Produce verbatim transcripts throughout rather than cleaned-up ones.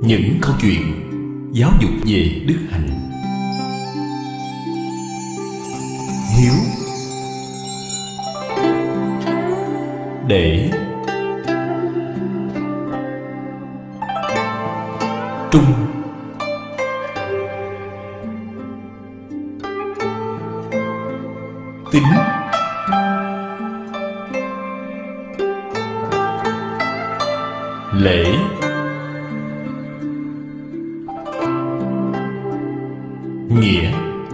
Những câu chuyện giáo dục về đức hạnh. Hiếu, để, trung, tín, lễ, nghĩa,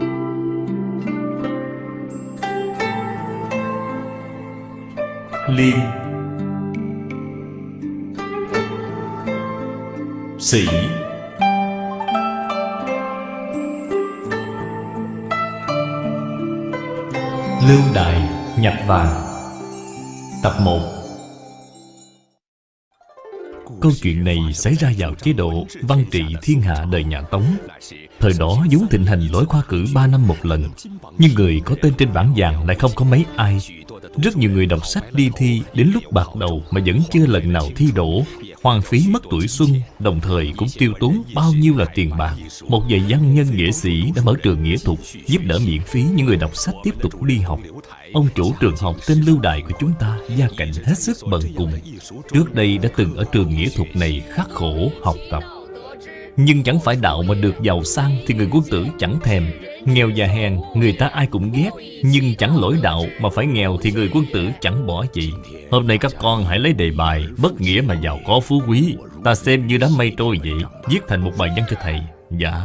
liêm, sĩ, Lưu Đại Nhặt Vàng. Tập một. Câu chuyện này xảy ra vào chế độ văn trị thiên hạ đời nhà Tống. Thời đó vốn thịnh hành lối khoa cử ba năm một lần, nhưng người có tên trên bảng vàng lại không có mấy ai. Rất nhiều người đọc sách đi thi đến lúc bạc đầu mà vẫn chưa lần nào thi đỗ, hoang phí mất tuổi xuân, đồng thời cũng tiêu tốn bao nhiêu là tiền bạc. Một vài văn nhân nghệ sĩ đã mở trường nghĩa thục, giúp đỡ miễn phí những người đọc sách tiếp tục đi học. Ông chủ trường học tên Lưu Đại của chúng ta gia cảnh hết sức bần cùng. Trước đây đã từng ở trường nghĩa thục này khắc khổ học tập. Nhưng chẳng phải đạo mà được giàu sang thì người quân tử chẳng thèm. Nghèo và hèn người ta ai cũng ghét, nhưng chẳng lỗi đạo mà phải nghèo thì người quân tử chẳng bỏ chị. Hôm nay các con hãy lấy đề bài bất nghĩa mà giàu có phú quý, ta xem như đám mây trôi vậy, viết thành một bài văn cho thầy. Dạ.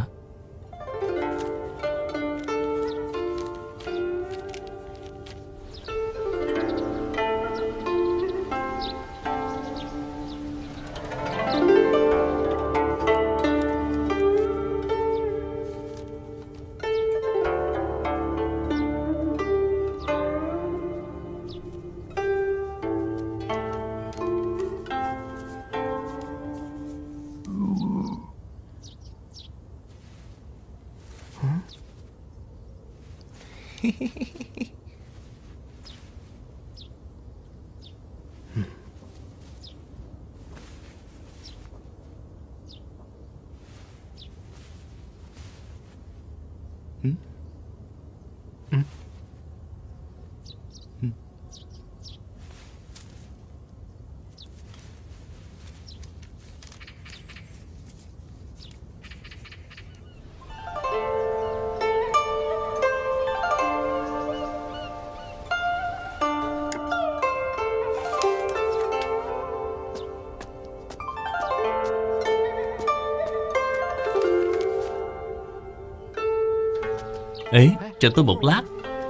Ê, cho tôi một lát.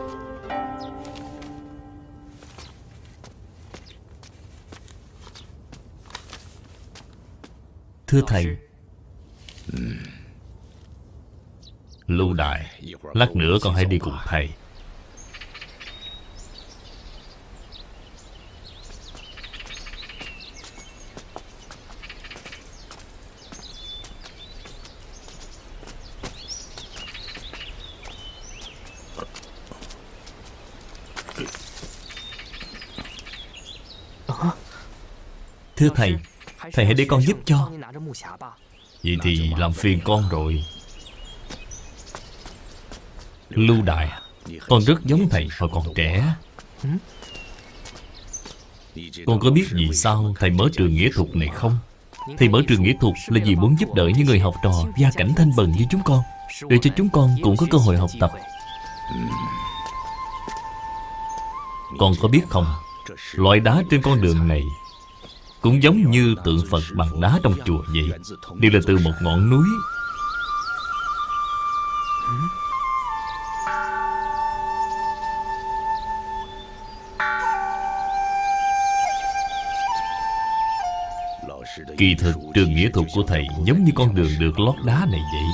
Thưa thầy. Lưu Đại, lát nữa con hãy đi cùng thầy. Thưa thầy, thầy hãy để con giúp cho. Vậy thì làm phiền con rồi. Lưu Đại, con rất giống thầy hồi còn trẻ. Con có biết vì sao thầy mở trường nghĩa thục này không? Thầy mở trường nghĩa thục là vì muốn giúp đỡ những người học trò gia cảnh thanh bần như chúng con, để cho chúng con cũng có cơ hội học tập. Con có biết không, loại đá trên con đường này cũng giống như tượng Phật bằng đá trong chùa vậy, đều là từ một ngọn núi. Kỳ thực trường nghĩa thục của thầy giống như con đường được lót đá này vậy.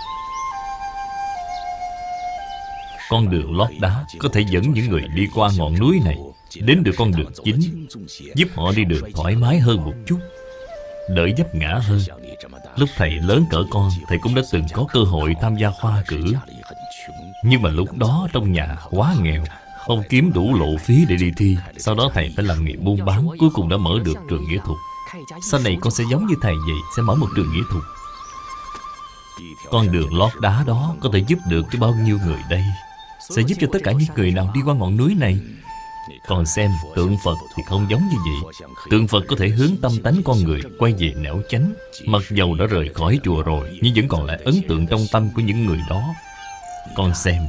Con đường lót đá có thể dẫn những người đi qua ngọn núi này đến được con đường chính, giúp họ đi đường thoải mái hơn một chút, đỡ vấp ngã hơn. Lúc thầy lớn cỡ con, thầy cũng đã từng có cơ hội tham gia khoa cử. Nhưng mà lúc đó trong nhà quá nghèo, không kiếm đủ lộ phí để đi thi. Sau đó thầy phải làm nghề buôn bán, cuối cùng đã mở được trường nghĩa thục. Sau này con sẽ giống như thầy vậy, sẽ mở một trường nghệ thuật. Con đường lót đá đó có thể giúp được cho bao nhiêu người đây, sẽ giúp cho tất cả những người nào đi qua ngọn núi này. Còn xem tượng Phật thì không giống như vậy. Tượng Phật có thể hướng tâm tánh con người quay về nẻo chánh. Mặc dầu đã rời khỏi chùa rồi, nhưng vẫn còn lại ấn tượng trong tâm của những người đó. Con xem,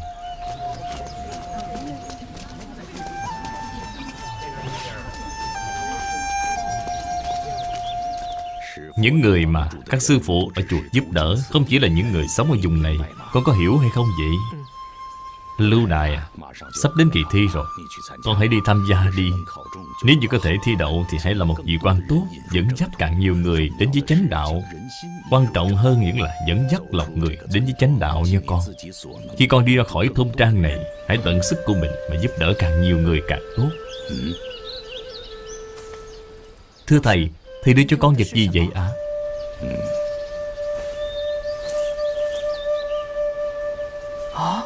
những người mà các sư phụ ở chùa giúp đỡ không chỉ là những người sống ở vùng này. Con có hiểu hay không vậy? Lưu Đại à, sắp đến kỳ thi rồi, con hãy đi tham gia đi. Nếu như có thể thi đậu thì hãy là một vị quan tốt, dẫn dắt càng nhiều người đến với chánh đạo. Quan trọng hơn những là dẫn dắt lòng người đến với chánh đạo nha con. Khi con đi ra khỏi thôn trang này, hãy tận sức của mình mà giúp đỡ càng nhiều người càng tốt. Thưa thầy, thầy đưa cho con vật gì vậy ạ? À?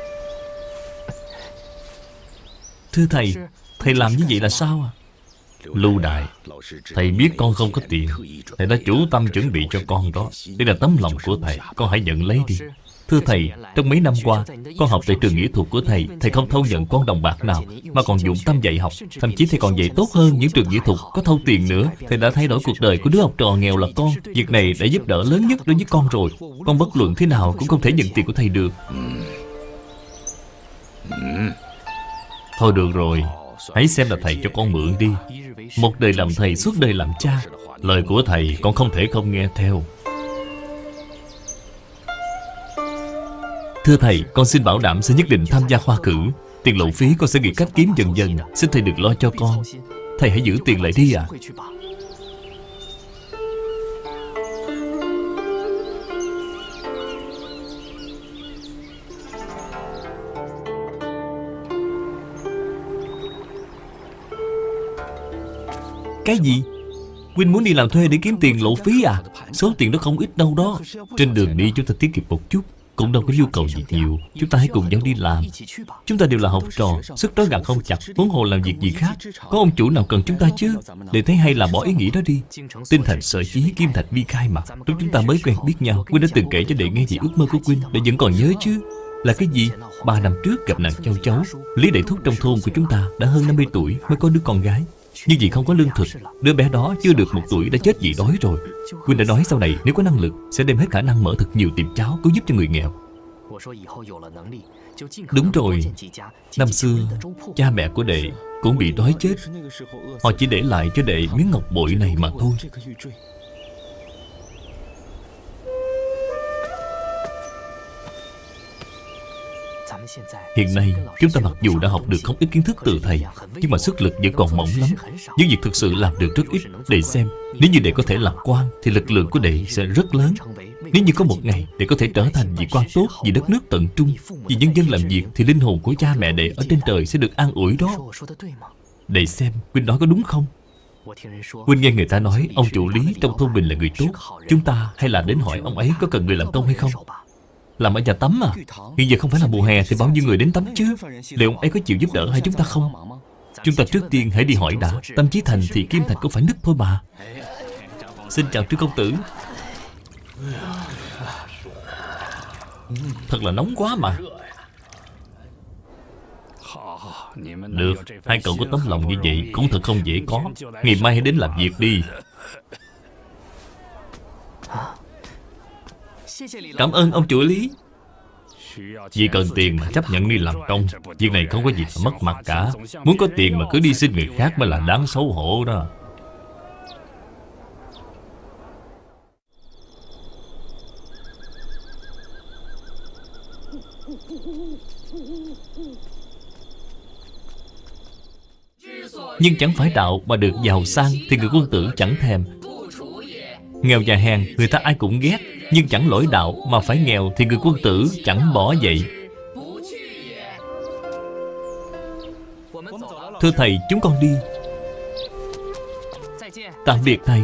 Thưa thầy, thầy làm như vậy là sao à? Lưu Đại, thầy biết con không có tiền, thầy đã chủ tâm chuẩn bị cho con đó. Đây là tấm lòng của thầy, con hãy nhận lấy đi. Thưa thầy, trong mấy năm qua, con học tại trường nghệ thuật của thầy, thầy không thâu nhận con đồng bạc nào, mà còn dụng tâm dạy học. Thậm chí thầy còn dạy tốt hơn những trường nghệ thuật có thâu tiền nữa. Thầy đã thay đổi cuộc đời của đứa học trò nghèo là con. Việc này đã giúp đỡ lớn nhất đối với con rồi. Con bất luận thế nào cũng không thể nhận tiền của thầy được. Thôi được rồi, hãy xem là thầy cho con mượn đi. Một đời làm thầy, suốt đời làm cha. Lời của thầy con không thể không nghe theo. Thưa thầy, con xin bảo đảm sẽ nhất định tham gia khoa cử. Tiền lộ phí con sẽ nghĩ cách kiếm dần dần. Xin thầy đừng lo cho con. Thầy hãy giữ tiền lại đi ạ. À. Cái gì? Huynh muốn đi làm thuê để kiếm tiền lộ phí à? Số tiền đó không ít đâu đó. Trên đường đi chúng ta tiết kiệm một chút, cũng đâu có nhu cầu gì nhiều. Chúng ta hãy cùng nhau đi làm. Chúng ta đều là học trò, sức trói gà không chặt, huống hồ làm việc gì khác. Có ông chủ nào cần chúng ta chứ? Để thấy hay là bỏ ý nghĩ đó đi. Tinh thành sở chí, kim thạch vi khai mà. Lúc chúng ta mới quen biết nhau, Huynh đã từng kể cho đệ nghe về ước mơ của Huynh. Đệ vẫn còn nhớ chứ? Là cái gì? Ba năm trước gặp nàng châu chấu. Lý đại thúc trong thôn của chúng ta đã hơn năm mươi tuổi mới có đứa con gái. Nhưng vì không có lương thực, đứa bé đó chưa được một tuổi đã chết vì đói rồi. Huynh đã nói sau này nếu có năng lực sẽ đem hết khả năng mở thật nhiều tiệm cháo cứu giúp cho người nghèo. Đúng rồi, năm xưa cha mẹ của đệ cũng bị đói chết. Họ chỉ để lại cho đệ miếng ngọc bội này mà thôi. Hiện nay chúng ta mặc dù đã học được không ít kiến thức từ thầy, nhưng mà sức lực vẫn còn mỏng lắm. Những việc thực sự làm được rất ít. Để xem, nếu như đệ có thể làm quan thì lực lượng của đệ sẽ rất lớn. Nếu như có một ngày đệ có thể trở thành vị quan tốt vì đất nước tận trung, vì nhân dân làm việc, thì linh hồn của cha mẹ đệ ở trên trời sẽ được an ủi đó. Đệ xem, Huynh nói có đúng không? Huynh nghe người ta nói ông chủ Lý trong thôn mình là người tốt. Chúng ta hay là đến hỏi ông ấy có cần người làm công hay không? Làm ở nhà tắm à? Hiện giờ không phải là mùa hè thì bao nhiêu người đến tắm chứ? Liệu ông ấy có chịu giúp đỡ hay chúng ta không? Chúng ta trước tiên hãy đi hỏi đã. Tâm Chí thành thì kim thạch cũng phải nứt thôi mà. Xin chào Trương công tử. Thật là nóng quá mà. Được, hai cậu có tấm lòng như vậy cũng thật không dễ có. Ngày mai hãy đến làm việc đi. Cảm ơn ông chủ Lý. Vì cần tiền mà chấp nhận đi làm công. Việc này không có gì phải mất mặt cả. Muốn có tiền mà cứ đi xin người khác mới là đáng xấu hổ đó. Nhưng chẳng phải đạo mà được giàu sang thì người quân tử chẳng thèm. Nghèo và hèn người ta ai cũng ghét, nhưng chẳng lỗi đạo mà phải nghèo thì người quân tử chẳng bỏ vậy. Thưa thầy, chúng con đi. Tạm biệt thầy.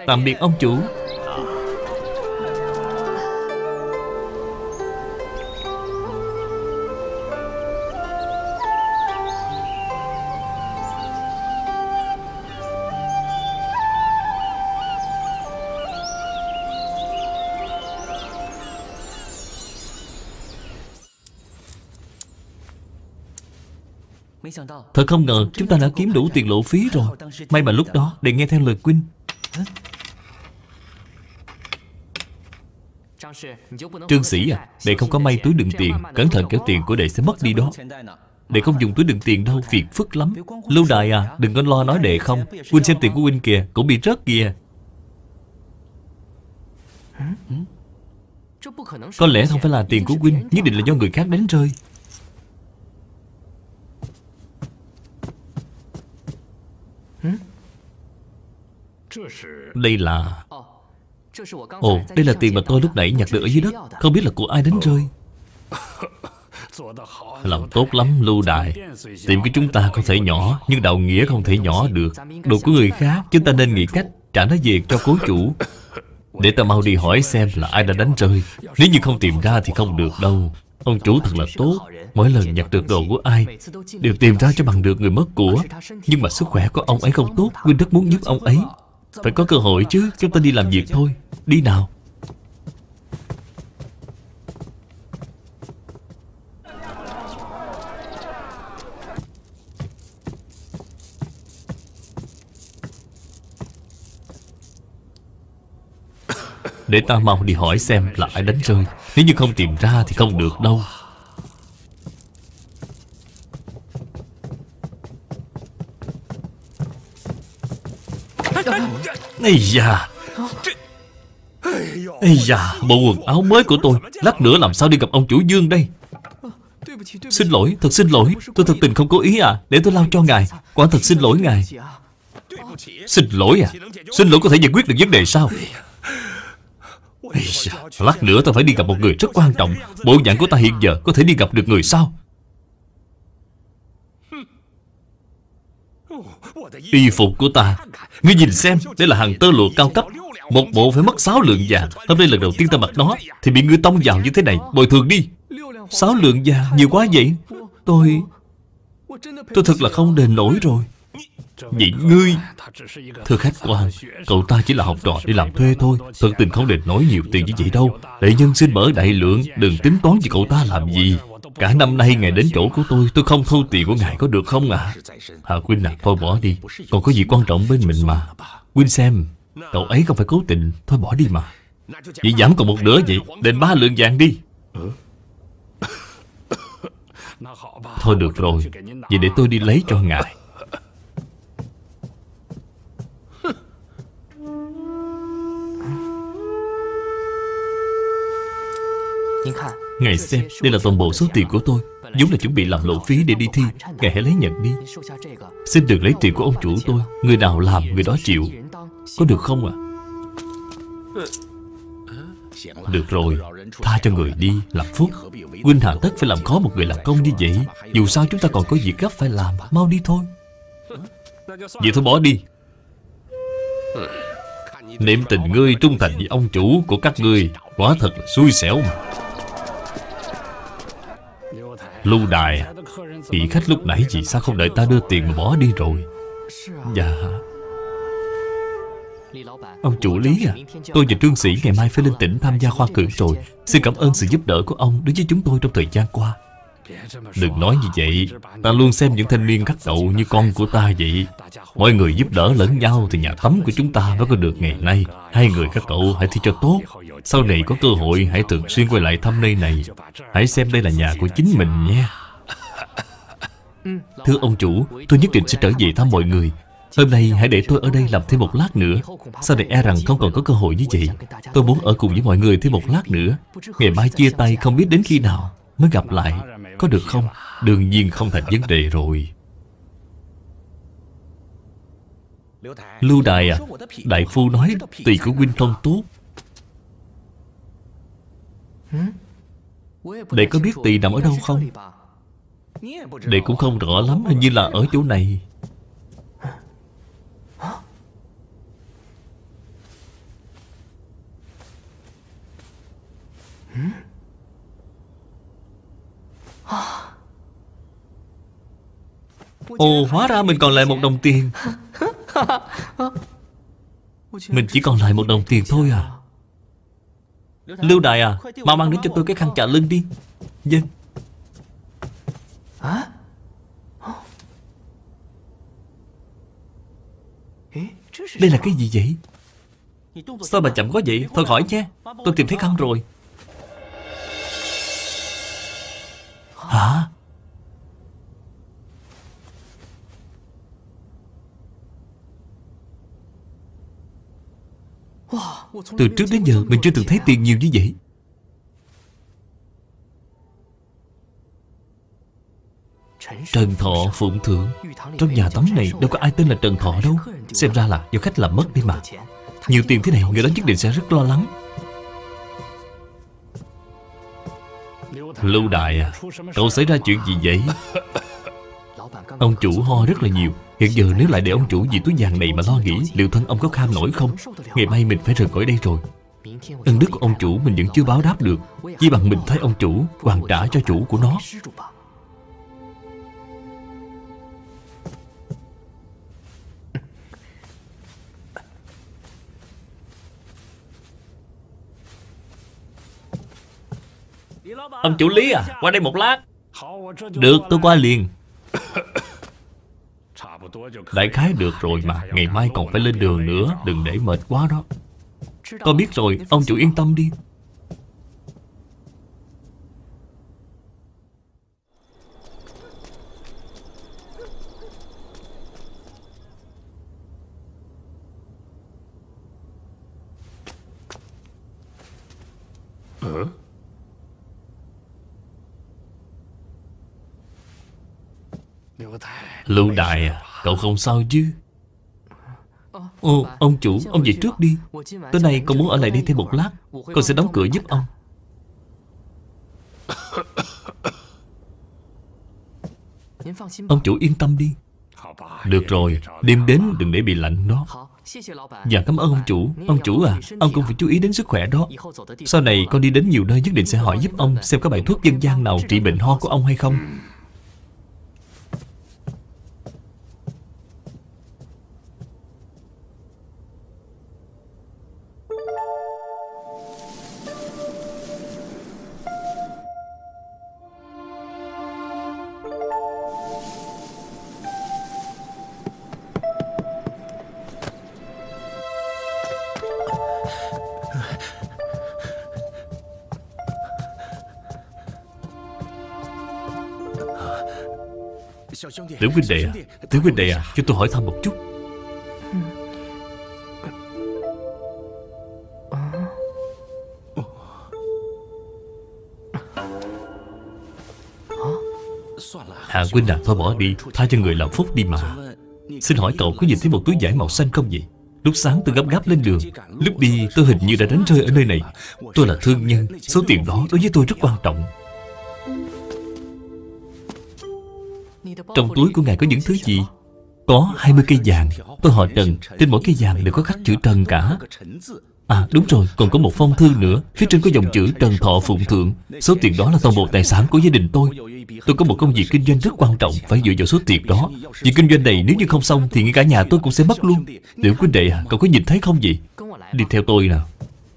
Tạm biệt ông chủ. Thật không ngờ chúng ta đã kiếm đủ tiền lộ phí rồi. May mà lúc đó để nghe theo lời Quynh. Trương sĩ à, đệ không có may túi đựng tiền. Cẩn thận kéo tiền của đệ sẽ mất đi đó. Đệ không dùng túi đựng tiền đâu, phiền phức lắm. Lưu Đại à, đừng có lo nói đệ không. Quynh xem tiền của Quynh kìa, cũng bị rớt kìa. Có lẽ không phải là tiền của Quynh, nhất định là do người khác đánh rơi. Đây là... Ồ, đây là tiền mà tôi lúc nãy nhặt được ở dưới đất. Không biết là của ai đánh rơi. Làm tốt lắm Lưu Đại. Tiệm của chúng ta không thể nhỏ, nhưng đạo nghĩa không thể nhỏ được. Đồ của người khác, chúng ta nên nghĩ cách trả nó về cho cố chủ. Để ta mau đi hỏi xem là ai đã đánh rơi. Nếu như không tìm ra thì không được đâu. Ông chủ thật là tốt. Mỗi lần nhặt được đồ của ai đều tìm ra cho bằng được người mất của. Nhưng mà sức khỏe của ông ấy không tốt. Quynh rất muốn giúp ông ấy. Phải có cơ hội chứ. Chúng ta đi làm việc thôi. Đi nào. Để ta mau đi hỏi xem là ai đánh rơi. Nếu như không tìm ra thì không được đâu. Ây da, ây da, bộ quần áo mới của tôi. Lát nữa làm sao đi gặp ông chủ Dương đây? Xin lỗi, thật xin lỗi. Tôi thật tình không cố ý à. Để tôi lau cho ngài. Quả thật xin lỗi ngài. Xin lỗi à? Xin lỗi có thể giải quyết được vấn đề sao? Ây da, lát nữa ta phải đi gặp một người rất quan trọng. Bộ dạng của ta hiện giờ có thể đi gặp được người sao? Y phục của ta, ngươi nhìn xem, đây là hàng tơ lụa cao cấp. Một bộ phải mất sáu lượng vàng. Hôm nay lần đầu tiên ta mặc nó thì bị ngươi tông vào như thế này. Bồi thường đi. Sáu lượng vàng, nhiều quá vậy. Tôi... Tôi thật là không đền nổi rồi. Vậy ngươi... Thưa khách quan, cậu ta chỉ là học trò đi làm thuê thôi. Thật tình không đền nổi nhiều tiền như vậy đâu. Đại nhân xin mở đại lượng, đừng tính toán với cậu ta làm gì. Cả năm nay ngài đến chỗ của tôi, tôi không thu tiền của ngài có được không ạ? À? Hà Quynh à, thôi bỏ đi. Còn có gì quan trọng bên mình mà. Quynh xem, cậu ấy không phải cố tình. Thôi bỏ đi mà. Vậy giảm còn một nửa vậy. Đền ba lượng vàng đi. Thôi được rồi. Vậy để tôi đi lấy cho ngài. Ngài xem, đây là toàn bộ số tiền của tôi. Vốn là chuẩn bị làm lộ phí để đi thi. Ngài hãy lấy nhận đi. Xin đừng lấy tiền của ông chủ tôi. Người nào làm người đó chịu. Có được không ạ? À? Được rồi, tha cho người đi, làm phúc. Huynh hà tất phải làm khó một người làm công như vậy. Dù sao chúng ta còn có việc gấp phải làm. Mau đi thôi. Vậy thôi bỏ đi. Niệm tình ngươi trung thành với ông chủ của các ngươi, quả thật là xui xẻo mà. Lưu Đại, vị khách lúc nãy vì sao không đợi ta đưa tiền mà bỏ đi rồi? Dạ. Ông chủ Lý à, tôi và Trương Sĩ ngày mai phải lên tỉnh tham gia khoa cử rồi. Xin cảm ơn sự giúp đỡ của ông đối với chúng tôi trong thời gian qua. Đừng nói như vậy. Ta luôn xem những thanh niên khắc đậu như con của ta vậy. Mọi người giúp đỡ lẫn nhau thì nhà tắm của chúng ta mới có được ngày nay. Hai người các cậu hãy thi cho tốt. Sau này có cơ hội hãy thường xuyên quay lại thăm nơi này. Hãy xem đây là nhà của chính mình nhé. Thưa ông chủ, tôi nhất định sẽ trở về thăm mọi người. Hôm nay hãy để tôi ở đây làm thêm một lát nữa. Sau này e rằng không còn có cơ hội như vậy. Tôi muốn ở cùng với mọi người thêm một lát nữa. Ngày mai chia tay không biết đến khi nào mới gặp lại. Có được không? Đương nhiên không thành vấn đề rồi. Lưu Đại à, đại phu nói tỳ của huynh không tốt. Đệ có biết tỳ nằm ở đâu không? Đệ cũng không rõ lắm, hình như là ở chỗ này. Ồ, hóa ra mình còn lại một đồng tiền. Mình chỉ còn lại một đồng tiền thôi à? Lưu Đại à, mau mang đến cho tôi cái khăn chà lưng đi. Dân. Đây là cái gì vậy? Sao bà chậm quá vậy? Thôi khỏi nhé, tôi tìm thấy khăn rồi. Hả? Từ trước đến giờ mình chưa từng thấy tiền nhiều như vậy. Trần Thọ Phụng Thượng. Trong nhà tắm này đâu có ai tên là Trần Thọ đâu. Xem ra là do khách làm mất đi mà. Nhiều tiền thế này, người đó nhất định sẽ rất lo lắng. Lưu Đại à, cậu xảy ra chuyện gì vậy? Ông chủ ho rất là nhiều. Hiện giờ nếu lại để ông chủ vì túi vàng này mà lo nghĩ, liệu thân ông có kham nổi không? Ngày mai mình phải rời khỏi đây rồi. Ân đức của ông chủ mình vẫn chưa báo đáp được. Chỉ bằng mình thấy ông chủ hoàn trả cho chủ của nó. Ông chủ Lý à, qua đây một lát. Được, tôi qua liền. Đại khái được rồi mà. Ngày mai còn phải lên đường nữa. Đừng để mệt quá đó. Con biết rồi, ông chủ yên tâm đi. Hả? Lưu Đại à, cậu không sao chứ? Ồ, ông chủ, ông về trước đi. Tối nay con muốn ở lại đây thêm một lát. Con sẽ đóng cửa giúp ông. Ông chủ yên tâm đi. Được rồi, đêm đến đừng để bị lạnh đó. Dạ cảm ơn ông chủ. Ông chủ à, ông cũng phải chú ý đến sức khỏe đó. Sau này con đi đến nhiều nơi nhất định sẽ hỏi giúp ông xem có bài thuốc dân gian nào trị bệnh ho của ông hay không. Tiểu huynh đệ à, Tiểu huynh đệ à, cho tôi hỏi thăm một chút. Hạ huynh à, thôi bỏ đi, tha cho người làm phúc đi mà. Xin hỏi cậu có nhìn thấy một túi vải màu xanh không vậy? Lúc sáng tôi gấp gáp lên đường, lúc đi tôi hình như đã đánh rơi ở nơi này. Tôi là thương nhân, số tiền đó đối với tôi rất quan trọng. Trong túi của ngài có những thứ gì? Có hai mươi cây vàng. Tôi họ Trần, trên mỗi cây vàng đều có khắc chữ Trần cả. À đúng rồi, còn có một phong thư nữa. Phía trên có dòng chữ Trần Thọ Phụng Thượng. Số tiền đó là toàn bộ tài sản của gia đình tôi. Tôi có một công việc kinh doanh rất quan trọng, phải dựa vào số tiền đó. Việc kinh doanh này nếu như không xong thì ngay cả nhà tôi cũng sẽ mất luôn. Tiểu huynh đệ à, cậu có nhìn thấy không vậy? Đi theo tôi nào.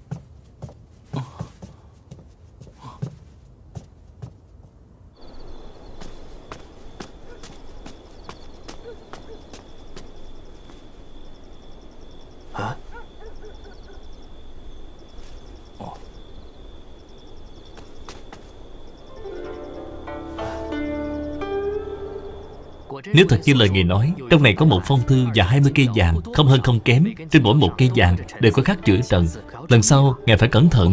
Nếu thật như lời ngài nói, trong này có một phong thư và hai mươi cây vàng, không hơn không kém. Trên mỗi một cây vàng đều có khắc chữ Trần. Lần sau ngài phải cẩn thận.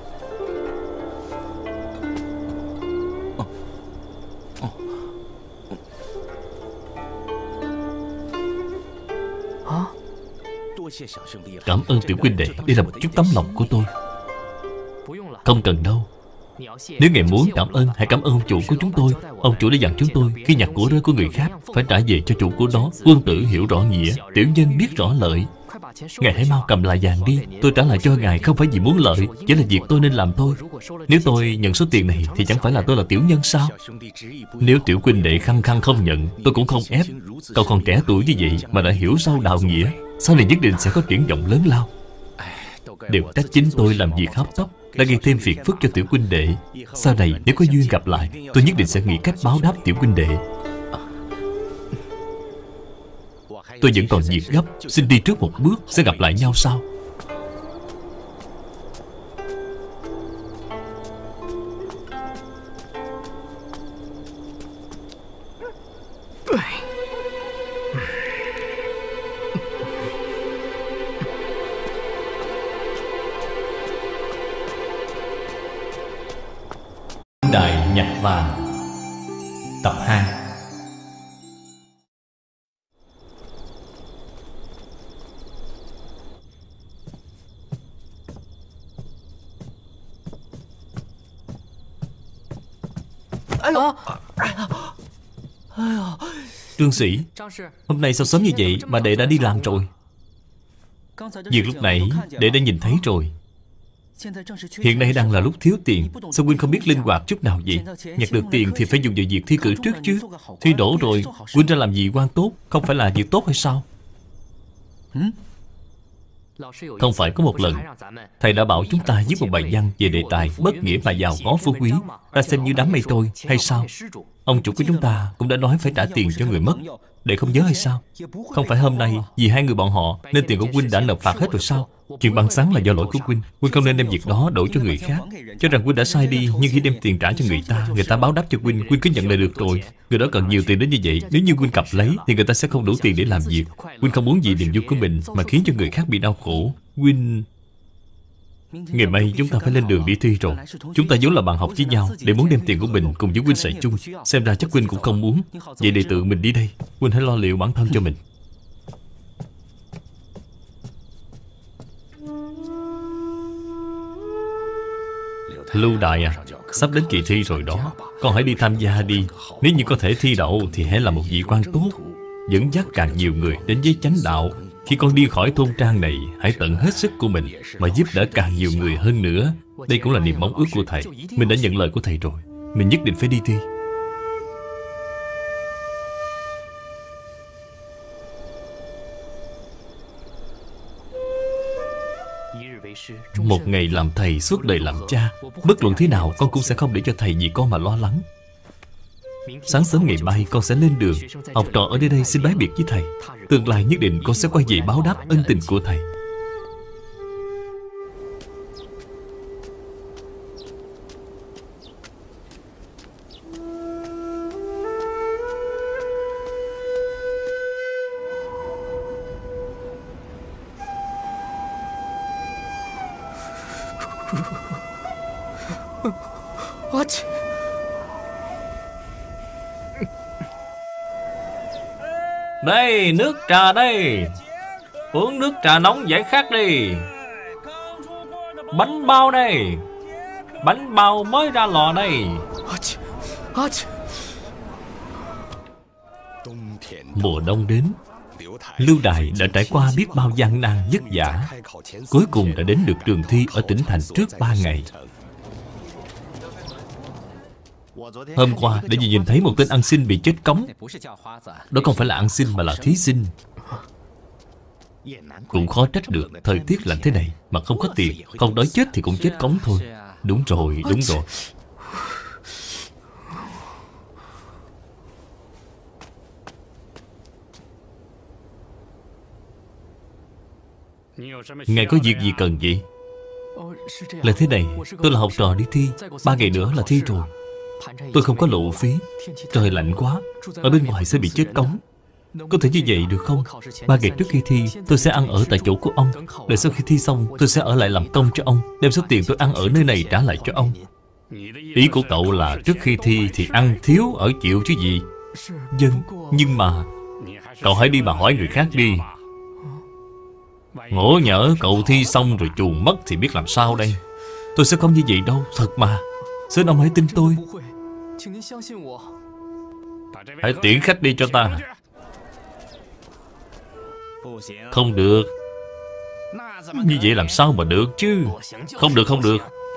Cảm ơn tiểu huynh đệ, đây là một chút tấm lòng của tôi. Không cần đâu. Nếu ngài muốn cảm ơn, hãy cảm ơn ông chủ của chúng tôi. Ông chủ đã dặn chúng tôi, khi nhặt của rơi của người khác phải trả về cho chủ của nó. Quân tử hiểu rõ nghĩa, tiểu nhân biết rõ lợi. Ngài hãy mau cầm lại vàng đi. Tôi trả lại cho ngài không phải vì muốn lợi, chỉ là việc tôi nên làm thôi. Nếu tôi nhận số tiền này thì chẳng phải là tôi là tiểu nhân sao? Nếu tiểu huynh đệ khăng khăng không nhận, tôi cũng không ép. Cậu còn trẻ tuổi như vậy mà đã hiểu sâu đạo nghĩa, sau này nhất định sẽ có triển vọng lớn lao. Đều trách chính tôi làm việc hấp tấp, đã gây thêm phiền phức cho tiểu huynh đệ. Sau này nếu có duyên gặp lại, tôi nhất định sẽ nghĩ cách báo đáp tiểu huynh đệ. Tôi vẫn còn việc gấp, xin đi trước một bước, sẽ gặp lại nhau sau. Đại Nhạc Vàng tập hai. Trương sĩ, hôm nay sao sớm như vậy mà đệ đã đi làm rồi? Việc lúc nãy đệ đã nhìn thấy rồi. Hiện nay đang là lúc thiếu tiền, sao huynh không biết linh hoạt chút nào vậy? Nhặt được tiền thì phải dùng vào việc thi cử trước chứ. Thi đỗ rồi, huynh ra làm gì quan tốt, không phải là việc tốt hay sao? Không phải có một lần thầy đã bảo chúng ta viết một bài văn về đề tài bất nghĩa mà giàu có phú quý, ta xem như đám mây trôi hay sao? Ông chủ của chúng ta cũng đã nói phải trả tiền cho người mất, để không nhớ hay sao? Không phải hôm nay vì hai người bọn họ nên tiền của huynh đã nộp phạt hết rồi sao? Chuyện băng sáng là do lỗi của huynh. Huynh không nên đem việc đó đổ cho người khác. Cho rằng huynh đã sai đi, nhưng khi đem tiền trả cho người ta, người ta báo đáp cho huynh, huynh cứ nhận lại được rồi. Người đó cần nhiều tiền đến như vậy, nếu như huynh cặp lấy thì người ta sẽ không đủ tiền để làm việc. Huynh không muốn gì niềm vui của mình mà khiến cho người khác bị đau khổ. Huynh... Ngày mai chúng ta phải lên đường đi thi rồi. Chúng ta vốn là bạn học với nhau, để muốn đem tiền của mình cùng với huynh xài chung. Xem ra chắc huynh cũng không muốn. Vậy để tự mình đi đây. Huynh hãy lo liệu bản thân cho mình. Lưu Đại à, sắp đến kỳ thi rồi đó, con hãy đi tham gia đi. Nếu như có thể thi đậu thì hãy là một vị quan tốt, dẫn dắt càng nhiều người đến với chánh đạo. Khi con đi khỏi thôn trang này, hãy tận hết sức của mình mà giúp đỡ càng nhiều người hơn nữa. Đây cũng là niềm mong ước của thầy. Mình đã nhận lời của thầy rồi, mình nhất định phải đi thi. Một ngày làm thầy, suốt đời làm cha. Bất luận thế nào con cũng sẽ không để cho thầy vì con mà lo lắng. Sáng sớm ngày mai con sẽ lên đường. Học trò ở nơi đây xin bái biệt với thầy. Tương lai nhất định con sẽ quay về báo đáp ân tình của thầy. Đây, nước trà đây. Uống nước trà nóng giải khát đi. Bánh bao đây. Bánh bao mới ra lò đây. Mùa đông đến, Lưu Đại đã trải qua biết bao gian nan vất vả, cuối cùng đã đến được trường thi ở tỉnh thành trước ba ngày. Hôm qua đã nhìn thấy một tên ăn xin bị chết cống. Đó không phải là ăn xin mà là thí sinh. Cũng khó trách được, thời tiết lạnh thế này mà không có tiền, không đói chết thì cũng chết cống thôi. Đúng rồi, đúng rồi. Ngài có việc gì cần vậy? Là thế này, tôi là học trò đi thi, ba ngày nữa là thi rồi. Tôi không có lộ phí. Trời lạnh quá, ở bên ngoài sẽ bị chết cống. Có thể như vậy được không? Ba ngày trước khi thi, tôi sẽ ăn ở tại chỗ của ông. Đợi sau khi thi xong, tôi sẽ ở lại làm công cho ông, đem số tiền tôi ăn ở nơi này trả lại cho ông. Ý của cậu là trước khi thi thì ăn thiếu ở chịu chứ gì? Vâng, nhưng mà cậu hãy đi mà hỏi người khác đi. Ngộ nhỡ cậu thi xong rồi chuồn mất thì biết làm sao đây? Tôi sẽ không như vậy đâu, thật mà. Xin ông hãy tin tôi. Hãy tiễn khách đi cho ta. Không được. Như vậy làm sao mà được chứ? Không được, không được.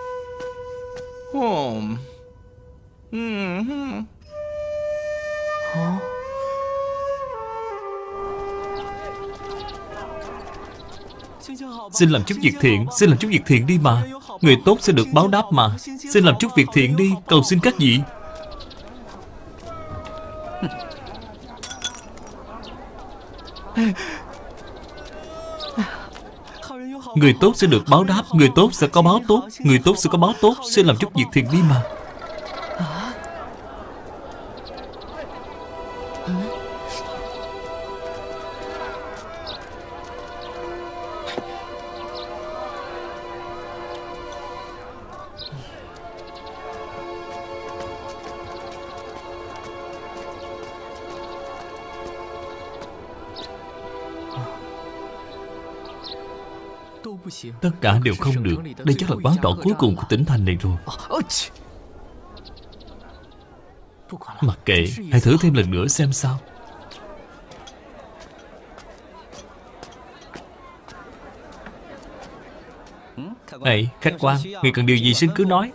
Xin làm chút việc thiện, xin làm chút việc thiện đi mà. Người tốt sẽ được báo đáp mà. Xin làm chút việc thiện đi, cầu xin các vị. Người tốt sẽ được báo đáp, người tốt sẽ có báo tốt, người tốt sẽ có báo tốt. Xin làm chút việc thiện đi mà. Tất cả đều không được. Đây chắc là quán trọ cuối cùng của tỉnh thành này rồi. Mặc kệ, hãy thử thêm lần nữa xem sao. Này, khách quan, người cần điều gì xin cứ nói.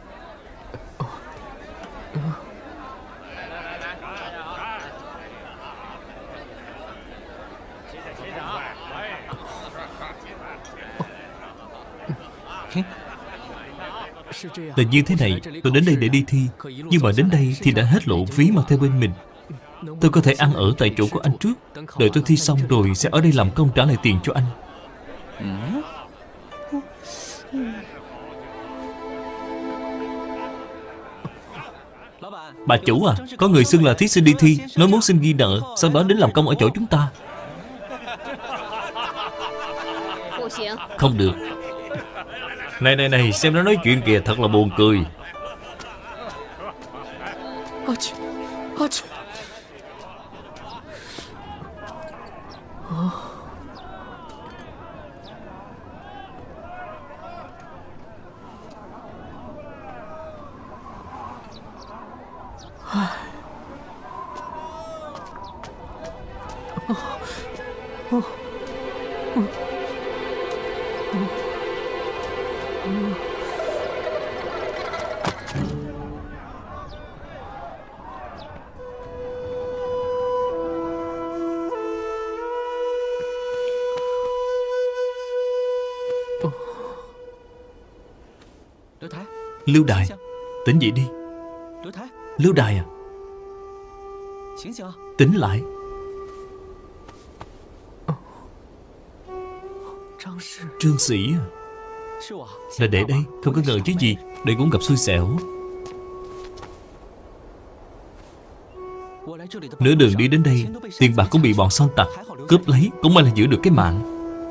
Là như thế này, tôi đến đây để đi thi. Nhưng mà đến đây thì đã hết lộ phí mang theo bên mình. Tôi có thể ăn ở tại chỗ của anh trước. Đợi tôi thi xong rồi sẽ ở đây làm công trả lại tiền cho anh. Bà chủ à, có người xưng là thí sinh đi thi, nói muốn xin ghi nợ, sau đó đến làm công ở chỗ chúng ta. Không được. Này này này, xem nó nói chuyện kìa, thật là buồn cười. Lưu Đài, tỉnh dậy đi. Lưu Đài à, tỉnh lại. Trương Sĩ à, là đệ đây, không có ngờ chứ gì. Đệ cũng gặp xui xẻo. Nửa đường đi đến đây, tiền bạc cũng bị bọn son tặc cướp lấy, cũng may là giữ được cái mạng.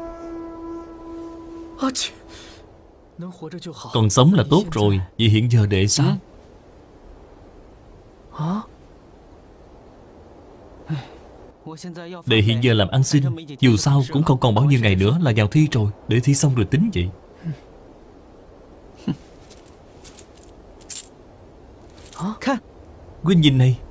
Còn sống là tốt rồi. Vậy hiện giờ đệ sao? Đệ hiện giờ làm ăn xin, dù sao cũng không còn bao nhiêu ngày nữa là vào thi rồi. Để thi xong rồi tính vậy. Huynh nhìn này.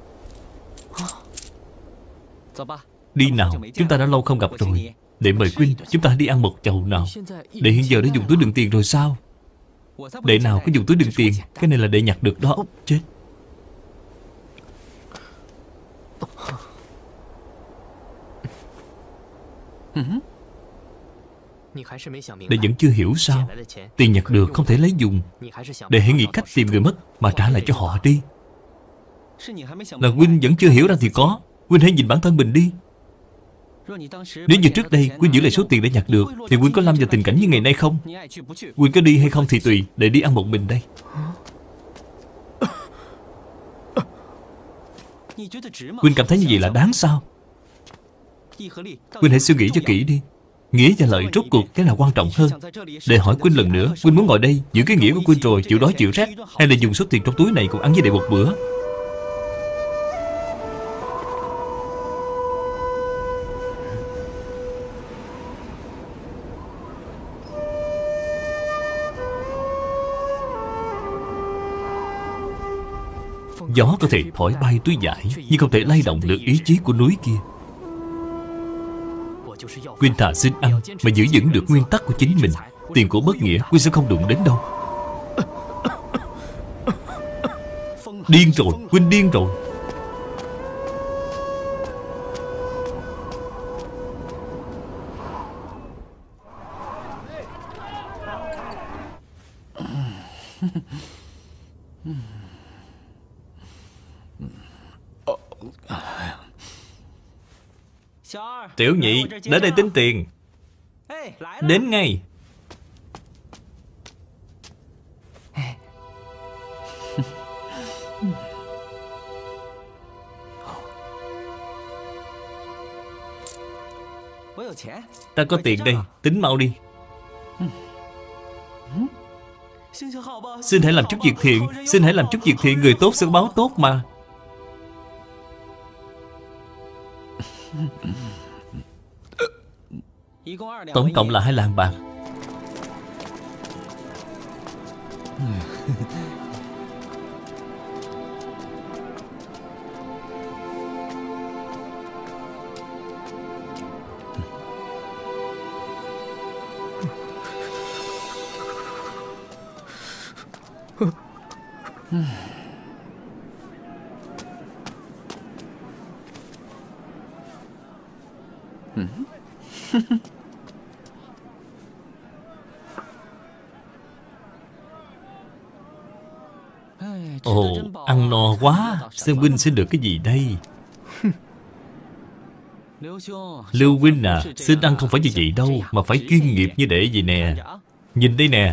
Đi nào, chúng ta đã lâu không gặp rồi. Đệ mời huynh, chúng ta đi ăn một chầu nào. Đệ hiện giờ đã dùng túi đựng tiền rồi sao? Đệ nào có dùng túi đựng tiền. Cái này là đệ nhặt được đó. Chết. Đệ vẫn chưa hiểu sao? Tiền nhặt được không thể lấy dùng. Đệ hãy nghĩ cách tìm người mất mà trả lại cho họ đi. Là huynh vẫn chưa hiểu ra thì có. Huynh hãy nhìn bản thân mình đi. Nếu như trước đây Huynh giữ lại số tiền đã nhặt được, thì Huynh có lâm vào tình cảnh như ngày nay không? Huynh có đi hay không thì tùy. Để đi ăn một mình đây. Huynh cảm thấy như vậy là đáng sao? Huynh hãy suy nghĩ cho kỹ đi. Nghĩa và lợi rốt cuộc cái nào quan trọng hơn? Để hỏi Huynh lần nữa, Huynh muốn ngồi đây giữ cái nghĩa của Huynh rồi chịu đói chịu rét, hay là dùng số tiền trong túi này cùng ăn với đệ một bữa? Gió có thể thổi bay túi vải, nhưng không thể lay động được ý chí của núi kia. Quynh thà xin ăn mà giữ vững được nguyên tắc của chính mình. Tiền của bất nghĩa Quynh sẽ không đụng đến đâu. Điên rồi, Quynh điên rồi. Tiểu nhị, đến đây tính tiền. Đến ngay. Ta có tiền đây, tính mau đi. Xin hãy làm chút việc thiện. Xin hãy làm chút việc thiện. Người tốt sẽ báo tốt mà. Tổng cộng là hai lạng bạc. Ồ, ăn no quá. Xem huynh xin được cái gì đây? Lưu huynh à, xin ăn không phải như vậy đâu, mà phải chuyên nghiệp như để gì nè. Nhìn đây nè.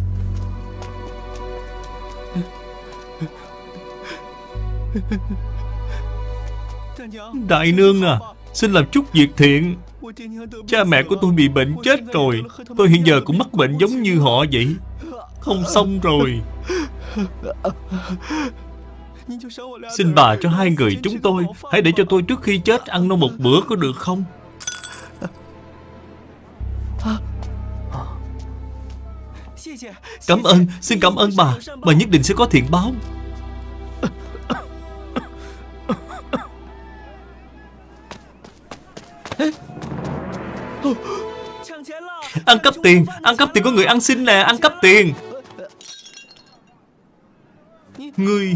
Đại nương à, xin làm chút việc thiện. Cha mẹ của tôi bị bệnh chết rồi. Tôi hiện giờ cũng mắc bệnh giống như họ vậy. Không xong rồi. Xin bà cho hai người chúng tôi. Hãy để cho tôi trước khi chết ăn no một bữa có được không? Cảm ơn, xin cảm ơn bà. Bà nhất định sẽ có thiện báo. Ăn cắp tiền, ăn cắp tiền của người ăn xin nè, ăn cắp tiền. Ngươi,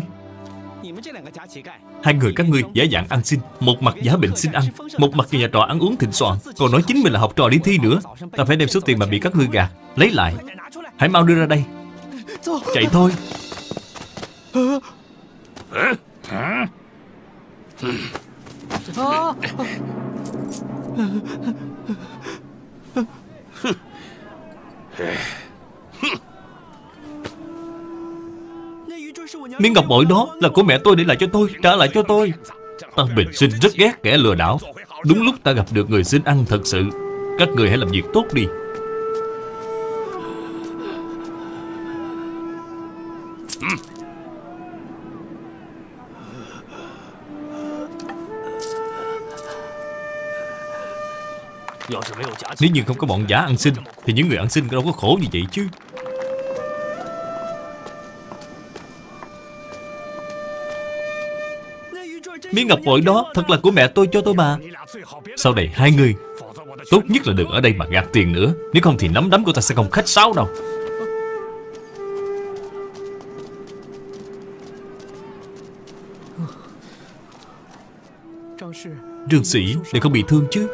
hai người các ngươi giả dạng ăn xin. Một mặt giả bệnh xin ăn, một mặt nhà trọ ăn uống thịnh soạn, còn nói chính mình là học trò đi thi nữa. Ta phải đem số tiền mà bị các ngươi gạt lấy lại. Hãy mau đưa ra đây. Chạy thôi. Miếng ngọc bội đó là của mẹ tôi để lại cho tôi. Trả lại cho tôi. Ta bình sinh rất ghét kẻ lừa đảo. Đúng lúc ta gặp được người xin ăn thật sự. Các người hãy làm việc tốt đi. Nếu như không có bọn giả ăn xin thì những người ăn xin đâu có khổ như vậy chứ. Miếng ngọc bội đó thật là của mẹ tôi cho tôi mà. Sau này hai người tốt nhất là đừng ở đây mà gạt tiền nữa. Nếu không thì nắm đấm của ta sẽ không khách sáo đâu. Trương sĩ để không bị thương chứ.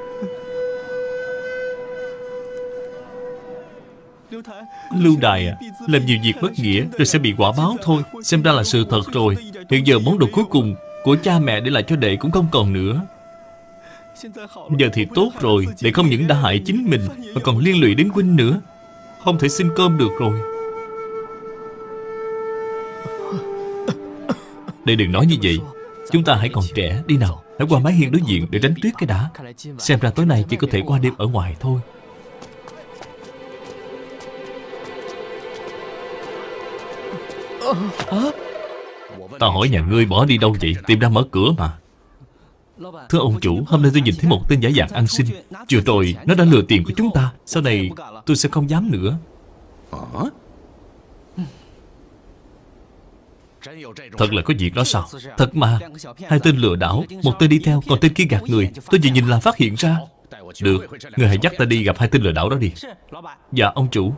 Lưu Đài à, làm nhiều việc bất nghĩa rồi sẽ bị quả báo thôi. Xem ra là sự thật rồi. Hiện giờ món đồ cuối cùng của cha mẹ để lại cho đệ cũng không còn nữa. Giờ thì tốt rồi. Đệ không những đã hại chính mình mà còn liên lụy đến huynh nữa. Không thể xin cơm được rồi. Đệ đừng nói như vậy. Chúng ta hãy còn trẻ, đi nào. Hãy qua mái hiên đối diện để đánh tuyết cái đã. Xem ra tối nay chỉ có thể qua đêm ở ngoài thôi. Ta hỏi nhà ngươi bỏ đi đâu vậy? Tìm ra mở cửa mà. Thưa ông chủ, hôm nay tôi nhìn thấy một tên giả dạng ăn xin. Vừa rồi nó đã lừa tiền của chúng ta. Sau này tôi sẽ không dám nữa. Thật là có việc đó sao? Thật mà. Hai tên lừa đảo, một tên đi theo, còn tên kia gạt người. Tôi chỉ nhìn là phát hiện ra. Được, người hãy dắt ta đi gặp hai tên lừa đảo đó đi. Dạ ông chủ.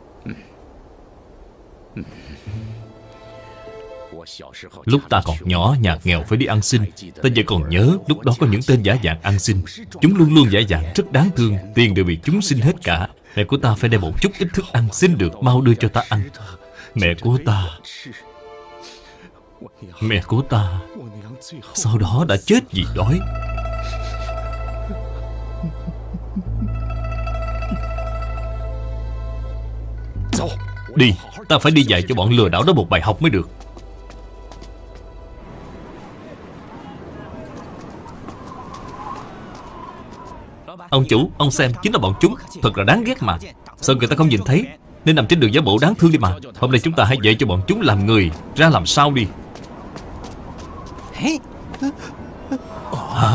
Lúc ta còn nhỏ, nhà nghèo phải đi ăn xin. Ta vẫn còn nhớ lúc đó có những tên giả dạng ăn xin. Chúng luôn luôn giả dạng rất đáng thương. Tiền đều bị chúng xin hết cả. Mẹ của ta phải đem một chút ít thức ăn xin được mau đưa cho ta ăn. Mẹ của ta Mẹ của ta sau đó đã chết vì đói. Đi, ta phải đi dạy cho bọn lừa đảo đó một bài học mới được. Ông chủ, ông xem, chính là bọn chúng. Thật là đáng ghét mà. Sao người ta không nhìn thấy? Nên nằm trên đường giả bộ đáng thương đi mà. Hôm nay chúng ta hãy dạy cho bọn chúng làm người ra làm sao đi. Hả?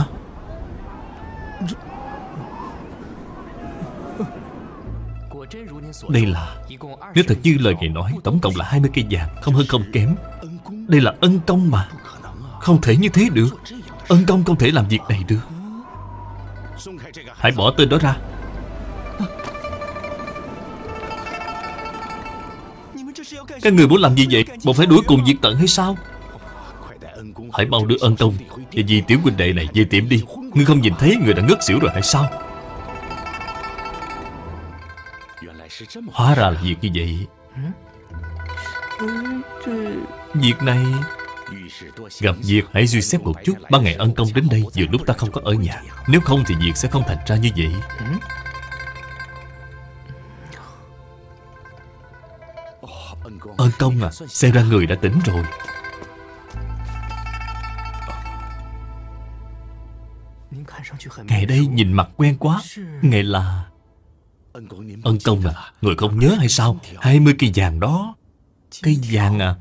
Đây là... Nếu thật như lời ngài nói, tổng cộng là hai mươi cây vàng, không hơn không kém. Đây là ân công mà. Không thể như thế được. Ân công không thể làm việc này được. Hãy bỏ tên đó ra. Các người muốn làm gì vậy? Bộ phải đuổi cùng diệt tận hay sao? Hãy mau đưa ân công và dì tiểu huynh đệ này về tiệm đi. Ngươi không nhìn thấy người đã ngất xỉu rồi hay sao? Hóa ra là việc như vậy. Việc này... Gặp việc hãy suy xét một chút. Ban ngày ân công đến đây vừa lúc ta không có ở nhà. Nếu không thì việc sẽ không thành ra như vậy. Ân công à, xem ra người đã tỉnh rồi. Ngài đây nhìn mặt quen quá. Ngài là... Ân công à, người không nhớ hay sao? Hai mươi cây vàng đó. Cây vàng à?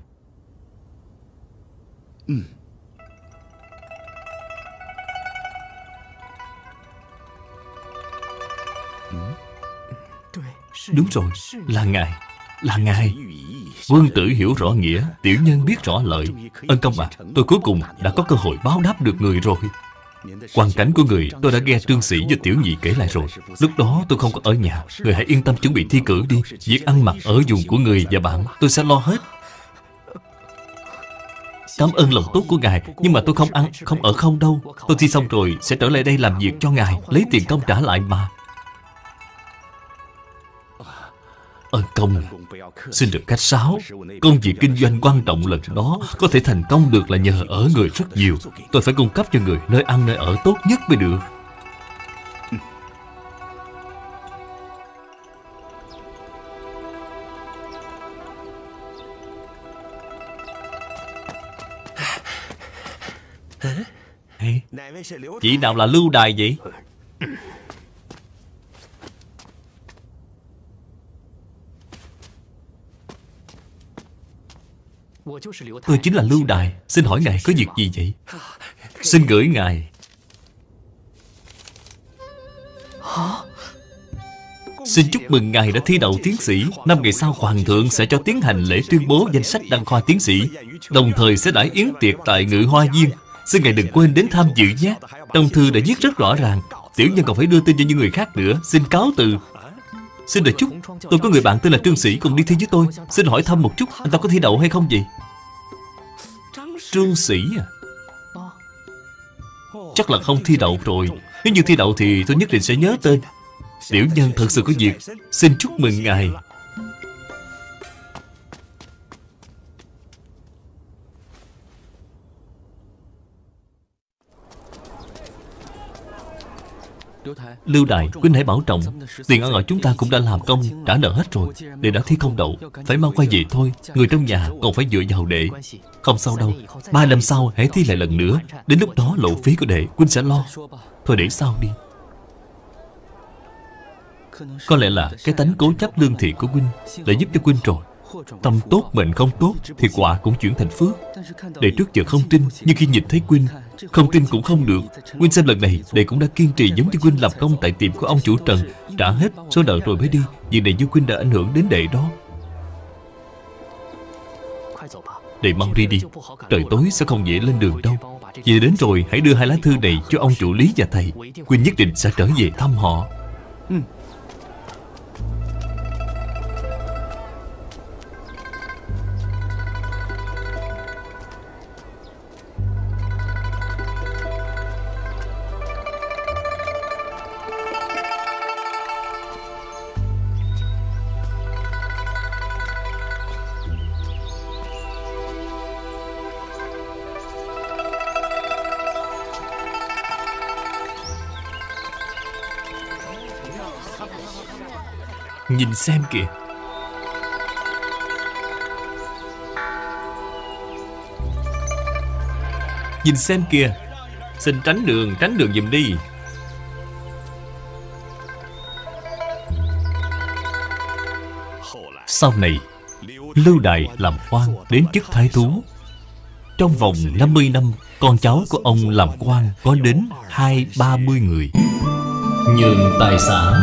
Đúng rồi, là ngài. Là ngài. Quân tử hiểu rõ nghĩa, tiểu nhân biết rõ lợi. Ân công à, tôi cuối cùng đã có cơ hội báo đáp được người rồi. Hoàn cảnh của người tôi đã nghe Trương Sĩ và Tiểu Nhị kể lại rồi. Lúc đó tôi không có ở nhà. Người hãy yên tâm chuẩn bị thi cử đi. Việc ăn mặc ở vùng của người và bạn tôi sẽ lo hết. Cảm ơn lòng tốt của ngài. Nhưng mà tôi không ăn, không ở không đâu. Tôi thi xong rồi sẽ trở lại đây làm việc cho ngài, lấy tiền công trả lại mà. Ân công, xin đừng khách sáo. Công việc kinh doanh quan trọng lần đó có thể thành công được là nhờ ở người rất nhiều. Tôi phải cung cấp cho người nơi ăn nơi ở tốt nhất mới được. Hey, chị nào là Lưu Đài vậy? Tôi chính là Lưu Đài. Xin hỏi ngài có việc gì vậy? Xin gửi ngài. Xin chúc mừng ngài đã thi đậu tiến sĩ. Năm ngày sau hoàng thượng sẽ cho tiến hành lễ tuyên bố danh sách đăng khoa tiến sĩ. Đồng thời sẽ đãi yến tiệc tại Ngự Hoa Viên. Xin ngài đừng quên đến tham dự nhé. Trong thư đã viết rất rõ ràng. Tiểu nhân còn phải đưa tin cho những người khác nữa. Xin cáo từ. Xin đợi chút, tôi có người bạn tên là Trương Sĩ cùng đi thi với tôi. Xin hỏi thăm một chút, anh ta có thi đậu hay không vậy? Trương Sĩ à? Chắc là không thi đậu rồi. Nếu như thi đậu thì tôi nhất định sẽ nhớ tên. Tiểu nhân thật sự có việc. Xin chúc mừng ngài. Lưu Đại, Quynh hãy bảo trọng. Tiền ăn ở chúng ta cũng đã làm công, trả nợ hết rồi. Đệ đã thi không đậu, phải mau quay về thôi. Người trong nhà còn phải dựa vào đệ. Không sao đâu, ba năm sau hãy thi lại lần nữa. Đến lúc đó lộ phí của đệ Quynh sẽ lo. Thôi để sau đi. Có lẽ là cái tánh cố chấp lương thiện của Quynh đã giúp cho Quynh rồi. Tâm tốt mệnh không tốt thì quả cũng chuyển thành phước. Đệ trước giờ không tin, nhưng khi nhìn thấy Quynh, không tin cũng không được. Quynh xem lần này đệ cũng đã kiên trì giống như Quynh làm công tại tiệm của ông chủ Trần, trả hết số nợ rồi mới đi. Việc này như Quynh đã ảnh hưởng đến đệ đó. Đệ mau đi đi, trời tối sẽ không dễ lên đường đâu. Về đến rồi hãy đưa hai lá thư này cho ông chủ Lý và thầy. Quynh nhất định sẽ trở về thăm họ. Nhìn xem kìa. Nhìn xem kìa. Xin tránh đường, tránh đường giùm đi. Sau này Lưu Đại làm quan đến chức thái thú. Trong vòng năm mươi năm, con cháu của ông làm quan có đến hai ba mươi người. Nhường tài sản.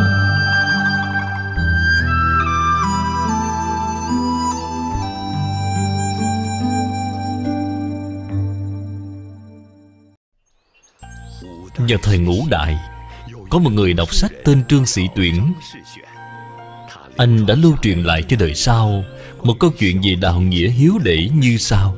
Vào thời Ngũ Đại, có một người đọc sách tên Trương Sĩ Tuyển. Anh đã lưu truyền lại cho đời sau một câu chuyện về đạo nghĩa hiếu đệ như sau.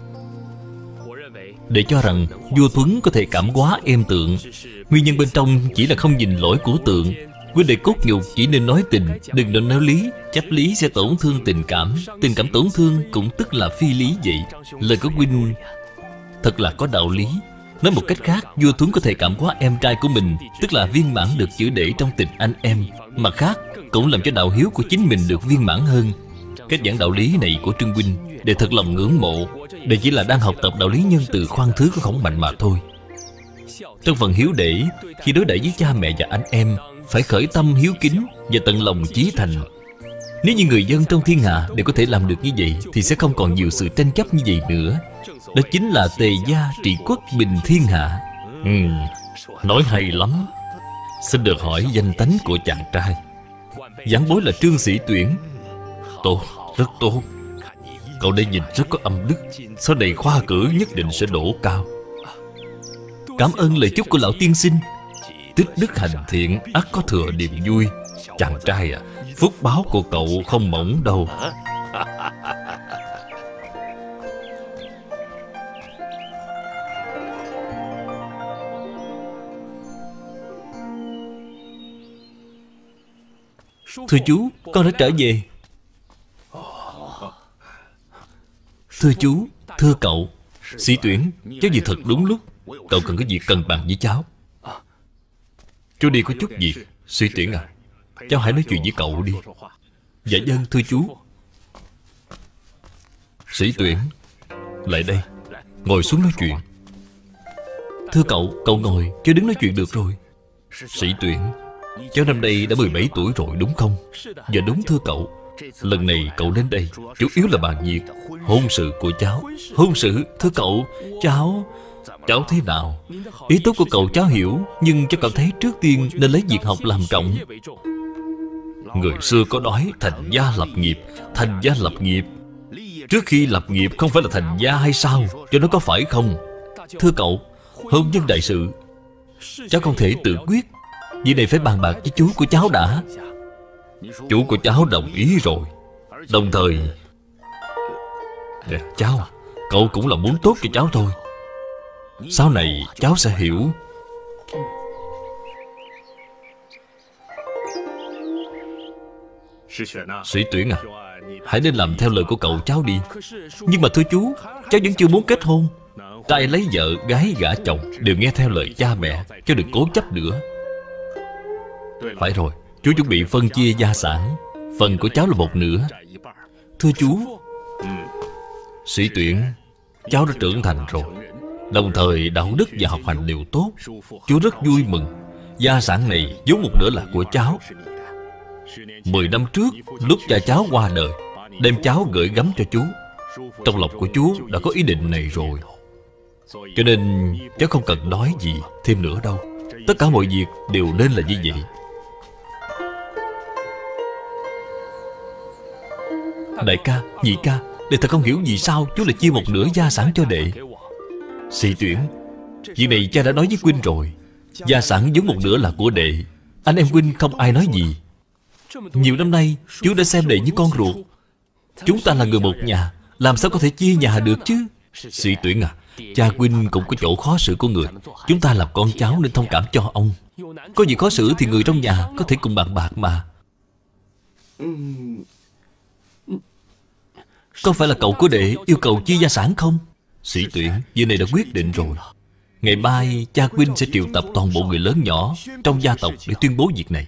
Để cho rằng vua Thuấn có thể cảm hóa em Tượng, nguyên nhân bên trong chỉ là không nhìn lỗi của Tượng. Huynh đệ cốt nhục chỉ nên nói tình, đừng nên nói lý. Chấp lý sẽ tổn thương tình cảm, tình cảm tổn thương cũng tức là phi lý vậy. Lời của huynh thật là có đạo lý. Nói một cách khác, vua Thuấn có thể cảm hóa em trai của mình, tức là viên mãn được chữ để trong tình anh em. Mặt khác, cũng làm cho đạo hiếu của chính mình được viên mãn hơn. Cách giảng đạo lý này của Trương huynh để thật lòng ngưỡng mộ. Đây chỉ là đang học tập đạo lý nhân từ khoan thứ của Khổng Mạnh mà thôi. Trong phần hiếu để, khi đối đãi với cha mẹ và anh em, phải khởi tâm hiếu kính và tận lòng chí thành. Nếu như người dân trong thiên hạ đều có thể làm được như vậy, thì sẽ không còn nhiều sự tranh chấp như vậy nữa. Đó chính là tề gia trị quốc bình thiên hạ. Ừ, nói hay lắm. Xin được hỏi danh tánh của chàng trai. Giảng bối là Trương Sĩ Tuyển. Tốt, rất tốt. Cậu đây nhìn rất có âm đức, sau này khoa cử nhất định sẽ đỗ cao. Cảm ơn lời chúc của lão tiên sinh. Tích đức hành thiện, ắt có thừa niềm vui. Chàng trai à, phúc báo của cậu không mỏng đâu. Thưa chú, con đã trở về. Thưa chú, thưa cậu, Sĩ Tuyển, cháu về thật đúng lúc. Cậu cần có việc cần bàn với cháu. Chú đi có chút việc. Sĩ Tuyển à, cháu hãy nói chuyện với cậu đi. Dạ vâng, thưa chú. Sĩ Tuyển, lại đây, ngồi xuống nói chuyện. Thưa cậu, cậu ngồi, chứ đứng nói chuyện được rồi. Sĩ Tuyển, cháu năm nay đã mười bảy tuổi rồi đúng không? Dạ đúng thưa cậu. Lần này cậu đến đây chủ yếu là bàn việc hôn sự của cháu. Hôn sự? Thưa cậu, cháu... Cháu thế nào? Ý tốt của cậu cháu hiểu, nhưng cháu cảm thấy trước tiên nên lấy việc học làm trọng. Người xưa có nói thành gia lập nghiệp. Thành gia lập nghiệp, trước khi lập nghiệp không phải là thành gia hay sao? Cho nó có phải không? Thưa cậu, hôn nhân đại sự cháu không thể tự quyết. Việc này phải bàn bạc với chú của cháu đã. Chú của cháu đồng ý rồi. Đồng thời nè, cháu, cậu cũng là muốn tốt cho cháu thôi. Sau này cháu sẽ hiểu. Sĩ Tuyển à, hãy nên làm theo lời của cậu cháu đi. Nhưng mà thưa chú, cháu vẫn chưa muốn kết hôn. Trai lấy vợ, gái gả chồng đều nghe theo lời cha mẹ, chứ đừng cố chấp nữa. Phải rồi, chú chuẩn bị phân chia gia sản. Phần của cháu là một nửa. Thưa chú, Sĩ Tuyển, cháu đã trưởng thành rồi, đồng thời đạo đức và học hành đều tốt. Chú rất vui mừng. Gia sản này vốn một nửa là của cháu. Mười năm trước, lúc cha cháu qua đời, đem cháu gửi gắm cho chú. Trong lòng của chú đã có ý định này rồi, cho nên cháu không cần nói gì thêm nữa đâu. Tất cả mọi việc đều nên là như vậy. Đại ca, nhị ca, đệ thật không hiểu vì sao chú lại chia một nửa gia sản cho đệ. Sĩ Tuyển, Việc này cha đã nói với huynh rồi. Gia sản vốn một nửa là của đệ. Anh em huynh không ai nói gì. Nhiều năm nay chú đã xem đệ như con ruột. Chúng ta là người một nhà, làm sao có thể chia nhà được chứ? Sĩ Tuyển à, cha huynh cũng có chỗ khó xử của người. Chúng ta làm con cháu nên thông cảm cho ông. Có gì khó xử thì người trong nhà có thể cùng bàn bạc mà. Có phải là cậu của đệ yêu cầu chia gia sản không? Sĩ Tuyển, việc này đã quyết định rồi. Ngày mai cha huynh sẽ triệu tập toàn bộ người lớn nhỏ trong gia tộc để tuyên bố việc này.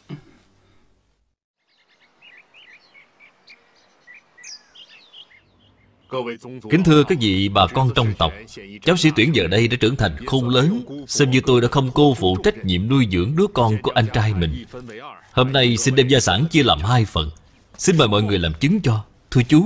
Kính thưa các vị bà con trong tộc, cháu Sĩ Tuyển giờ đây đã trưởng thành khôn lớn, xem như tôi đã không cô phụ trách nhiệm nuôi dưỡng đứa con của anh trai mình. Hôm nay xin đem gia sản chia làm hai phần. Xin mời mọi người làm chứng cho. Thưa chú.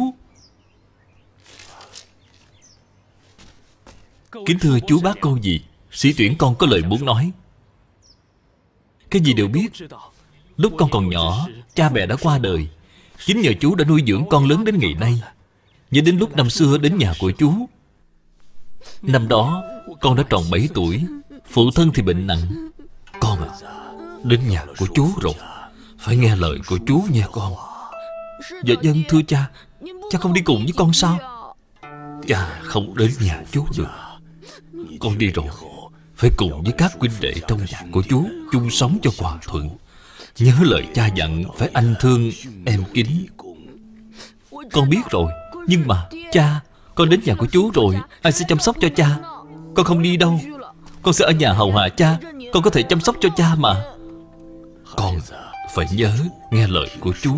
Kính thưa chú bác câu gì? Sĩ Tuyển con có lời muốn nói. Cái gì đều biết. Lúc con còn nhỏ, cha mẹ đã qua đời. Chính nhờ chú đã nuôi dưỡng con lớn đến ngày nay. Nhớ đến lúc năm xưa đến nhà của chú. Năm đó con đã tròn bảy tuổi. Phụ thân thì bệnh nặng. Con à, đến nhà của chú rồi, phải nghe lời của chú nha con. Dạ vâng thưa cha. Cha không đi cùng với con sao? Cha không đến nhà chú được. Con đi rồi phải cùng với các huynh đệ trong nhà của chú chung sống cho hòa thuận. Nhớ lời cha dặn, phải anh thương em kính. Con biết rồi. Nhưng mà cha, con đến nhà của chú rồi, ai sẽ chăm sóc cho cha? Con không đi đâu. Con sẽ ở nhà hầu hạ cha. Con có thể chăm sóc cho cha mà. Con phải nhớ nghe lời của chú.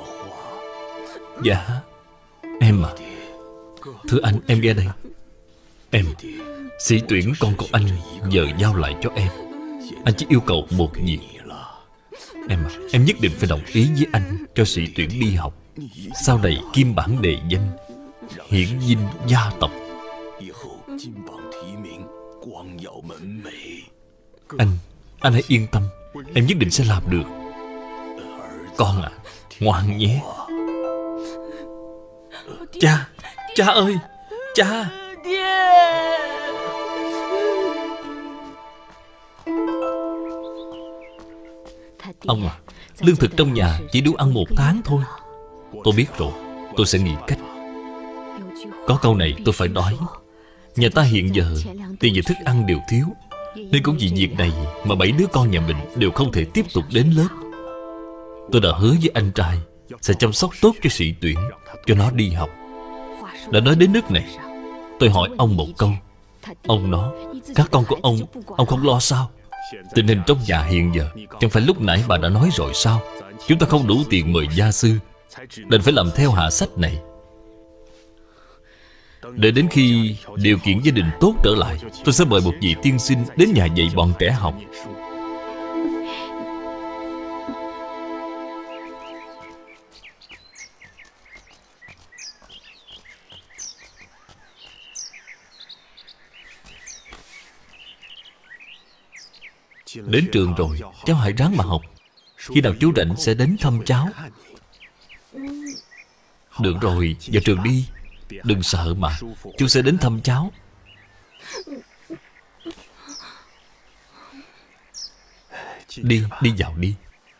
Dạ. Em à. Thưa anh, em nghe đây. Em, Sĩ Tuyển con của anh giờ giao lại cho em. Anh chỉ yêu cầu một việc. Em à, em nhất định phải đồng ý với anh cho Sĩ Tuyển đi học, sau này kim bản đề danh, hiển vinh gia tộc. Anh, anh hãy yên tâm. Em nhất định sẽ làm được. Con à, ngoan nhé. Cha, cha ơi, cha. Ông à, lương thực trong nhà chỉ đủ ăn một tháng thôi. Tôi biết rồi, tôi sẽ nghĩ cách. Có câu này tôi phải nói. Nhà ta hiện giờ tiền và thức ăn đều thiếu, nên cũng vì việc này mà bảy đứa con nhà mình đều không thể tiếp tục đến lớp. Tôi đã hứa với anh trai sẽ chăm sóc tốt cho Sĩ Tuyển, cho nó đi học. Đã nói đến nước này, tôi hỏi ông một câu. Ông nói, các con của ông, ông không lo sao? Tình hình trong nhà hiện giờ, chẳng phải lúc nãy bà đã nói rồi sao? Chúng ta không đủ tiền mời gia sư, đành phải làm theo hạ sách này. Để đến khi điều kiện gia đình tốt trở lại, tôi sẽ mời một vị tiên sinh đến nhà dạy bọn trẻ học. Đến trường rồi, cháu hãy ráng mà học. Khi nào chú rảnh sẽ đến thăm cháu. Được rồi, vào trường đi. Đừng sợ mà, chú sẽ đến thăm cháu. Đi, đi vào đi.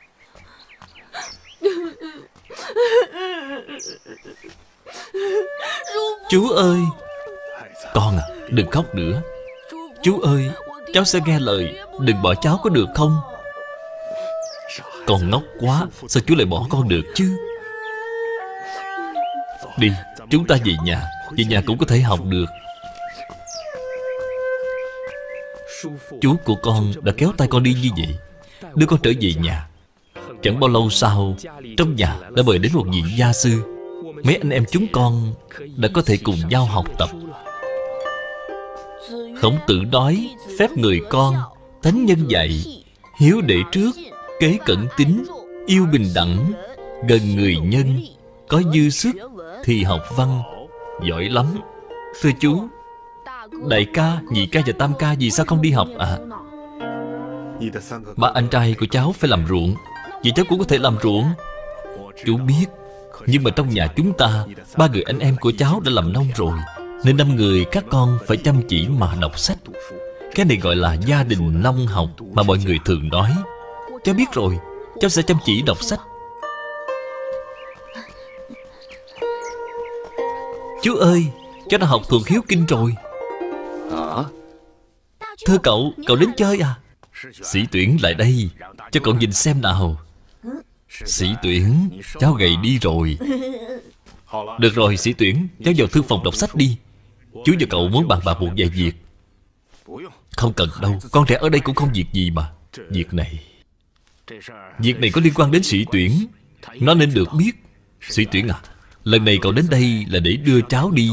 Chú ơi. Con à, đừng khóc nữa. Chú ơi, cháu sẽ nghe lời. Đừng bỏ cháu có được không? Con ngốc quá, sao chú lại bỏ con được chứ? Đi, chúng ta về nhà. Về nhà cũng có thể học được. Chú của con đã kéo tay con đi như vậy, đưa con trở về nhà. Chẳng bao lâu sau, trong nhà đã mời đến một vị gia sư. Mấy anh em chúng con đã có thể cùng nhau học tập. Khổng Tử nói, phép người con, thánh nhân dạy, hiếu đệ trước, kế cẩn tính, yêu bình đẳng, gần người nhân, có dư sức thì học văn, giỏi lắm. Thưa chú, đại ca, nhị ca và tam ca vì sao không đi học ạ? À? Ba anh trai của cháu phải làm ruộng, vậy cháu cũng có thể làm ruộng. Chú biết, nhưng mà trong nhà chúng ta, ba người anh em của cháu đã làm nông rồi, nên năm người các con phải chăm chỉ mà đọc sách. Cái này gọi là gia đình nông học mà mọi người thường nói. Cháu biết rồi, cháu sẽ chăm chỉ đọc sách. Chú ơi, cháu đã học thuộc hiếu kinh rồi. Thưa cậu, cậu đến chơi à? Sĩ Tuyển lại đây, cho cậu nhìn xem nào. Sĩ Tuyển, cháu gầy đi rồi. Được rồi Sĩ Tuyển, cháu vào thư phòng đọc sách đi. Chú và cậu muốn bàn bạc một vài việc. Không cần đâu, con trẻ ở đây cũng không việc gì mà. Việc này Việc này có liên quan đến Sĩ Tuyển. Nó nên được biết. Sĩ Tuyển à, lần này cậu đến đây là để đưa cháu đi.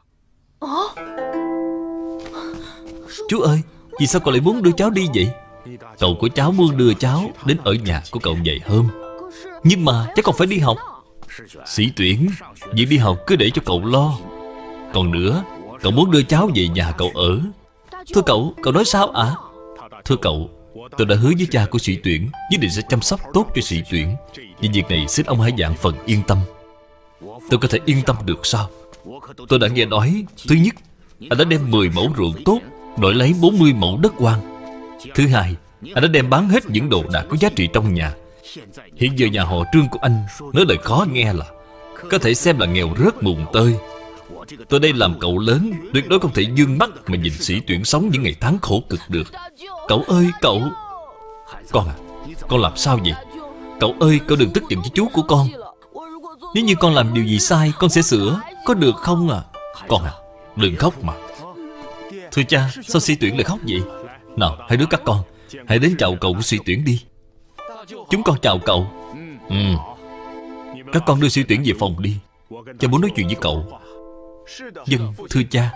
Chú ơi, vì sao cậu lại muốn đưa cháu đi vậy? Cậu của cháu muốn đưa cháu đến ở nhà của cậu vài hôm. Nhưng mà cháu còn phải đi học. Sĩ Tuyển, việc đi học cứ để cho cậu lo. Còn nữa, cậu muốn đưa cháu về nhà cậu ở. Thưa cậu, cậu nói sao ạ? À? Thưa cậu, tôi đã hứa với cha của Sĩ Tuyển nhất định sẽ chăm sóc tốt cho Sĩ Tuyển. Vì việc này xin ông hãy vạn phần yên tâm. Tôi có thể yên tâm được sao? Tôi đã nghe nói, thứ nhất, anh đã đem mười mẫu ruộng tốt đổi lấy bốn mươi mẫu đất hoang. Thứ hai, anh đã đem bán hết những đồ đạc có giá trị trong nhà. Hiện giờ nhà họ Trương của anh nói lời khó nghe là có thể xem là nghèo rớt mùng tơi. Tôi đây làm cậu lớn, tuyệt đối không thể dương mắt mà nhìn Sĩ Tuyển sống những ngày tháng khổ cực được. Cậu ơi, cậu... Con à, con làm sao vậy? Cậu ơi, cậu đừng tức giận với chú của con. Nếu như con làm điều gì sai, con sẽ sửa, có được không à? Con à, đừng khóc mà. Thưa cha, sao Sĩ Tuyển lại khóc vậy? Nào, hai đứa các con, hãy đến chào cậu của Sĩ Tuyển đi. Chúng con chào cậu. Ừ. Các con đưa Sĩ Tuyển về phòng đi. Cha muốn nói chuyện với cậu. Vâng, thưa cha.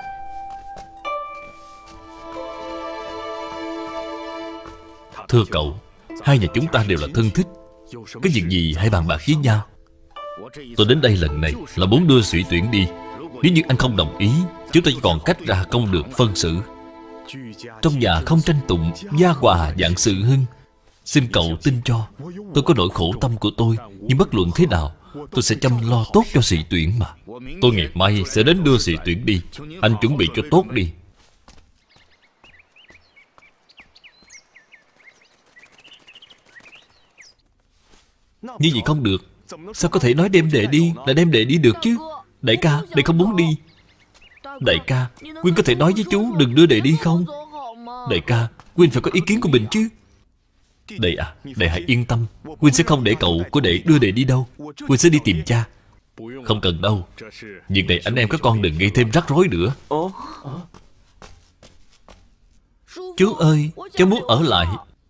Thưa cậu, hai nhà chúng ta đều là thân thích. Có việc gì hãy bàn bạc với nhau. Tôi đến đây lần này là muốn đưa Sĩ Tuyển đi. Nếu như anh không đồng ý, chúng ta chỉ còn cách ra không được phân xử. Trong nhà không tranh tụng, gia hòa vạn sự hưng. Xin cậu tin cho, tôi có nỗi khổ tâm của tôi, nhưng bất luận thế nào, tôi sẽ chăm lo tốt cho Sĩ Tuyển mà. Tôi ngày mai sẽ đến đưa Sĩ Tuyển đi. Anh chuẩn bị cho tốt đi. Như vậy không được. Sao có thể nói đem đệ đi là đem đệ đi được chứ? Đại ca, đệ không muốn đi. Đại ca, Quyên có thể nói với chú đừng đưa đệ đi không? Đại ca, Quyên phải có ý kiến của mình chứ. Đệ à, đệ hãy yên tâm. Quyên sẽ không để cậu của đệ đưa đệ đi đâu. Quyên sẽ đi tìm cha. Không cần đâu. Việc này anh em các con đừng gây thêm rắc rối nữa. Chú ơi, cháu muốn ở lại.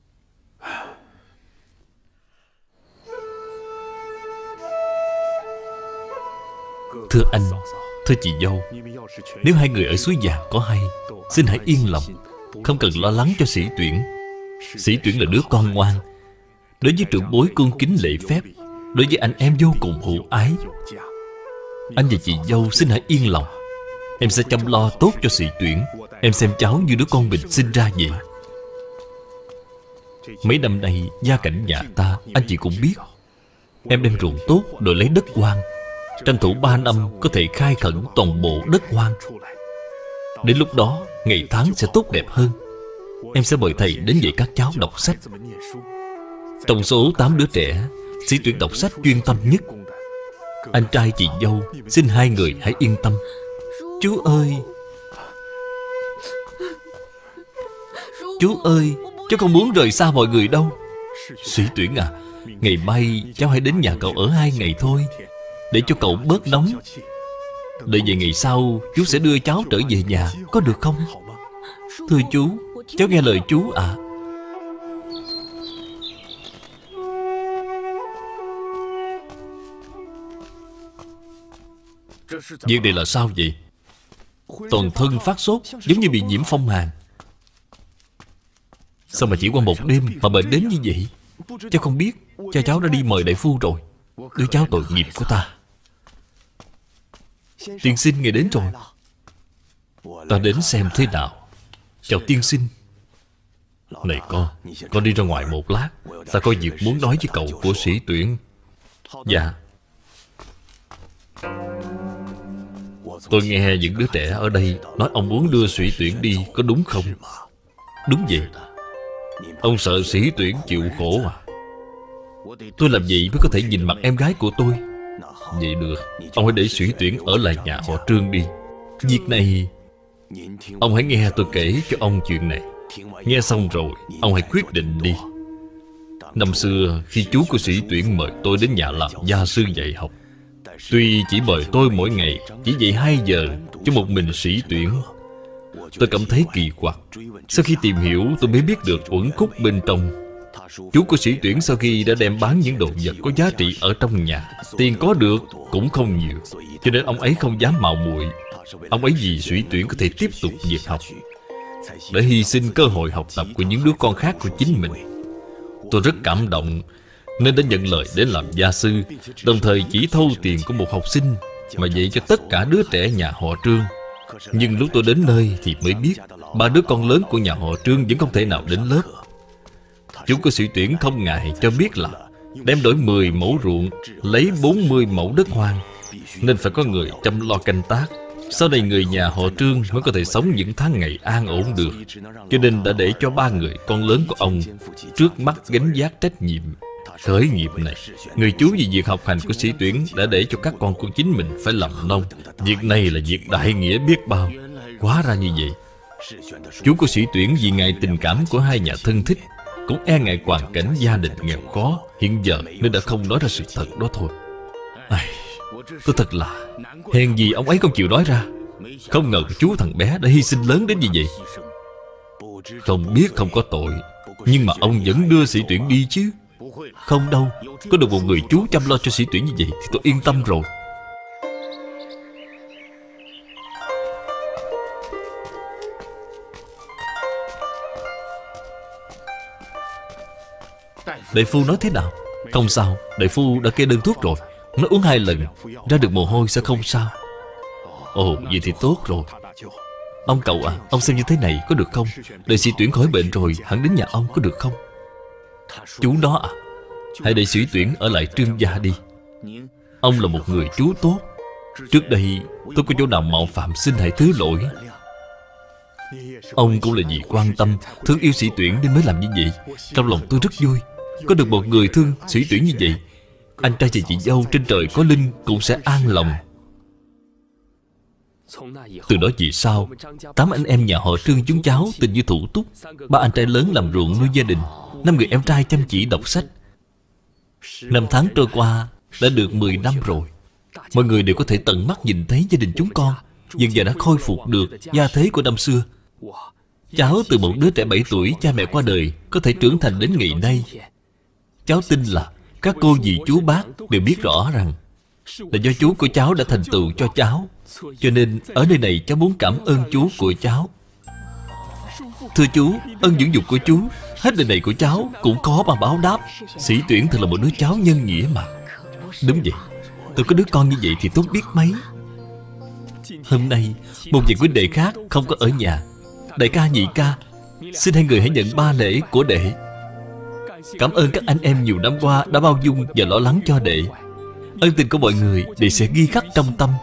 Thưa anh, thưa chị dâu, nếu hai người ở suối vàng có hay, xin hãy yên lòng, không cần lo lắng cho Sĩ Tuyển. Sĩ Tuyển là đứa con ngoan, đối với trưởng bối cung kính lễ phép, đối với anh em vô cùng hữu ái. Anh và chị dâu xin hãy yên lòng. Em sẽ chăm lo tốt cho Sĩ Tuyển. Em xem cháu như đứa con mình sinh ra vậy. Mấy năm nay gia cảnh nhà ta anh chị cũng biết. Em đem ruộng tốt đổi lấy đất hoang, tranh thủ ba năm có thể khai khẩn toàn bộ đất hoang. Đến lúc đó ngày tháng sẽ tốt đẹp hơn. Em sẽ mời thầy đến dạy các cháu đọc sách. Trong số tám đứa trẻ, Sĩ Tuyển đọc sách chuyên tâm nhất. Anh trai chị dâu, xin hai người hãy yên tâm. Chú ơi, chú ơi, cháu không muốn rời xa mọi người đâu. Sĩ Tuyển à, ngày mai cháu hãy đến nhà cậu ở hai ngày thôi, để cho cậu bớt nóng. Đợi về ngày sau chú sẽ đưa cháu trở về nhà, có được không? Thưa chú, cháu nghe lời chú ạ. À. Việc này là sao vậy? Toàn thân phát sốt, giống như bị nhiễm phong hàn. Sao mà chỉ qua một đêm mà bệnh đến như vậy? Cháu không biết, cha cháu đã đi mời đại phu rồi. Đứa cháu tội nghiệp của ta. Tiên sinh ngày đến rồi. Ta đến xem thế nào. Chào tiên sinh. Này con, con đi ra ngoài một lát. Ta có việc muốn nói với cậu của Sĩ Tuyển. Dạ. Tôi nghe những đứa trẻ ở đây nói ông muốn đưa Sĩ Tuyển đi, có đúng không? Đúng vậy. Ông sợ sĩ tuyển chịu khổ à? Tôi làm vậy mới có thể nhìn mặt em gái của tôi. Vậy được, ông hãy để sĩ tuyển ở lại nhà họ Trương đi. Việc này, ông hãy nghe tôi kể cho ông chuyện này. Nghe xong rồi, ông hãy quyết định đi. Năm xưa, khi chú của sĩ tuyển mời tôi đến nhà làm gia sư dạy học, tuy chỉ mời tôi mỗi ngày chỉ dạy hai giờ cho một mình sĩ tuyển, tôi cảm thấy kỳ quặc. Sau khi tìm hiểu, tôi mới biết được uẩn khúc bên trong. Chú của sĩ tuyển sau khi đã đem bán những đồ vật có giá trị ở trong nhà, tiền có được cũng không nhiều, cho nên ông ấy không dám mạo muội. Ông ấy vì sĩ tuyển có thể tiếp tục việc học, để hy sinh cơ hội học tập của những đứa con khác của chính mình. Tôi rất cảm động, nên đã nhận lời đến làm gia sư, đồng thời chỉ thâu tiền của một học sinh mà dạy cho tất cả đứa trẻ nhà họ Trương. Nhưng lúc tôi đến nơi thì mới biết, ba đứa con lớn của nhà họ Trương vẫn không thể nào đến lớp. Chú của sĩ tuyển không ngại cho biết là đem đổi mười mẫu ruộng, lấy bốn mươi mẫu đất hoang, nên phải có người chăm lo canh tác. Sau này người nhà họ Trương mới có thể sống những tháng ngày an ổn được. Cho nên đã để cho ba người con lớn của ông trước mắt gánh vác trách nhiệm khởi nghiệp này. Người chú vì việc học hành của sĩ tuyển đã để cho các con của chính mình phải làm nông. Việc này là việc đại nghĩa biết bao. Hóa ra như vậy. Chú của sĩ tuyển vì ngại tình cảm của hai nhà thân thích, cũng e ngại hoàn cảnh gia đình nghèo khó hiện giờ, nên đã không nói ra sự thật đó thôi. Ai, tôi thật là hèn gì ông ấy không chịu nói ra. Không ngờ chú thằng bé đã hy sinh lớn đến như vậy. Không biết không có tội, nhưng mà ông vẫn đưa sĩ tuyển đi chứ. Không đâu, có được một người chú chăm lo cho sĩ tuyển như vậy thì tôi yên tâm rồi. Đại phu nói thế nào? Không sao, đại phu đã kê đơn thuốc rồi. Nó uống hai lần, ra được mồ hôi sẽ không sao. Ồ, vậy thì tốt rồi. Ông cậu à, ông xem như thế này có được không? Đợi sĩ tuyển khỏi bệnh rồi hẳn đến nhà ông có được không? Chú nó à, hãy để sĩ tuyển ở lại Trương gia đi. Ông là một người chú tốt. Trước đây tôi có chỗ nào mạo phạm xin hãy thứ lỗi. Ông cũng là vì quan tâm, thương yêu sĩ tuyển nên mới làm như vậy. Trong lòng tôi rất vui, có được một người thương sĩ tuyển như vậy. Anh trai và chị dâu trên trời có linh cũng sẽ an lòng. Từ đó về sau, tám anh em nhà họ Trương chúng cháu tình như thủ túc. Ba anh trai lớn làm ruộng nuôi gia đình, năm người em trai chăm chỉ đọc sách. Năm tháng trôi qua đã được mười năm rồi. Mọi người đều có thể tận mắt nhìn thấy gia đình chúng con dần dần đã khôi phục được gia thế của năm xưa. Cháu từ một đứa trẻ bảy tuổi cha mẹ qua đời có thể trưởng thành đến ngày nay. Cháu tin là các cô dì chú bác đều biết rõ rằng là do chú của cháu đã thành tựu cho cháu. Cho nên ở nơi này cháu muốn cảm ơn chú của cháu. Thưa chú, ơn dưỡng dục của chú hết đời này của cháu cũng khó mà báo đáp. Sĩ tuyển thật là một đứa cháu nhân nghĩa mà. Đúng vậy, tôi có đứa con như vậy thì tốt biết mấy. Hôm nay một vị huynh đệ khác không có ở nhà. Đại ca, nhị ca, xin hai người hãy nhận ba lễ của đệ. Cảm ơn các anh em nhiều năm qua đã bao dung và lo lắng cho đệ. Ân tình của mọi người đệ sẽ ghi khắc trong tâm.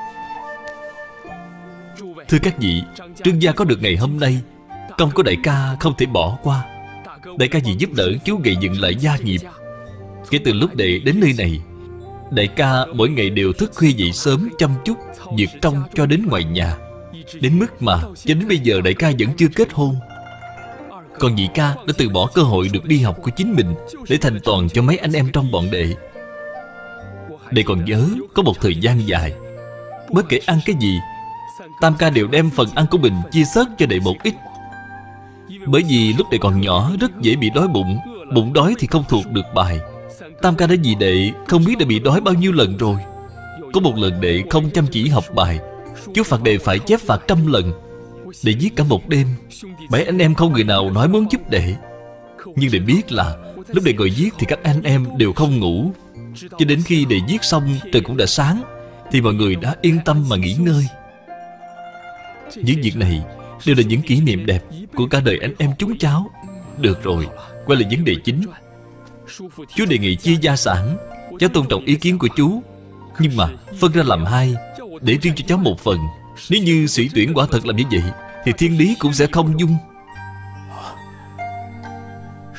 Thưa các vị, Trương gia có được ngày hôm nay, công của đại ca không thể bỏ qua. Đại ca vì giúp đỡ chú gây dựng lại gia nghiệp. Kể từ lúc đệ đến nơi này, đại ca mỗi ngày đều thức khuya dậy sớm chăm chút việc trong cho đến ngoài nhà, đến mức mà cho đến bây giờ đại ca vẫn chưa kết hôn. Còn nhị ca đã từ bỏ cơ hội được đi học của chính mình để thành toàn cho mấy anh em trong bọn đệ. Đệ còn nhớ có một thời gian dài, bất kể ăn cái gì, tam ca đều đem phần ăn của mình chia sớt cho đệ một ít. Bởi vì lúc đệ còn nhỏ rất dễ bị đói bụng, bụng đói thì không thuộc được bài. Tam ca đã vì đệ không biết đã bị đói bao nhiêu lần rồi. Có một lần đệ không chăm chỉ học bài, chú phạt đệ phải chép phạt trăm lần. Đệ viết cả một đêm, bảy anh em không người nào nói muốn giúp đệ. Nhưng đệ biết là lúc đệ ngồi viết thì các anh em đều không ngủ. Cho đến khi đệ viết xong trời cũng đã sáng, thì mọi người đã yên tâm mà nghỉ ngơi. Những việc này đều là những kỷ niệm đẹp của cả đời anh em chúng cháu. Được rồi, quay lại vấn đề chính. Chú đề nghị chia gia sản. Cháu tôn trọng ý kiến của chú, nhưng mà phân ra làm hai, để riêng cho cháu một phần. Nếu như sĩ tuyển quả thật làm như vậy thì thiên lý cũng sẽ không dung.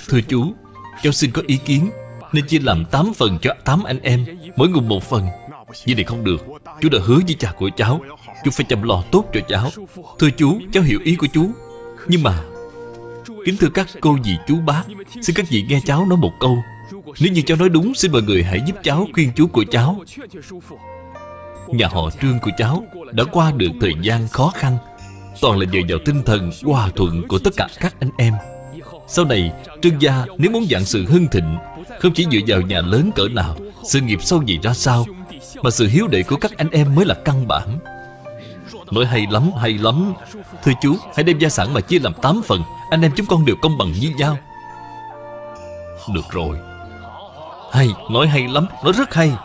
Thưa chú, cháu xin có ý kiến, nên chia làm tám phần cho tám anh em, mỗi người một phần. Như này không được. Chú đã hứa với cha của cháu, chú phải chăm lo tốt cho cháu. Thưa chú, cháu hiểu ý của chú. Nhưng mà, kính thưa các cô dì chú bác, xin các vị nghe cháu nói một câu. Nếu như cháu nói đúng, xin mọi người hãy giúp cháu khuyên chú của cháu. Nhà họ Trương của cháu đã qua được thời gian khó khăn, toàn là nhờ vào tinh thần hòa thuận của tất cả các anh em. Sau này Trương gia nếu muốn vạn sự hưng thịnh, không chỉ dựa vào nhà lớn cỡ nào, sự nghiệp sau gì ra sao, mà sự hiếu đệ của các anh em mới là căn bản. Nói hay lắm, hay lắm. Thưa chú, hãy đem gia sản mà chia làm tám phần, anh em chúng con đều công bằng như nhau. Được rồi. Hay, nói hay lắm, nói rất hay.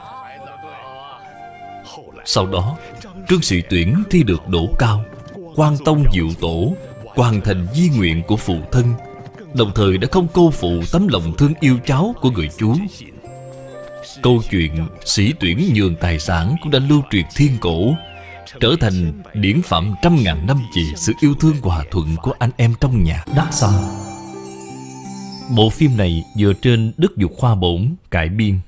Sau đó Trương Sĩ Tuyển thi được đỗ cao, quan tông diệu tổ, hoàn thành di nguyện của phụ thân, đồng thời đã không cô phụ tấm lòng thương yêu cháu của người chú. Câu chuyện Sĩ Tuyển nhường tài sản cũng đã lưu truyền thiên cổ, trở thành điển phạm trăm ngàn năm về sự yêu thương hòa thuận của anh em trong nhà. Đắc Sâm. Bộ phim này dựa trên Đức Dục Khoa Bổn cải biên.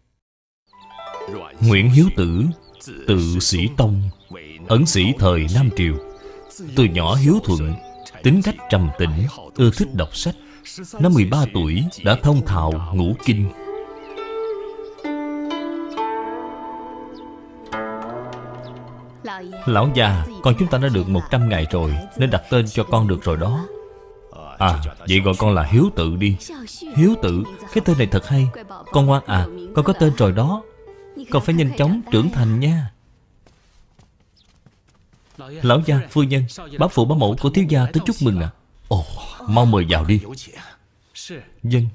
Nguyễn Hiếu Tử, tự Sĩ Tông, ẩn sĩ thời Nam Triều. Từ nhỏ hiếu thuận, tính cách trầm tĩnh, ưa thích đọc sách. Năm mười ba tuổi đã thông thạo ngũ kinh. Lão già, con chúng ta đã được một trăm ngày rồi, nên đặt tên cho con được rồi đó. À, vậy gọi con là Hiếu Tự đi. Hiếu Tự, cái tên này thật hay. Con ngoan à, con có tên rồi đó. Con phải nhanh chóng trưởng thành nha. Lão gia, phu nhân, bá phụ bá mẫu của thiếu gia tới chúc mừng à. Ồ, mau mời vào đi. Vâng.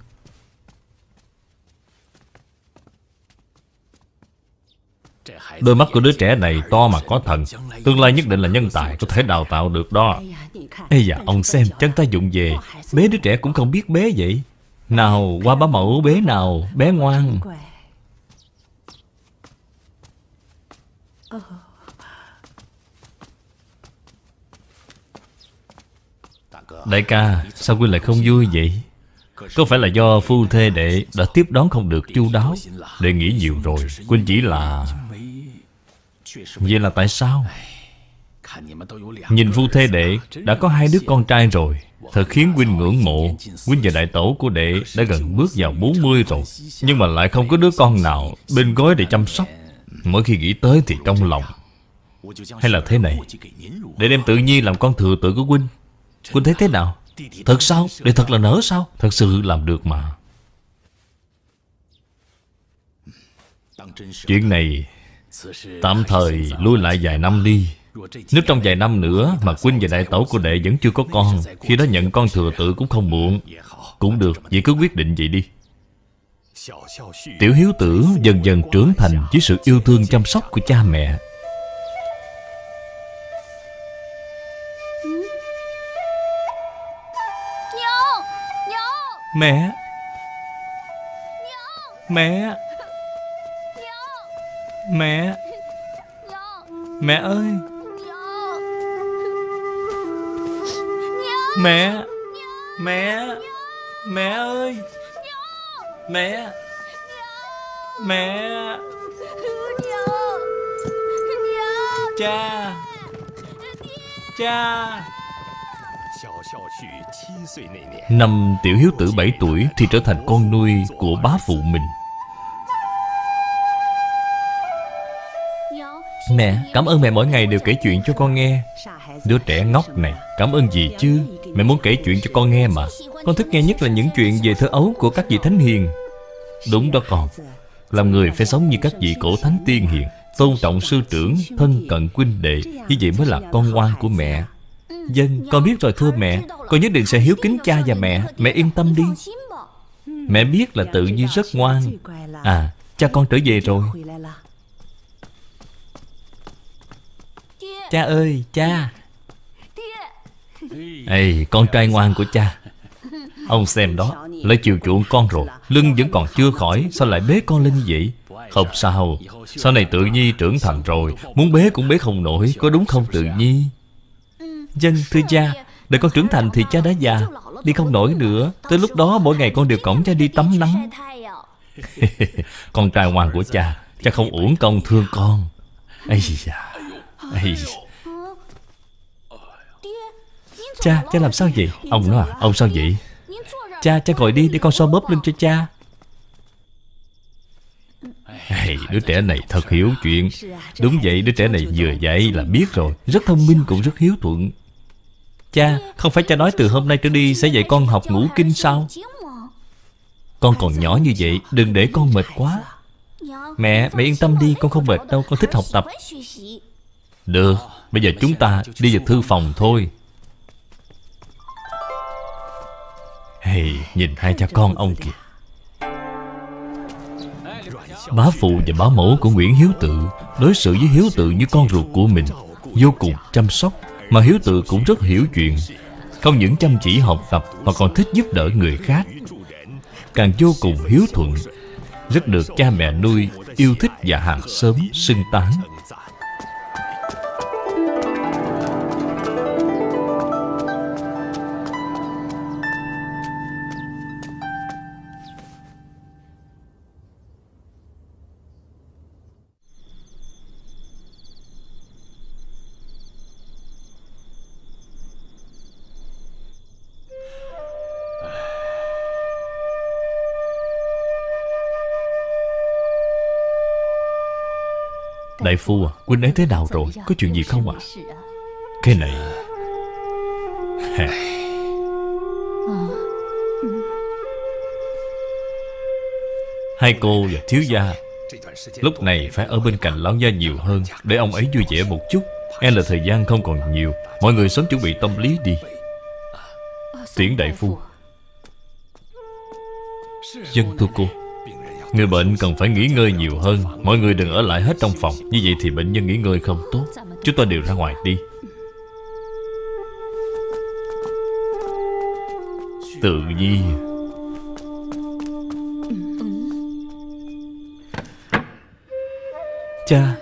Đôi mắt của đứa trẻ này to mà có thần, tương lai nhất định là nhân tài, có thể đào tạo được đó. Ê da, ông xem, chân tay vụng về, bế đứa trẻ cũng không biết bế vậy. Nào, qua bá mẫu bế nào, bé ngoan. Đại ca, sao Quynh lại không vui vậy? Có phải là do phu thê đệ đã tiếp đón không được chu đáo? Đệ nghĩ nhiều rồi, Quynh chỉ là... Vậy là tại sao? Nhìn phu thê đệ đã có hai đứa con trai rồi, thật khiến Quynh ngưỡng mộ. Quynh và đại tổ của đệ đã gần bước vào bốn mươi rồi, nhưng mà lại không có đứa con nào bên gối để chăm sóc. Mỗi khi nghĩ tới thì trong lòng. Hay là thế này, để đem Tự Nhi làm con thừa tự của Quynh. Quynh thấy thế nào? Thật sao? Để thật là nỡ sao? Thật sự làm được mà. Chuyện này tạm thời lui lại vài năm đi. Nếu trong vài năm nữa mà Quynh và đại tẩu của đệ vẫn chưa có con, khi đó nhận con thừa tự cũng không muộn. Cũng được, vậy cứ quyết định vậy đi. Tiểu Hiếu Tử dần dần trưởng thành với sự yêu thương chăm sóc của cha mẹ. Mẹ! Mẹ! Mẹ! Mẹ ơi! Mẹ! Mẹ! Mẹ ơi! Mẹ! Mẹ! Cha! Cha! Năm Tiểu Hiếu Tử bảy tuổi thì trở thành con nuôi của bá phụ mình. Mẹ, cảm ơn mẹ mỗi ngày đều kể chuyện cho con nghe. Đứa trẻ ngốc này, cảm ơn gì chứ? Mẹ muốn kể chuyện cho con nghe mà. Con thích nghe nhất là những chuyện về thơ ấu của các vị thánh hiền. Đúng đó con. Làm người phải sống như các vị cổ thánh tiên hiền, tôn trọng sư trưởng, thân cận huynh đệ. Như vậy mới là con ngoan của mẹ. Vâng, con biết rồi thưa mẹ. Con nhất định sẽ hiếu kính cha và mẹ. Mẹ yên tâm đi. Mẹ biết là Tự Nhi rất ngoan. À, cha con trở về rồi. Cha ơi, cha. Ê, con trai ngoan của cha. Ông xem đó, lại chiều chuộng con rồi. Lưng vẫn còn chưa khỏi, sao lại bế con lên như vậy? Không sao, sau này Tự Nhi trưởng thành rồi, muốn bế cũng bế không nổi, có đúng không Tự Nhi? Vâng, thưa cha. Đợi con trưởng thành thì cha đã già, đi không nổi nữa. Tới lúc đó mỗi ngày con đều cõng cha đi tắm nắng. Con trai ngoan của cha, cha không uổng công thương con. Ây da, ây da. Cha, cha làm sao vậy? Ông nói à, ông sao vậy? Cha, cha ngồi đi để con xoa bóp lưng cho cha. Hey, đứa trẻ này thật hiểu chuyện. Đúng vậy, đứa trẻ này vừa dạy là biết rồi. Rất thông minh cũng rất hiếu thuận. Cha, không phải cha nói từ hôm nay trở đi sẽ dạy con học ngũ kinh sao? Con còn nhỏ như vậy, đừng để con mệt quá. Mẹ, mẹ yên tâm đi, con không mệt đâu, con thích học tập. Được, bây giờ chúng ta đi vào thư phòng thôi. Hey, nhìn hai cha con ông kìa. Bá phụ và bá mẫu của Nguyễn Hiếu Tự đối xử với Hiếu Tự như con ruột của mình, vô cùng chăm sóc. Mà Hiếu Tự cũng rất hiểu chuyện, không những chăm chỉ học tập mà còn thích giúp đỡ người khác, càng vô cùng hiếu thuận, rất được cha mẹ nuôi yêu thích và hàng xóm xưng tán. Đại phu à, huynh ấy thế nào rồi? Có chuyện gì không ạ? À? Cái này hai cô và thiếu gia lúc này phải ở bên cạnh lão gia nhiều hơn, để ông ấy vui vẻ một chút. E là thời gian không còn nhiều. Mọi người sớm chuẩn bị tâm lý đi. Tiễn đại phu. Dân thưa cô. Người bệnh cần phải nghỉ ngơi nhiều hơn. Mọi người đừng ở lại hết trong phòng. Như vậy thì bệnh nhân nghỉ ngơi không tốt. Chúng ta đều ra ngoài đi. Tự Nhi. Cha.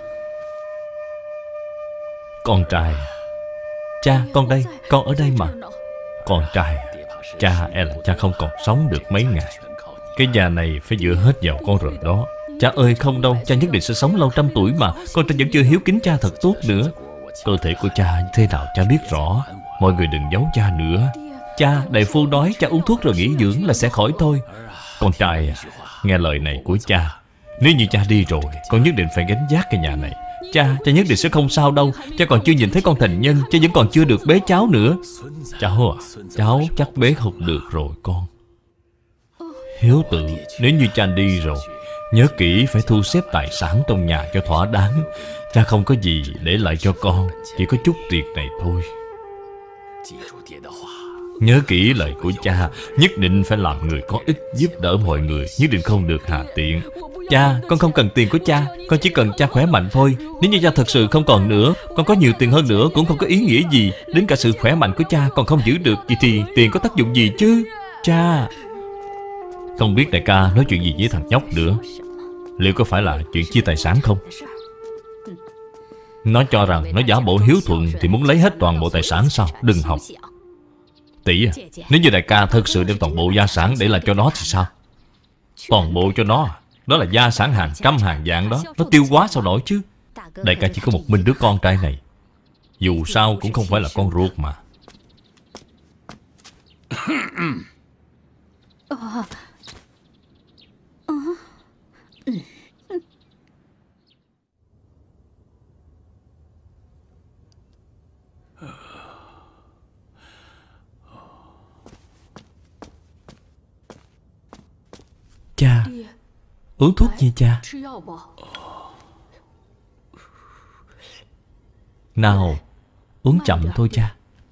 Con trai. Cha, con đây. Con ở đây mà. Con trai. Cha e là cha không còn sống được mấy ngày. Cái nhà này phải dựa hết vào con rồi đó. Cha ơi không đâu, cha nhất định sẽ sống lâu trăm tuổi mà. Con trai vẫn chưa hiếu kính cha thật tốt nữa. Cơ thể của cha thế nào cha biết rõ. Mọi người đừng giấu cha nữa. Cha, đại phu nói cha uống thuốc rồi nghỉ dưỡng là sẽ khỏi thôi. Con trai à, nghe lời này của cha. Nếu như cha đi rồi, con nhất định phải gánh vác cái nhà này. Cha, cha nhất định sẽ không sao đâu. Cha còn chưa nhìn thấy con thành nhân. Cha vẫn còn chưa được bế cháu nữa. Cháu à, cháu chắc bế không được rồi con. Hiếu Tự, nếu như cha đi rồi, nhớ kỹ phải thu xếp tài sản trong nhà cho thỏa đáng. Cha không có gì để lại cho con, chỉ có chút tiền này thôi. Nhớ kỹ lời của cha, nhất định phải làm người có ích, giúp đỡ mọi người, nhất định không được hà tiện. Cha, con không cần tiền của cha, con chỉ cần cha khỏe mạnh thôi. Nếu như cha thật sự không còn nữa, con có nhiều tiền hơn nữa cũng không có ý nghĩa gì. Đến cả sự khỏe mạnh của cha còn không giữ được, vậy thì tiền có tác dụng gì chứ? Cha. Không biết đại ca nói chuyện gì với thằng nhóc nữa. Liệu có phải là chuyện chia tài sản không? Nó cho rằng nó giả bộ hiếu thuận thì muốn lấy hết toàn bộ tài sản sao? Đừng học. Tỷ à, nếu như đại ca thật sự đem toàn bộ gia sản để lại cho nó thì sao? Toàn bộ cho nó à? Đó là gia sản hàng trăm hàng vạn đó. Nó tiêu quá sao nổi chứ. Đại ca chỉ có một mình đứa con trai này. Dù sao cũng không phải là con ruột mà. Cha, uống thuốc nha cha. Nào, uống chậm thôi cha.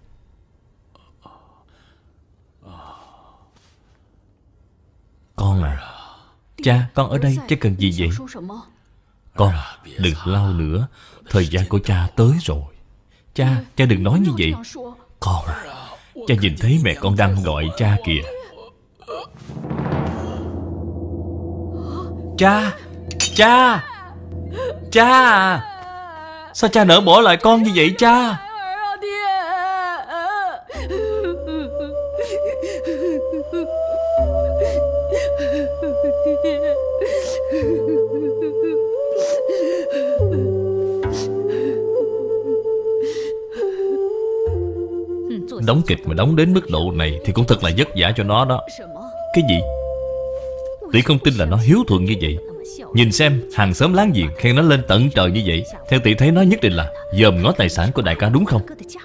Con à, cha, con ở đây, cha cần gì vậy? Con, đừng lau nữa. Thời gian của cha tới rồi. Cha, cha đừng nói như vậy. Con à, cha nhìn thấy mẹ con đang gọi cha kìa. Cha, cha, cha à, sao cha nỡ bỏ lại con như vậy cha? Đóng kịch mà đóng đến mức độ này thì cũng thật là vất vả cho nó đó. Cái gì? Tỷ không tin là nó hiếu thuận như vậy. Nhìn xem, hàng xóm láng giềng khen nó lên tận trời như vậy. Theo tỷ thấy nó nhất định là dòm ngó tài sản của đại ca đúng không?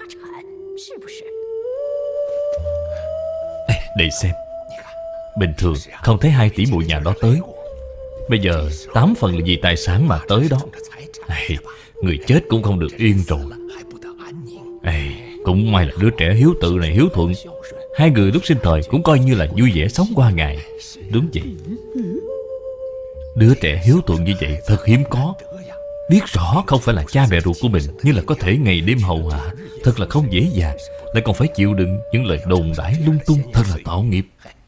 Ê, để xem. Bình thường không thấy hai tỷ muội nhà đó tới. Bây giờ tám phần là vì tài sản mà tới đó. Ê, người chết cũng không được yên rồi. Ê, cũng may là đứa trẻ hiếu tự này hiếu thuận. Hai người lúc sinh thời cũng coi như là vui vẻ sống qua ngày. Đúng vậy. Đứa trẻ hiếu thuận như vậy thật hiếm có. Biết rõ không phải là cha mẹ ruột của mình, nhưng là có thể ngày đêm hầu hạ, thật là không dễ dàng. Lại còn phải chịu đựng những lời đồn đãi lung tung, thật là tạo nghiệp.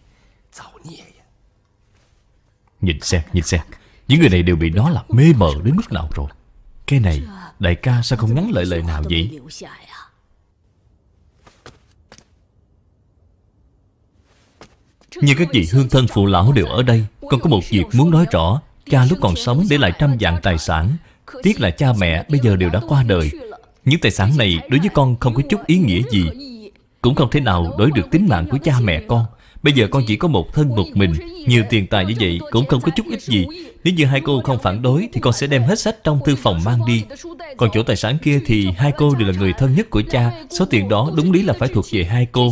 Nhìn xem, nhìn xem, những người này đều bị nó làm mê mờ đến mức nào rồi. Cái này, đại ca sao không nhắn lại lời nào vậy? Như các vị hương thân phụ lão đều ở đây, con có một việc muốn nói rõ. Cha lúc còn sống để lại trăm vạn tài sản. Tiếc là cha mẹ bây giờ đều đã qua đời. Những tài sản này đối với con không có chút ý nghĩa gì, cũng không thể nào đổi được tính mạng của cha mẹ con. Bây giờ con chỉ có một thân một mình, nhiều tiền tài như vậy cũng không có chút ích gì. Nếu như hai cô không phản đối thì con sẽ đem hết sách trong thư phòng mang đi. Còn chỗ tài sản kia thì hai cô đều là người thân nhất của cha. Số tiền đó đúng lý là phải thuộc về hai cô.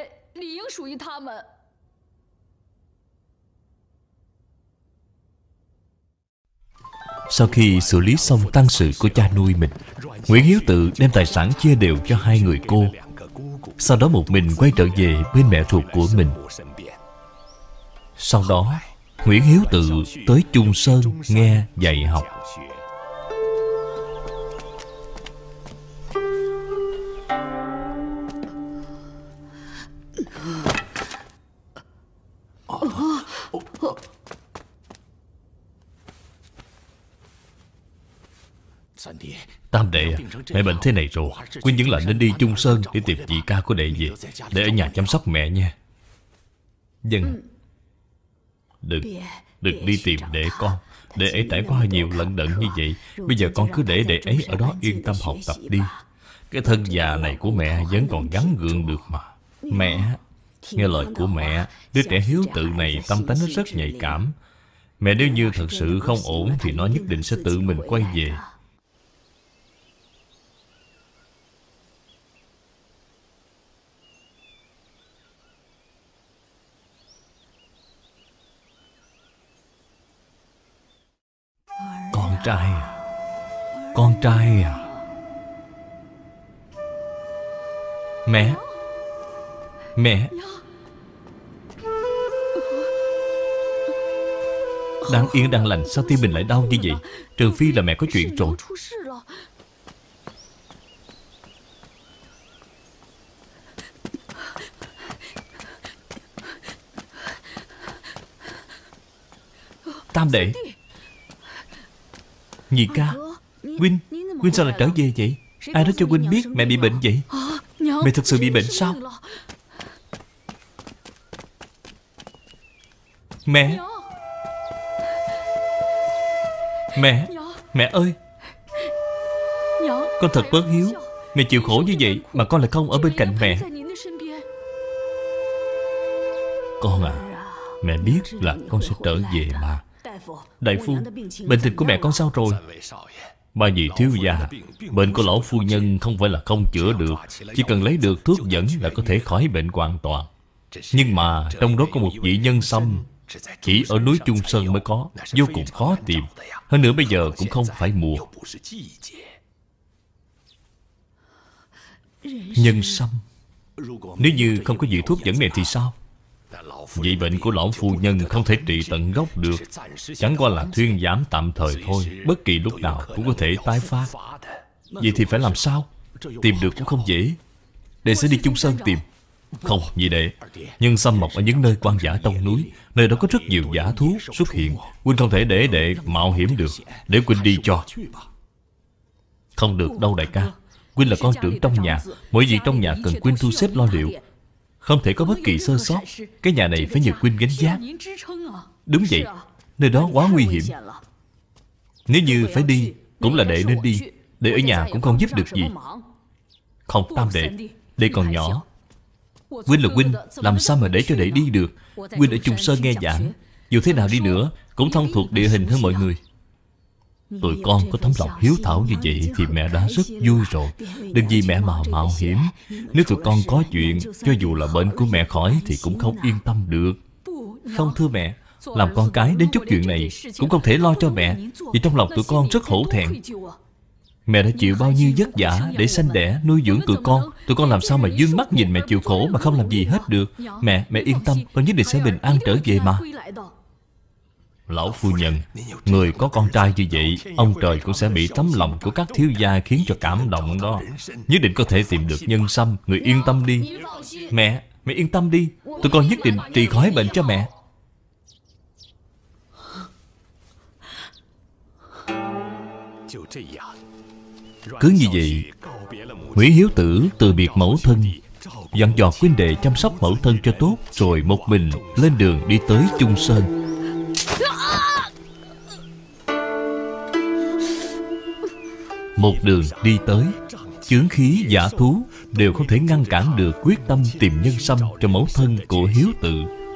Sau khi xử lý xong tang sự của cha nuôi mình, Nguyễn Hiếu Tự đem tài sản chia đều cho hai người cô. Sau đó một mình quay trở về bên mẹ ruột của mình. Sau đó Nguyễn Hiếu Tự tới Chung Sơn nghe dạy học. Tam đệ à, mẹ bệnh thế này rồi, Quynh vẫn là nên đi Chung Sơn để tìm chị ca của đệ về, để ở nhà chăm sóc mẹ nha. Vâng. Đừng, đừng đi tìm đệ con. Đệ ấy trải qua nhiều lận đận như vậy. Bây giờ con cứ để đệ ấy ở đó yên tâm học tập đi. Cái thân già này của mẹ vẫn còn gắng gượng được mà. Mẹ, nghe lời của mẹ, đứa trẻ hiếu tự này tâm tánh nó rất nhạy cảm. Mẹ nếu như thật sự không ổn thì nó nhất định sẽ tự mình quay về. Con trai à, con trai à. Mẹ, mẹ. Đang yên đang lành sao tim mình lại đau như vậy? Trừ phi là mẹ có chuyện rồi. Tam đệ, Nhị ca, Quynh, Quynh sao lại trở về vậy? Ai nói cho Quynh biết mẹ bị bệnh vậy? Mẹ thực sự bị bệnh sao? Mẹ, mẹ, mẹ ơi, con thật bất hiếu. Mẹ chịu khổ như vậy mà con lại không ở bên cạnh mẹ. Con à, mẹ biết là con sẽ trở về mà. Đại phu, bệnh tình của mẹ con sao rồi? Ba vị thiếu gia, bệnh của lão phu nhân không phải là không chữa được. Chỉ cần lấy được thuốc dẫn là có thể khỏi bệnh hoàn toàn. Nhưng mà trong đó có một vị nhân sâm, chỉ ở núi Chung Sơn mới có, vô cùng khó tìm. Hơn nữa bây giờ cũng không phải mùa. Nhân sâm, nếu như không có vị thuốc dẫn này thì sao? Vậy bệnh của lão phu nhân không thể trị tận gốc được, chẳng qua là thuyên giảm tạm thời thôi. Bất kỳ lúc nào cũng có thể tái phát. Vậy thì phải làm sao? Tìm được cũng không dễ. Đệ sẽ đi Chung Sơn tìm. Không, vì đệ, nhân sâm mọc ở những nơi hoang dã trong núi. Nơi đó có rất nhiều dã thú xuất hiện. Huynh không thể để đệ mạo hiểm được. Để Huynh đi cho. Không được đâu đại ca. Huynh là con trưởng trong nhà, mọi việc trong nhà cần Huynh thu xếp lo liệu. Không thể có bất kỳ sơ sót. Cái nhà này phải nhờ Huynh gánh vác. Đúng vậy, nơi đó quá nguy hiểm. Nếu như phải đi, cũng là đệ nên đi. Đệ ở nhà cũng không giúp được gì. Không, Tam đệ, đệ còn nhỏ. Huynh là huynh, làm sao mà để cho đệ đi được? Huynh ở Trung Sơn nghe giảng, dù thế nào đi nữa cũng thông thuộc địa hình hơn mọi người. Tụi con có tấm lòng hiếu thảo như vậy thì mẹ đã rất vui rồi. Đừng vì mẹ mà mạo hiểm. Nếu tụi con có chuyện, cho dù là bệnh của mẹ khỏi thì cũng không yên tâm được. Không thưa mẹ, làm con cái đến chút chuyện này cũng không thể lo cho mẹ, vì trong lòng tụi con rất hổ thẹn. Mẹ đã chịu bao nhiêu vất vả để sanh đẻ, nuôi dưỡng tụi con. Tụi con làm sao mà dương mắt nhìn mẹ chịu khổ mà không làm gì hết được. Mẹ, mẹ yên tâm, con nhất định sẽ bình an trở về mà. Lão phu nhân, người có con trai như vậy, ông trời cũng sẽ bị tấm lòng của các thiếu gia khiến cho cảm động đó. Nhất định có thể tìm được nhân sâm. Người yên tâm đi. Mẹ, mẹ yên tâm đi. Tụi con nhất định trị khỏi bệnh cho mẹ. Cứ như vậy, Ngụy Hiếu Tử từ biệt mẫu thân, dặn dò huynh đệ chăm sóc mẫu thân cho tốt, rồi một mình lên đường đi tới Trung Sơn. Một đường đi tới, chướng khí dã thú đều không thể ngăn cản được quyết tâm tìm nhân sâm cho mẫu thân của Hiếu Tự.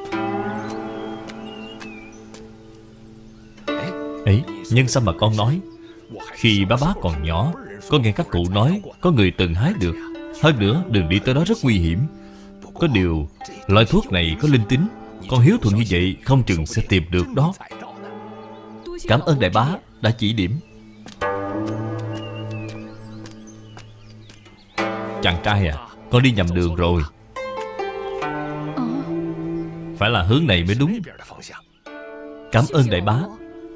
Ấy, nhân sâm mà con nói, khi bá bá còn nhỏ, con nghe các cụ nói có người từng hái được. Hơn nữa, đường đi tới đó rất nguy hiểm. Có điều, loại thuốc này có linh tính, con hiếu thuận như vậy không chừng sẽ tìm được đó. Cảm ơn đại bá đã chỉ điểm. Chàng trai à, con đi nhầm đường rồi. Phải là hướng này mới đúng. Cảm ơn đại bá.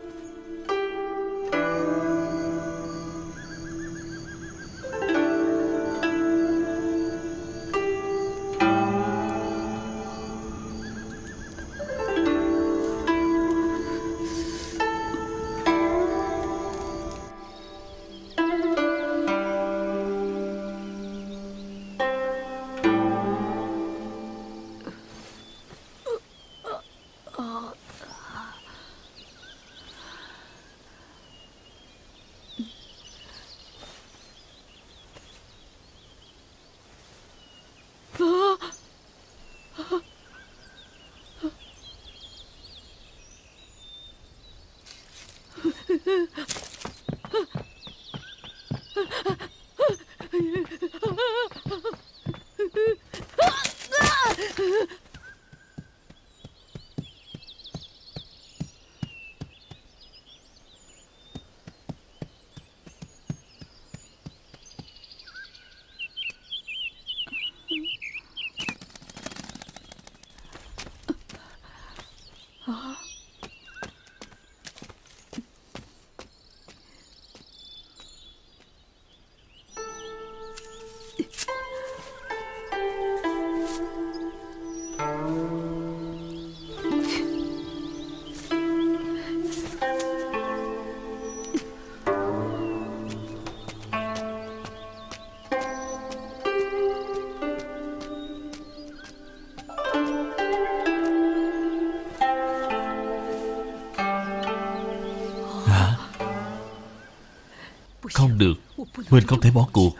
Không được, mình không thể bỏ cuộc.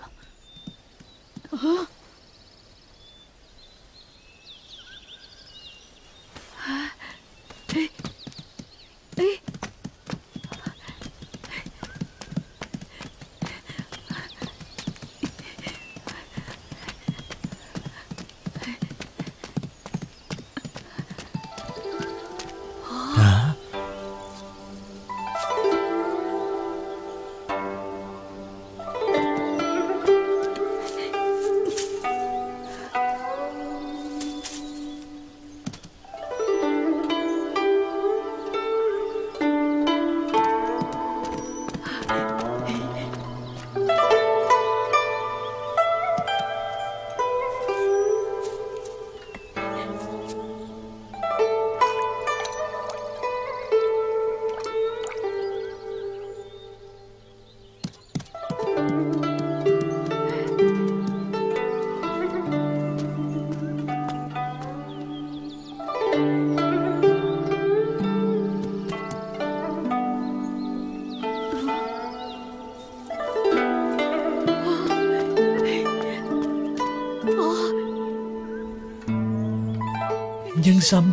Nhân sâm.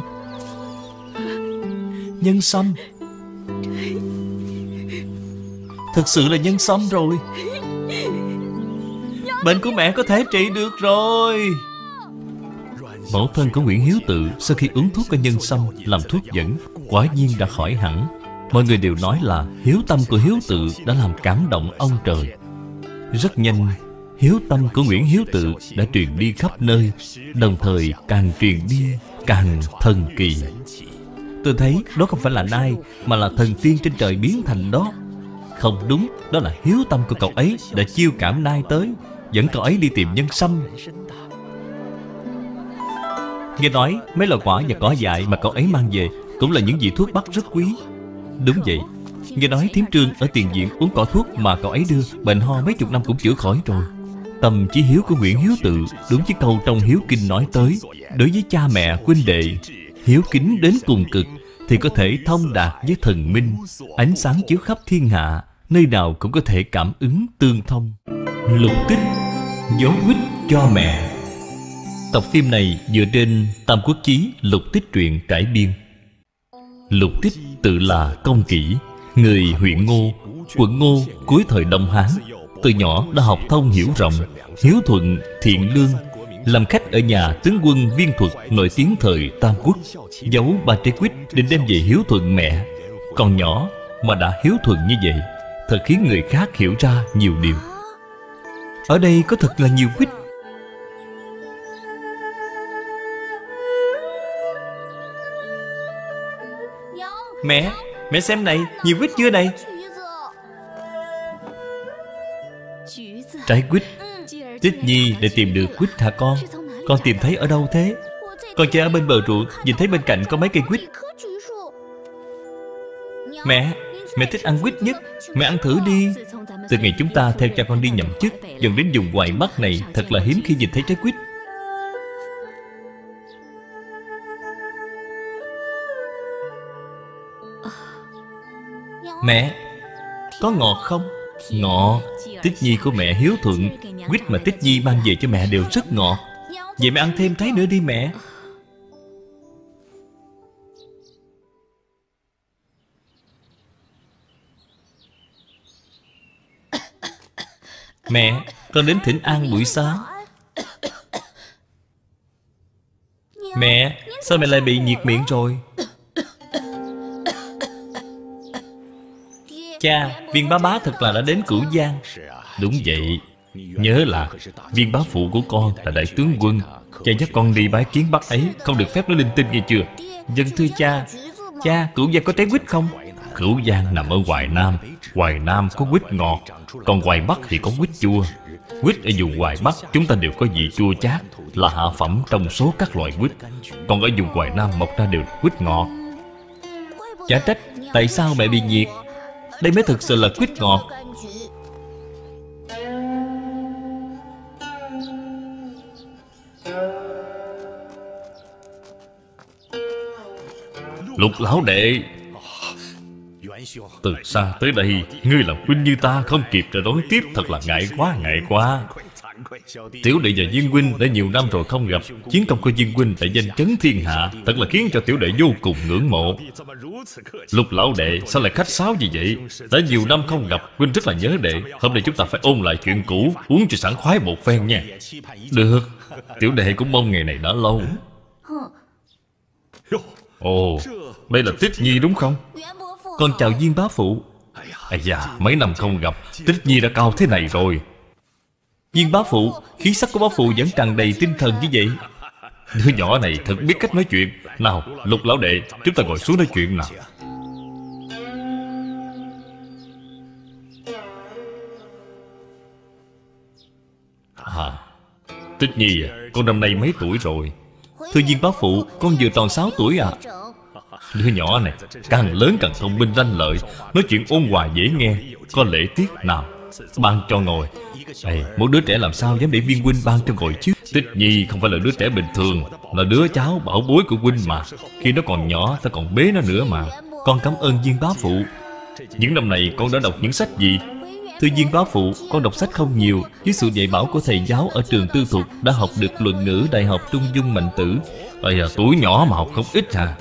Nhân sâm. Thật sự là nhân sâm rồi. Bệnh của mẹ có thể trị được rồi. Mẫu thân của Nguyễn Hiếu Tự sau khi uống thuốc của nhân sâm làm thuốc dẫn, quả nhiên đã khỏi hẳn. Mọi người đều nói là hiếu tâm của Hiếu Tự đã làm cảm động ông trời. Rất nhanh, hiếu tâm của Nguyễn Hiếu Tự đã truyền đi khắp nơi, đồng thời càng truyền đi càng thần kỳ. Tôi thấy đó không phải là nai, mà là thần tiên trên trời biến thành đó. Không đúng, đó là hiếu tâm của cậu ấy đã chiêu cảm nai tới, dẫn cậu ấy đi tìm nhân sâm. Nghe nói mấy loại quả và cỏ dại mà cậu ấy mang về cũng là những vị thuốc bắc rất quý. Đúng vậy. Nghe nói thím Trương ở tiền viện uống cỏ thuốc mà cậu ấy đưa, bệnh ho mấy chục năm cũng chữa khỏi rồi. Tâm chí hiếu của Nguyễn Hiếu Tự đúng với câu trong Hiếu Kinh nói tới: đối với cha mẹ huynh đệ, hiếu kính đến cùng cực thì có thể thông đạt với thần minh, ánh sáng chiếu khắp thiên hạ, nơi nào cũng có thể cảm ứng tương thông. Lục Tích, dấu quýt cho mẹ. Tập phim này dựa trên Tam Quốc Chí Lục Tích truyện cải biên. Lục Tích tự là Công Kỷ, người huyện Ngô, quận Ngô cuối thời Đông Hán. Từ nhỏ đã học thông hiểu rộng, hiếu thuận, thiện lương. Làm khách ở nhà tướng quân Viên Thuật nổi tiếng thời Tam Quốc, giấu ba trái quýt định đem về hiếu thuận mẹ. Còn nhỏ mà đã hiếu thuận như vậy, thật khiến người khác hiểu ra nhiều điều. Ở đây có thật là nhiều quýt. Mẹ, mẹ xem này, nhiều quýt chưa này? Trái quýt. Tích Nhi để tìm được quýt hả con? Con tìm thấy ở đâu thế? Con chơi ở bên bờ ruộng, nhìn thấy bên cạnh có mấy cây quýt. Mẹ, mẹ thích ăn quýt nhất. Mẹ ăn thử đi. Từ ngày chúng ta theo cha con đi nhậm chức, dần đến vùng Hoài Bắc này, thật là hiếm khi nhìn thấy trái quýt. Mẹ, có ngọt không? Ngọt. Tích Nhi của mẹ hiếu thuận, quýt mà Tích Nhi mang về cho mẹ đều rất ngọt. Vậy mẹ ăn thêm trái nữa đi mẹ. Mẹ, con đến thỉnh an buổi sáng. Mẹ, sao mẹ lại bị nhiệt miệng rồi? Cha, Viên bá bá thật là đã đến Cửu Giang. Đúng vậy. Nhớ là Viên bá phụ của con là đại tướng quân. Cha dắt con đi bái kiến bác ấy, không được phép nói linh tinh nghe chưa? Dân thưa cha. Cha, Cửu Giang có trái quýt không? Cửu Giang nằm ở Hoài Nam. Hoài Nam có quýt ngọt, còn Hoài Bắc thì có quýt chua. Quýt ở vùng Hoài Bắc chúng ta đều có vị chua chát, là hạ phẩm trong số các loại quýt. Còn ở vùng Hoài Nam mọc ra đều quýt ngọt. Chả trách tại sao mẹ bị nhiệt. Đây mới thực sự là quýt ngọt. Lục lão đệ, từ xa tới đây, ngươi làm huynh như ta không kịp rồi đón tiếp, thật là ngại quá, ngại quá. Tiểu đệ và Viên huynh đã nhiều năm rồi không gặp, chiến công của Viên huynh đã danh chấn thiên hạ, thật là khiến cho tiểu đệ vô cùng ngưỡng mộ. Lục lão đệ, sao lại khách sáo như vậy? Đã nhiều năm không gặp, huynh rất là nhớ đệ. Hôm nay chúng ta phải ôn lại chuyện cũ, uống cho sảng khoái một phen nha. Được, tiểu đệ cũng mong ngày này đã lâu. Ồ, đây là Tích Nhi đúng không? Con chào Viên bá phụ. Ây da, mấy năm không gặp, Tích Nhi đã cao thế này rồi. Viên bá phụ, khí sắc của bá phụ vẫn tràn đầy tinh thần như vậy. Đứa nhỏ này thật biết cách nói chuyện. Nào, Lục lão đệ, chúng ta ngồi xuống nói chuyện nào. À, Tích Nhi à, con năm nay mấy tuổi rồi? Thưa Viên bá phụ, con vừa tròn sáu tuổi à. Đứa nhỏ này càng lớn càng thông minh ranh lợi, nói chuyện ôn hòa dễ nghe, có lễ tiết. Nào, ban cho ngồi. Ê, một đứa trẻ làm sao dám để Viên huynh ban cho ngồi chứ? Tích Nhi không phải là đứa trẻ bình thường, là đứa cháu bảo bối của huynh mà. Khi nó còn nhỏ ta còn bế nó nữa mà. Con cảm ơn Viên bá phụ. Những năm này con đã đọc những sách gì? Thư viên bá phụ, con đọc sách không nhiều. Với sự dạy bảo của thầy giáo ở trường tư thục, đã học được luận ngữ đại học Trung Dung Mạnh Tử. Ây da, tuổi nhỏ mà học không ít à.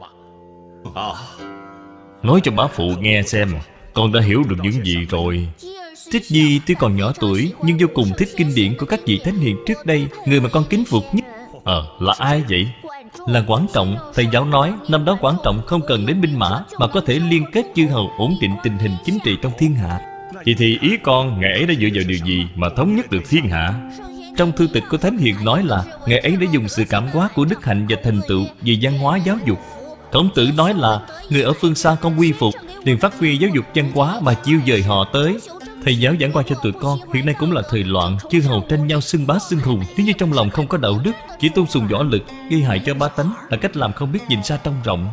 Nói cho bá phụ nghe xem, con đã hiểu được những gì rồi. Thích Nhi tuy còn nhỏ tuổi, nhưng vô cùng thích kinh điển của các vị thánh hiền trước đây. Người mà con kính phục nhất Ờ, là ai vậy? Là Quảng Trọng. Thầy giáo nói năm đó Quảng Trọng không cần đến binh mã, mà có thể liên kết chư hầu, ổn định tình hình chính trị trong thiên hạ. Vậy thì ý con, Ngài ấy đã dựa vào điều gì mà thống nhất được thiên hạ? Trong thư tịch của Thánh Hiền nói là Ngài ấy đã dùng sự cảm hóa của đức hạnh và thành tựu về văn hóa giáo dục. Khổng Tử nói là người ở phương xa không quy phục, liền phát huy giáo dục văn hóa mà chiêu dời họ tới. Thầy giáo giảng qua cho tụi con, hiện nay cũng là thời loạn, chư hầu tranh nhau xưng bá xưng hùng. Nếu như trong lòng không có đạo đức, chỉ tôn sùng võ lực, gây hại cho bá tánh, là cách làm không biết nhìn xa trông rộng.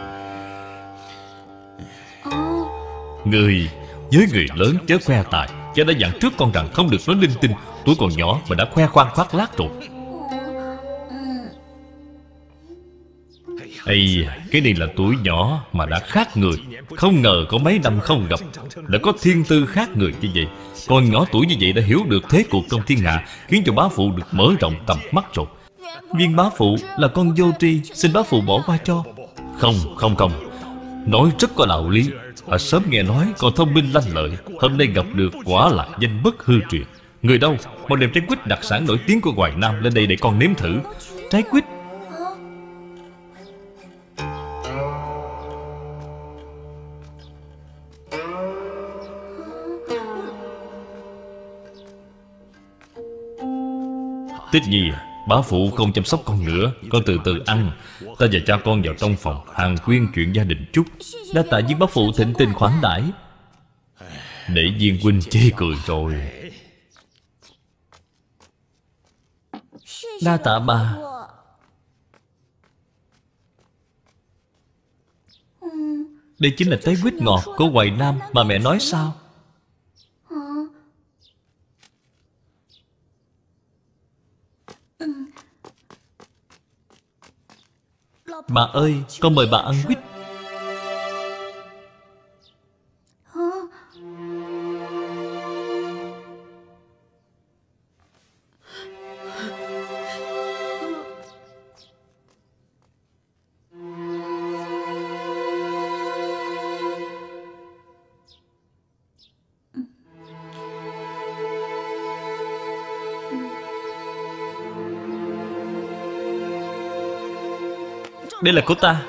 Người với người lớn chớ khoe tài. Cha đã dặn trước con rằng không được nói linh tinh. Tuổi còn nhỏ mà đã khoe khoang khoác lác rồi. Ây, cái này là tuổi nhỏ mà đã khác người. Không ngờ có mấy năm không gặp, đã có thiên tư khác người như vậy. Con nhỏ tuổi như vậy đã hiểu được thế cuộc trong thiên hạ, khiến cho bá phụ được mở rộng tầm mắt rồi. Viên bá phụ là con vô tri, xin bá phụ bỏ qua cho. Không, không, không. Nói rất có đạo lý. À, sớm nghe nói còn thông minh lanh lợi, hôm nay gặp được quả là danh bất hư truyền. Người đâu, mau đem trái quýt đặc sản nổi tiếng của Hoài Nam lên đây để con nếm thử. Trái quýt. Tích Nhi, bá phụ không chăm sóc con nữa, con từ từ ăn. Ta và cha con vào trong phòng hàn huyên chuyện gia đình chút. Đa tạ viên bá phụ thịnh tình khoản đãi. Để viên huynh chê cười rồi. Đa tạ bà. Đây chính là trái quýt ngọt của Hoài Nam mà mẹ nói sao? Bà ơi, con mời bà ăn quýt. Đây là của ta.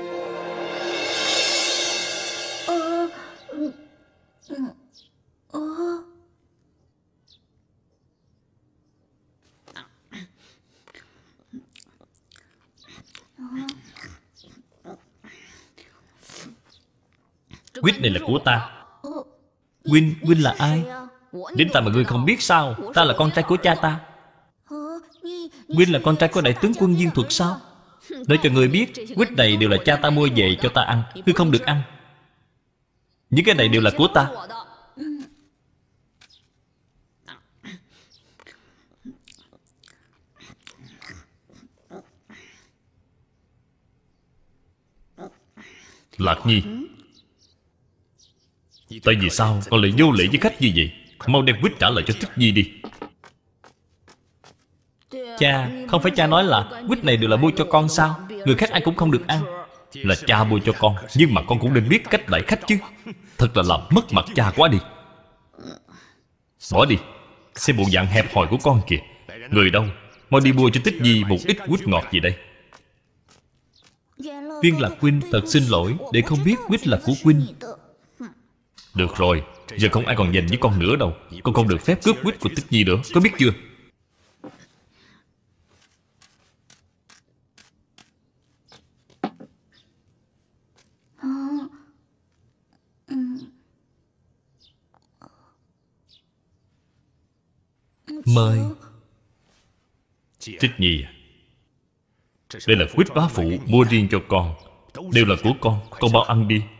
Quýt này là của ta. Huynh, huynh là ai? Đến ta mà ngươi không biết sao? Ta là con trai của cha ta. Huynh là con trai của đại tướng quân Viên Thuật sao? Nói cho người biết, quýt này đều là cha ta mua về cho ta ăn. Ngươi không được ăn. Những cái này đều là của ta. Lạc Nhi, tại vì sao con lại vô lễ với khách như vậy? Mau đem quýt trả lại cho Tích Nhi đi. Cha, không phải cha nói là quýt này đều là mua cho con sao? Người khác ai cũng không được ăn. Là cha mua cho con, nhưng mà con cũng nên biết cách đãi khách chứ. Thật là làm mất mặt cha quá đi. Bỏ đi. Xem bộ dạng hẹp hòi của con kìa. Người đâu, mau đi mua cho Tích Nhi một ít quýt ngọt gì đây. Viên Lạc huynh thật xin lỗi, để không biết quýt là của huynh. Được rồi, giờ không ai còn giành với con nữa đâu. Con không được phép cướp quýt của Tích Nhi nữa, có biết chưa? Mời. Tích Nhi, đây là quýt bá phụ mua riêng cho con. Đều là của con, con bao ăn đi.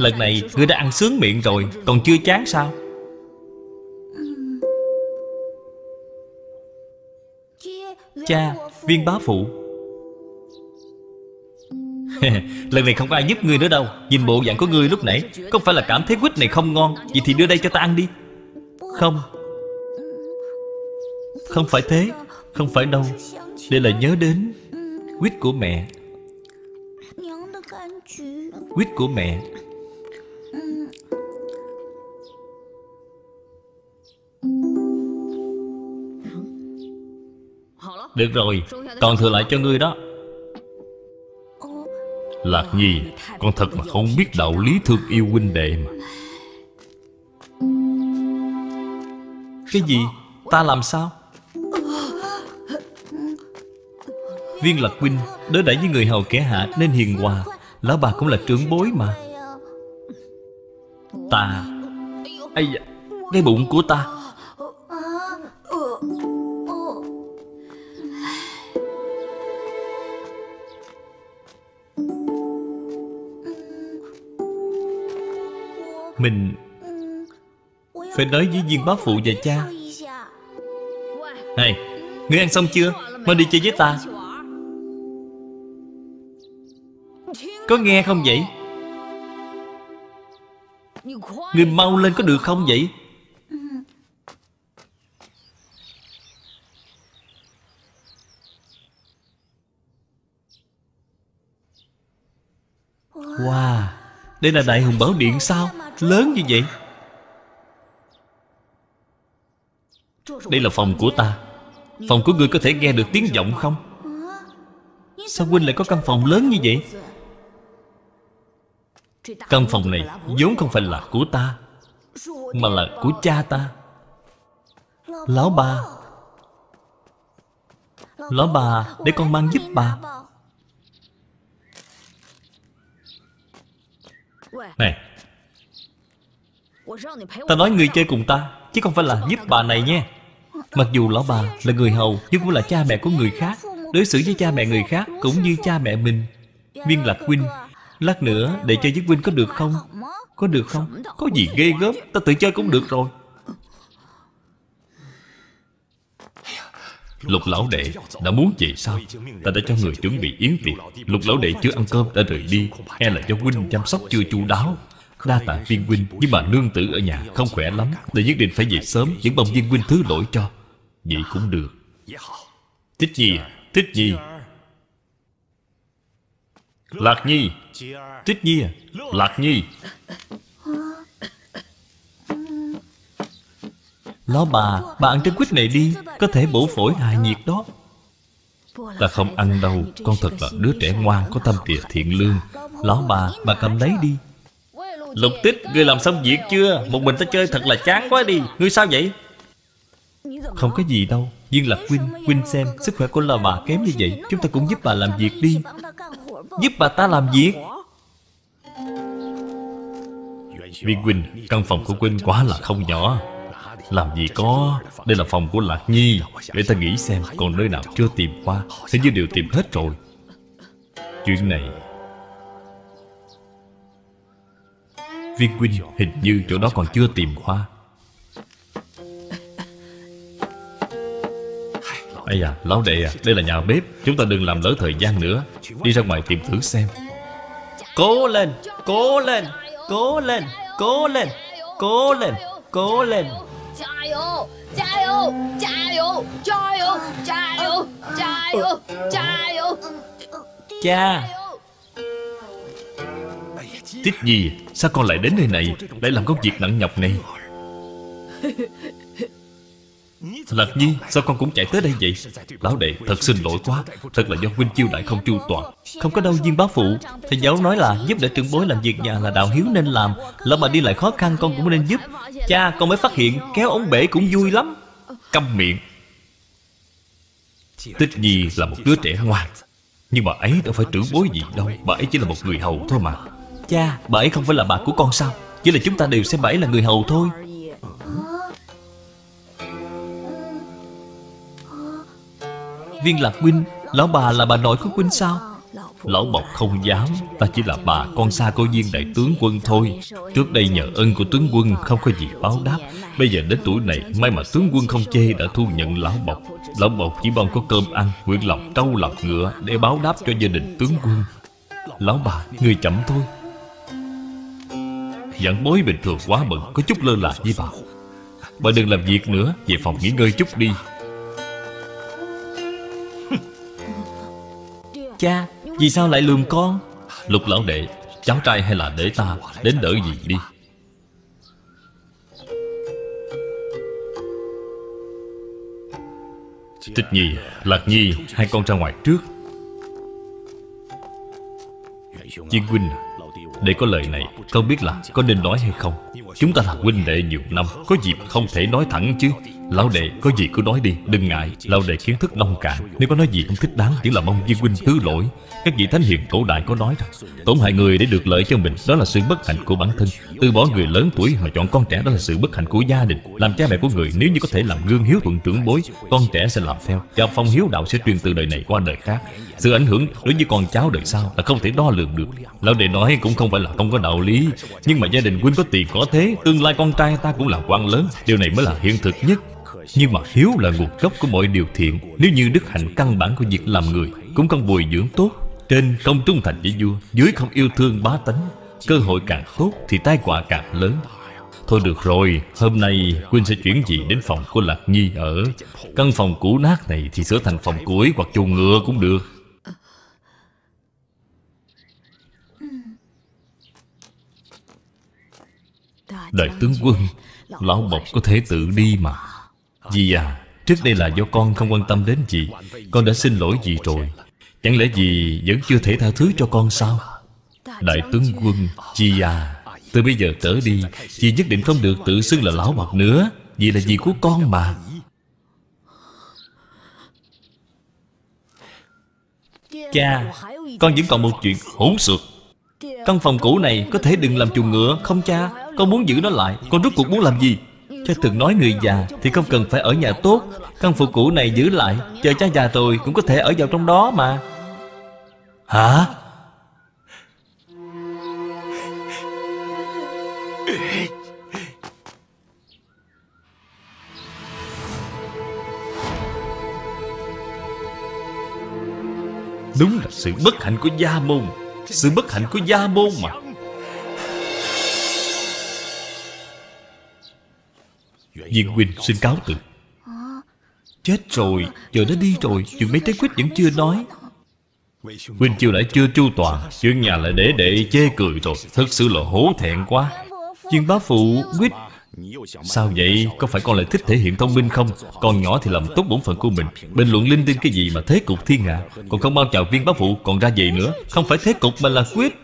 Lần này ngươi đã ăn sướng miệng rồi, còn chưa chán sao? Cha, Viên bá phụ. Lần này không có ai giúp ngươi nữa đâu. Nhìn bộ dạng của ngươi lúc nãy, có phải là cảm thấy quýt này không ngon? Vậy thì đưa đây cho ta ăn đi. Không, không phải thế. Không phải đâu. Đây là nhớ đến quýt của mẹ. Quýt của mẹ. Được rồi, còn thừa lại cho ngươi đó. Lạc Nhi, con thật mà không biết đạo lý thương yêu huynh đệ mà. Cái gì? Ta làm sao? Viên Lạc huynh đối đãi với người hầu kẻ hạ nên hiền hòa. Lão bà cũng là trưởng bối mà. Ta... Ây da, cái bụng của ta. Mình phải nói với Viên bá phụ và cha. Này, ngươi ăn xong chưa? Mau đi chơi với ta. Có nghe không vậy? Ngươi mau lên có được không vậy? Wow, đây là Đại Hùng Bảo Điện sao? Lớn như vậy. Đây là phòng của ta. Phòng của ngươi có thể nghe được tiếng vọng không? Sao huynh lại có căn phòng lớn như vậy? Căn phòng này vốn không phải là của ta, mà là của cha ta. Lão bà, Lão bà, để con mang giúp bà. Này, ta nói người chơi cùng ta, chứ không phải là giúp bà này nha. Mặc dù lão bà là người hầu, nhưng cũng là cha mẹ của người khác. Đối xử với cha mẹ người khác cũng như cha mẹ mình. Viên Lạc huynh, lát nữa để chơi với huynh có được không? Có được không? Có gì ghê gớm, ta tự chơi cũng được rồi. Lục lão đệ đã muốn về sao? Ta đã cho người chuẩn bị yến tiệc. Lục lão đệ chưa ăn cơm đã rời đi, e là do huynh chăm sóc chưa chu đáo. Đa tạ Viên huynh, nhưng mà nương tử ở nhà không khỏe lắm, ta nhất định phải về sớm. Những bông Viên huynh thứ lỗi cho. Vậy cũng được. Tích Nhi, Tích Nhi, Lạc Nhi, Tích Nhi, Lạc Nhi. Lão bà, bà ăn trái quýt này đi, có thể bổ phổi hài nhiệt đó. Ta không ăn đâu, con thật là đứa trẻ ngoan, có tâm địa thiện lương. Lão bà, bà cầm lấy đi. Lục Tích, ngươi làm xong việc chưa? Một mình ta chơi thật là chán quá đi. Ngươi sao vậy? Không có gì đâu. Viên Lạc huynh, huynh xem sức khỏe của lão bà kém như vậy, chúng ta cũng giúp bà làm việc đi. Giúp bà ta làm việc? Viên huynh, căn phòng của huynh quá là không nhỏ. Làm gì có. Đây là phòng của Lạc Nhi. Để ta nghĩ xem còn nơi nào chưa tìm qua. Hình như đều tìm hết rồi. Chuyện này Viên huynh, hình như chỗ đó còn chưa tìm qua. Ây da, lão đệ à, đây là nhà bếp. Chúng ta đừng làm lỡ thời gian nữa. Đi ra ngoài tìm thử xem. Cố lên, cố lên, cố lên, cố lên, cố lên, cố lên. Cha. Tích Nhi, sao con lại đến nơi này, lại làm công việc nặng nhọc này? Lạc Nhi, sao con cũng chạy tới đây vậy? Lão đệ, thật xin lỗi quá. Thật là do huynh chiêu đãi không chu toàn. Không có đâu Viên bá phụ. Thầy giáo nói là giúp đỡ trưởng bối làm việc nhà là đạo hiếu nên làm. Lỡ mà đi lại khó khăn con cũng nên giúp. Cha, con mới phát hiện kéo ống bể cũng vui lắm. Câm miệng. Tích Nhi là một đứa trẻ ngoan, nhưng bà ấy đâu phải trưởng bối gì đâu. Bà ấy chỉ là một người hầu thôi mà. Cha, bà ấy không phải là bà của con sao? Chỉ là chúng ta đều xem bà ấy là người hầu thôi. Viên Lạc huynh, lão bà là bà nội của huynh sao? Lão Bộc không dám. Ta chỉ là bà con xa cô viên đại tướng quân thôi. Trước đây nhờ ơn của tướng quân không có gì báo đáp. Bây giờ đến tuổi này, may mà tướng quân không chê đã thu nhận Lão Bộc. Lão Bộc chỉ mong có cơm ăn, nguyện lòng trâu làm ngựa để báo đáp cho gia đình tướng quân. Lão bà, người chậm thôi. Giảng bối bình thường quá bận, có chút lơ là với bà. Bà đừng làm việc nữa, về phòng nghỉ ngơi chút đi. Cha, vì sao lại lườm con? Lục lão đệ, cháu trai hay là để ta đến đỡ gì đi. Tích Nhi, Lạc Nhi, hai con ra ngoài trước. Viên huynh, để có lời này, con biết là có nên nói hay không. Chúng ta là huynh đệ nhiều năm, có gì mà không thể nói thẳng chứ. Lão đệ, có gì cứ nói đi, đừng ngại. Lão đệ kiến thức nông cạn, nếu có nói gì không thích đáng, chỉ là mong viên huynh thứ lỗi. Các vị thánh hiền cổ đại có nói rằng, tổn hại người để được lợi cho mình, đó là sự bất hạnh của bản thân. Từ bỏ người lớn tuổi mà chọn con trẻ, đó là sự bất hạnh của gia đình. Làm cha mẹ của người, nếu như có thể làm gương hiếu thuận trưởng bối, con trẻ sẽ làm theo, và phong hiếu đạo sẽ truyền từ đời này qua đời khác. Sự ảnh hưởng đối với con cháu đời sau là không thể đo lường được. Lão đệ nói cũng không phải là không có đạo lý, nhưng mà gia đình huynh có tiền có thế, tương lai con trai ta cũng là quan lớn, điều này mới là hiện thực nhất. Nhưng mà hiếu là nguồn gốc của mọi điều thiện. Nếu như đức hạnh căn bản của việc làm người cũng không bồi dưỡng tốt, trên không trung thành với vua, dưới không yêu thương bá tánh, cơ hội càng tốt thì tai họa càng lớn. Thôi được rồi, hôm nay huynh sẽ chuyển gì đến phòng của Lạc Nhi ở. Căn phòng cũ nát này thì sửa thành phòng củi hoặc chuồng ngựa cũng được. Đại tướng quân, Lão Bộc có thể tự đi mà. Dì à, trước đây là do con không quan tâm đến dì, con đã xin lỗi dì rồi. Chẳng lẽ dì vẫn chưa thể tha thứ cho con sao? Đại tướng quân, dì à, từ bây giờ trở đi, dì nhất định không được tự xưng là Lão Bộc nữa. Dì là dì của con mà. Cha, con vẫn còn một chuyện hỗn xược. Căn phòng cũ này có thể đừng làm chuồng ngựa không cha? Con muốn giữ nó lại. Con rốt cuộc muốn làm gì? Cha từng nói người già thì không cần phải ở nhà tốt. Căn phòng cũ này giữ lại, chờ cha già rồi cũng có thể ở vào trong đó mà. Hả? Đúng là sự bất hạnh của gia môn. Sự bất hạnh của gia môn mà. Viên huynh xin cáo từ. Chết rồi, giờ đã đi rồi, chuyện mấy trái quýt vẫn chưa nói. Huynh chưa lại chưa chu toàn, chuyện nhà lại để đệ chê cười rồi. Thật sự là hổ thẹn quá. Viên bá phụ, quýt. Sao vậy? Có phải con lại thích thể hiện thông minh không? Con nhỏ thì làm tốt bổn phận của mình. Bình luận linh tinh cái gì mà thế cục thiên hạ. Còn không bao chào viên bá phụ còn ra về nữa. Không phải thế cục mà là quyết.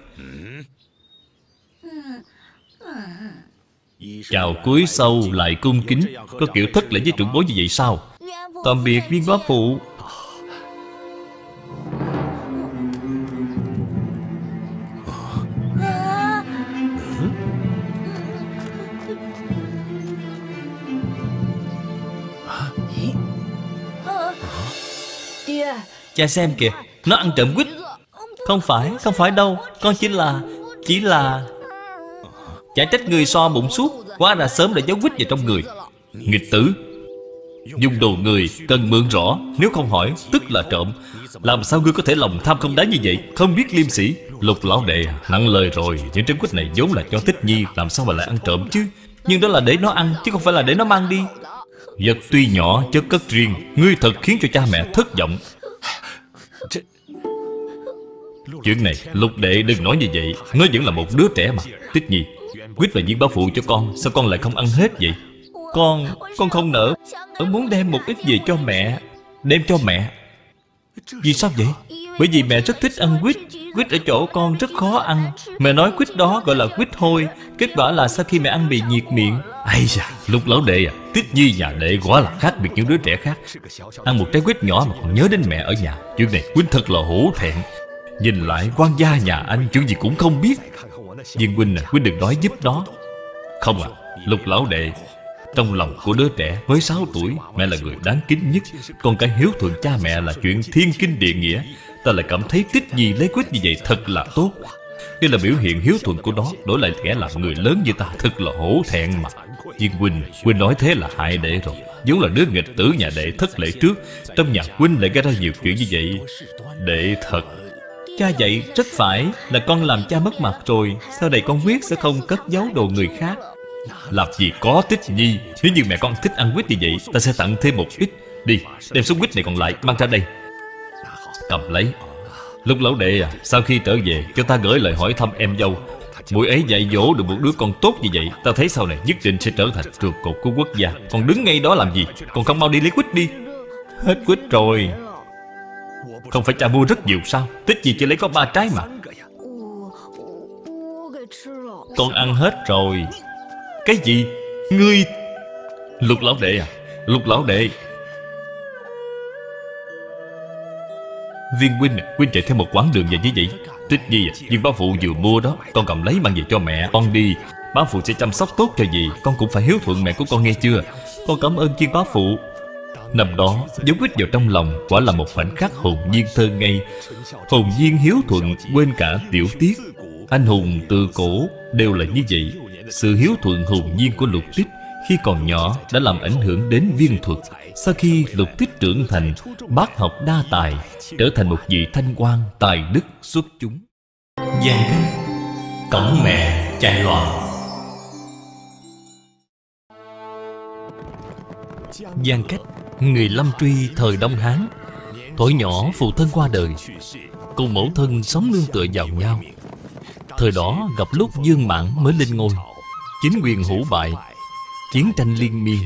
Chào cúi sâu lại cung kính, có kiểu thất lễ với trưởng bối như vậy sao? Tạm biệt viên bá phụ. Cha xem kìa, nó ăn trộm quýt. Không phải, không phải đâu. Con chỉ là, chỉ là chả trách người so bụng suốt. Quá ra sớm đã giấu quýt vào trong người. Nghịch tử, dùng đồ người cần mượn rõ, nếu không hỏi tức là trộm. Làm sao ngươi có thể lòng tham không đáy như vậy, không biết liêm sỉ. Lục lão đệ nặng lời rồi. Những trái quýt này vốn là cho Tích Nhi, làm sao mà lại ăn trộm chứ? Nhưng đó là để nó ăn chứ không phải là để nó mang đi. Vật tuy nhỏ chất cất riêng. Ngươi thật khiến cho cha mẹ thất vọng. Chuyện này Lục đệ đừng nói như vậy. Nó vẫn là một đứa trẻ mà. Tích Nhi, quýt và viên bá phụ cho con, sao con lại không ăn hết vậy? Con, con không nỡ. Muốn đem một ít về cho mẹ. Đem cho mẹ. Vì sao vậy? Bởi vì mẹ rất thích ăn quýt. Quýt ở chỗ con rất khó ăn. Mẹ nói quýt đó gọi là quýt hôi. Kết quả là sau khi mẹ ăn bị nhiệt miệng. Ây da, Lục lão đệ à, Tích Nhi nhà đệ quả là khác biệt những đứa trẻ khác. Ăn một trái quýt nhỏ mà còn nhớ đến mẹ ở nhà. Chuyện này huynh thật là hổ thẹn. Nhìn lại quan gia nhà anh chuyện gì cũng không biết. Viên huynh à, huynh đừng nói giúp nó. Không à, Lục lão đệ, trong lòng của đứa trẻ mới sáu tuổi, mẹ là người đáng kính nhất. Còn cái hiếu thuận cha mẹ là chuyện thiên kinh địa nghĩa. ta lại cảm thấy Tích Nhi lấy quýt như vậy thật là tốt. Đây là biểu hiện hiếu thuận của nó. Đổi lại kẻ làm người lớn như ta thật là hổ thẹn mà. Nhưng huynh, huynh nói thế là hại đệ rồi. vốn là đứa nghịch tử nhà đệ thất lễ trước, trong nhà huynh lại gây ra nhiều chuyện như vậy. Đệ thật. Cha dạy rất phải, là con làm cha mất mặt rồi, sau này con quyết sẽ không cất giấu đồ người khác. Làm gì có Tích Nhi. Nếu như mẹ con thích ăn quýt như vậy, ta sẽ tặng thêm một ít. Đi, đem số quýt này còn lại mang ra đây. Cầm lấy. Lúc lão đệ à, sau khi trở về cho ta gửi lời hỏi thăm em dâu. Muội ấy dạy dỗ được một đứa con tốt như vậy, ta thấy sau này nhất định sẽ trở thành trụ cột của quốc gia. Còn đứng ngay đó làm gì? Còn không mau đi lấy quýt đi. Hết quýt rồi. Không phải cha mua rất nhiều sao? Tích gì chỉ lấy có ba trái mà. Con ăn hết rồi. Cái gì? Ngươi... Lục lão đệ à? Lục lão đệ. Viên huynh à, huynh chạy theo một quãng đường dài như vậy. Tích Nhi à, nhưng bá phụ vừa mua đó, con cầm lấy mang về cho mẹ. Con đi, bá phụ sẽ chăm sóc tốt cho dì. Con cũng phải hiếu thuận mẹ của con nghe chưa? Con cảm ơn viên bá phụ. Năm đó, giấu quýt vào trong lòng quả là một khoảnh khắc hồn nhiên thơ ngây. Hồn nhiên hiếu thuận, quên cả tiểu tiết. Anh hùng từ cổ đều là như vậy. Sự hiếu thuận hồn nhiên của Lục Tích khi còn nhỏ đã làm ảnh hưởng đến Viên Thuật. Sau khi Lục Tích trưởng thành, bác học đa tài, trở thành một vị thanh quan tài đức xuất chúng. Giang Cách, cổng mẹ chạy loạn. Giang Cách, người Lâm Truy thời Đông Hán. Tuổi nhỏ phụ thân qua đời, cùng mẫu thân sống nương tựa vào nhau. Thời đó gặp lúc Dương Mãn mới lên ngôi, chính quyền hủ bại, chiến tranh liên miên.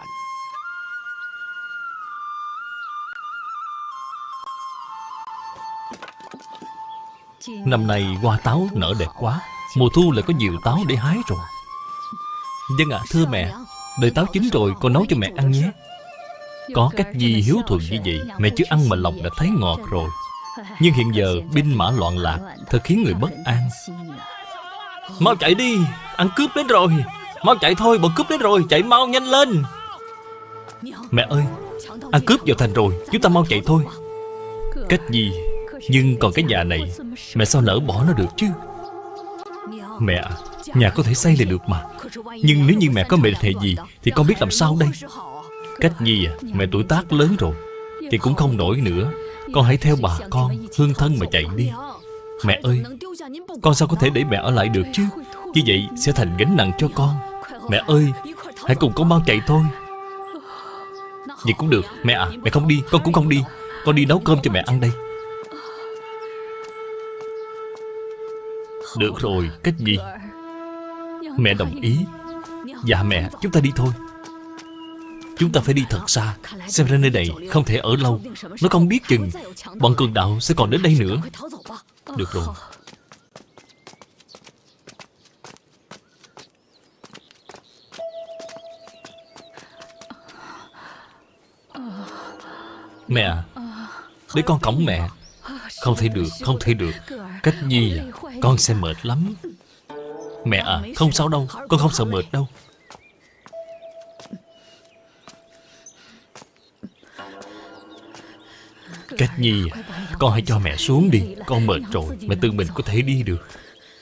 Năm nay hoa táo nở đẹp quá, mùa thu lại có nhiều táo để hái rồi. Vâng ạ, thưa mẹ, đợi táo chín rồi con nấu cho mẹ ăn nhé. Có Cách Nhi hiếu thuận như vậy, mẹ chưa ăn mà lòng đã thấy ngọt rồi. Nhưng hiện giờ binh mã loạn lạc, thật khiến người bất an. Mau chạy đi, ăn cướp đến rồi. Mau chạy thôi, bọn cướp đến rồi, chạy mau nhanh lên. Mẹ ơi, ăn cướp vào thành rồi, chúng ta mau chạy thôi. Cách Nhi, nhưng còn cái nhà này, mẹ sao nỡ bỏ nó được chứ? Mẹ à, nhà có thể xây lại được mà. Nhưng nếu như mẹ có mệnh hệ gì thì con biết làm sao đây? Cách Nhi à, mẹ tuổi tác lớn rồi thì cũng không nổi nữa. Con hãy theo bà con, hương thân mà chạy đi. Mẹ ơi, con sao có thể để mẹ ở lại được chứ? Như vậy sẽ thành gánh nặng cho con. Mẹ ơi, hãy cùng con mau chạy thôi. Vậy cũng được. Mẹ à, mẹ không đi, con cũng không đi. Con đi nấu cơm cho mẹ ăn đây. Được rồi, Cách Nhi, mẹ đồng ý. Dạ mẹ, chúng ta đi thôi. Chúng ta phải đi thật xa. Xem ra nơi này không thể ở lâu. Nó không biết chừng bọn cường đạo sẽ còn đến đây nữa. Được rồi. Mẹ à, để con cõng mẹ. Không thể được, không thể được. Cách Nhi à, con sẽ mệt lắm. Mẹ à, không sao đâu, con không sợ mệt đâu. Cách Nhi à, con hãy cho mẹ xuống đi. Con mệt rồi, mẹ tự mình có thể đi được.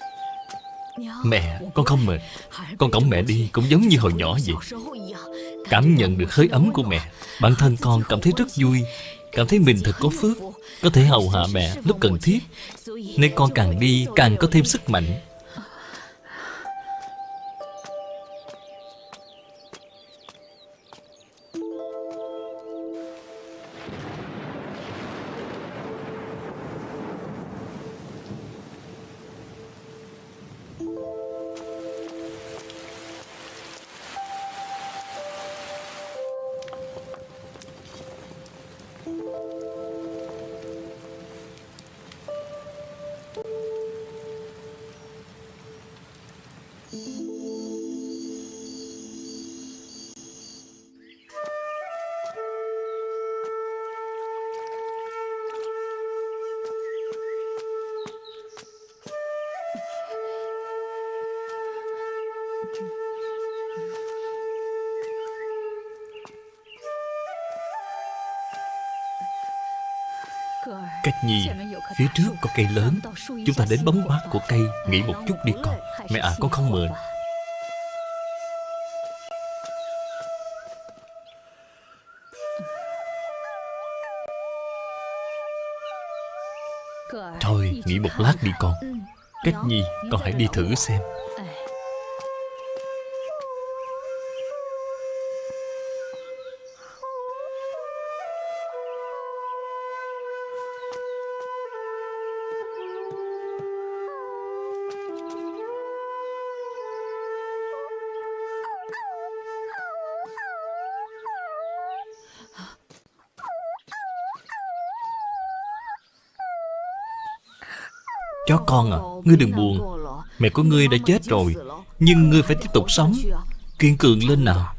Mẹ, con không mệt. Con cõng mẹ đi cũng giống như hồi nhỏ vậy. Cảm nhận được hơi ấm của mẹ, bản thân con cảm thấy rất vui. Cảm thấy mình thật có phước, có thể hầu hạ mẹ lúc cần thiết. Nên con càng đi càng có thêm sức mạnh. Cách Nhi, phía trước có cây lớn, chúng ta đến bóng mát của cây nghỉ một chút đi con. Mẹ à, con không mệt. Thôi, nghỉ một lát đi con. Cách Nhi, con hãy đi thử xem. Chó con à, ngươi đừng buồn. Mẹ của ngươi đã chết rồi, nhưng ngươi phải tiếp tục sống. Kiên cường lên nào.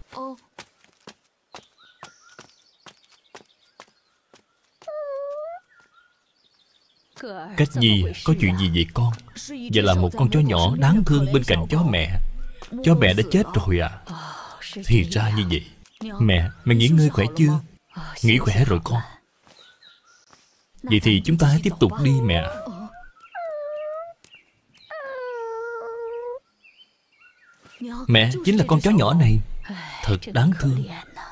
Cách Nhi, có chuyện gì vậy con? Vậy là một con chó nhỏ đáng thương bên cạnh chó mẹ. Chó mẹ đã chết rồi à? Thì ra như vậy. Mẹ, mẹ nghỉ ngơi khỏe chưa? Nghỉ khỏe rồi con. Vậy thì chúng ta hãy tiếp tục đi mẹ. Mẹ, chính là con chó nhỏ này. Thật đáng thương.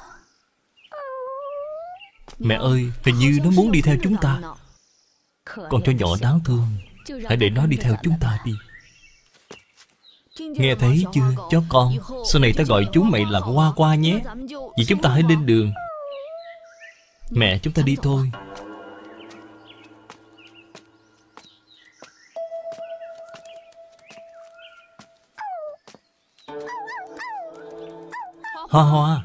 Mẹ ơi, hình như nó muốn đi theo chúng ta. Con chó nhỏ đáng thương, hãy để nó đi theo chúng ta đi. Nghe thấy chưa, chó con? Sau này ta gọi chúng mày là Hoa Hoa nhé. Vậy chúng ta hãy lên đường. Mẹ, chúng ta đi thôi. Hoa Hoa.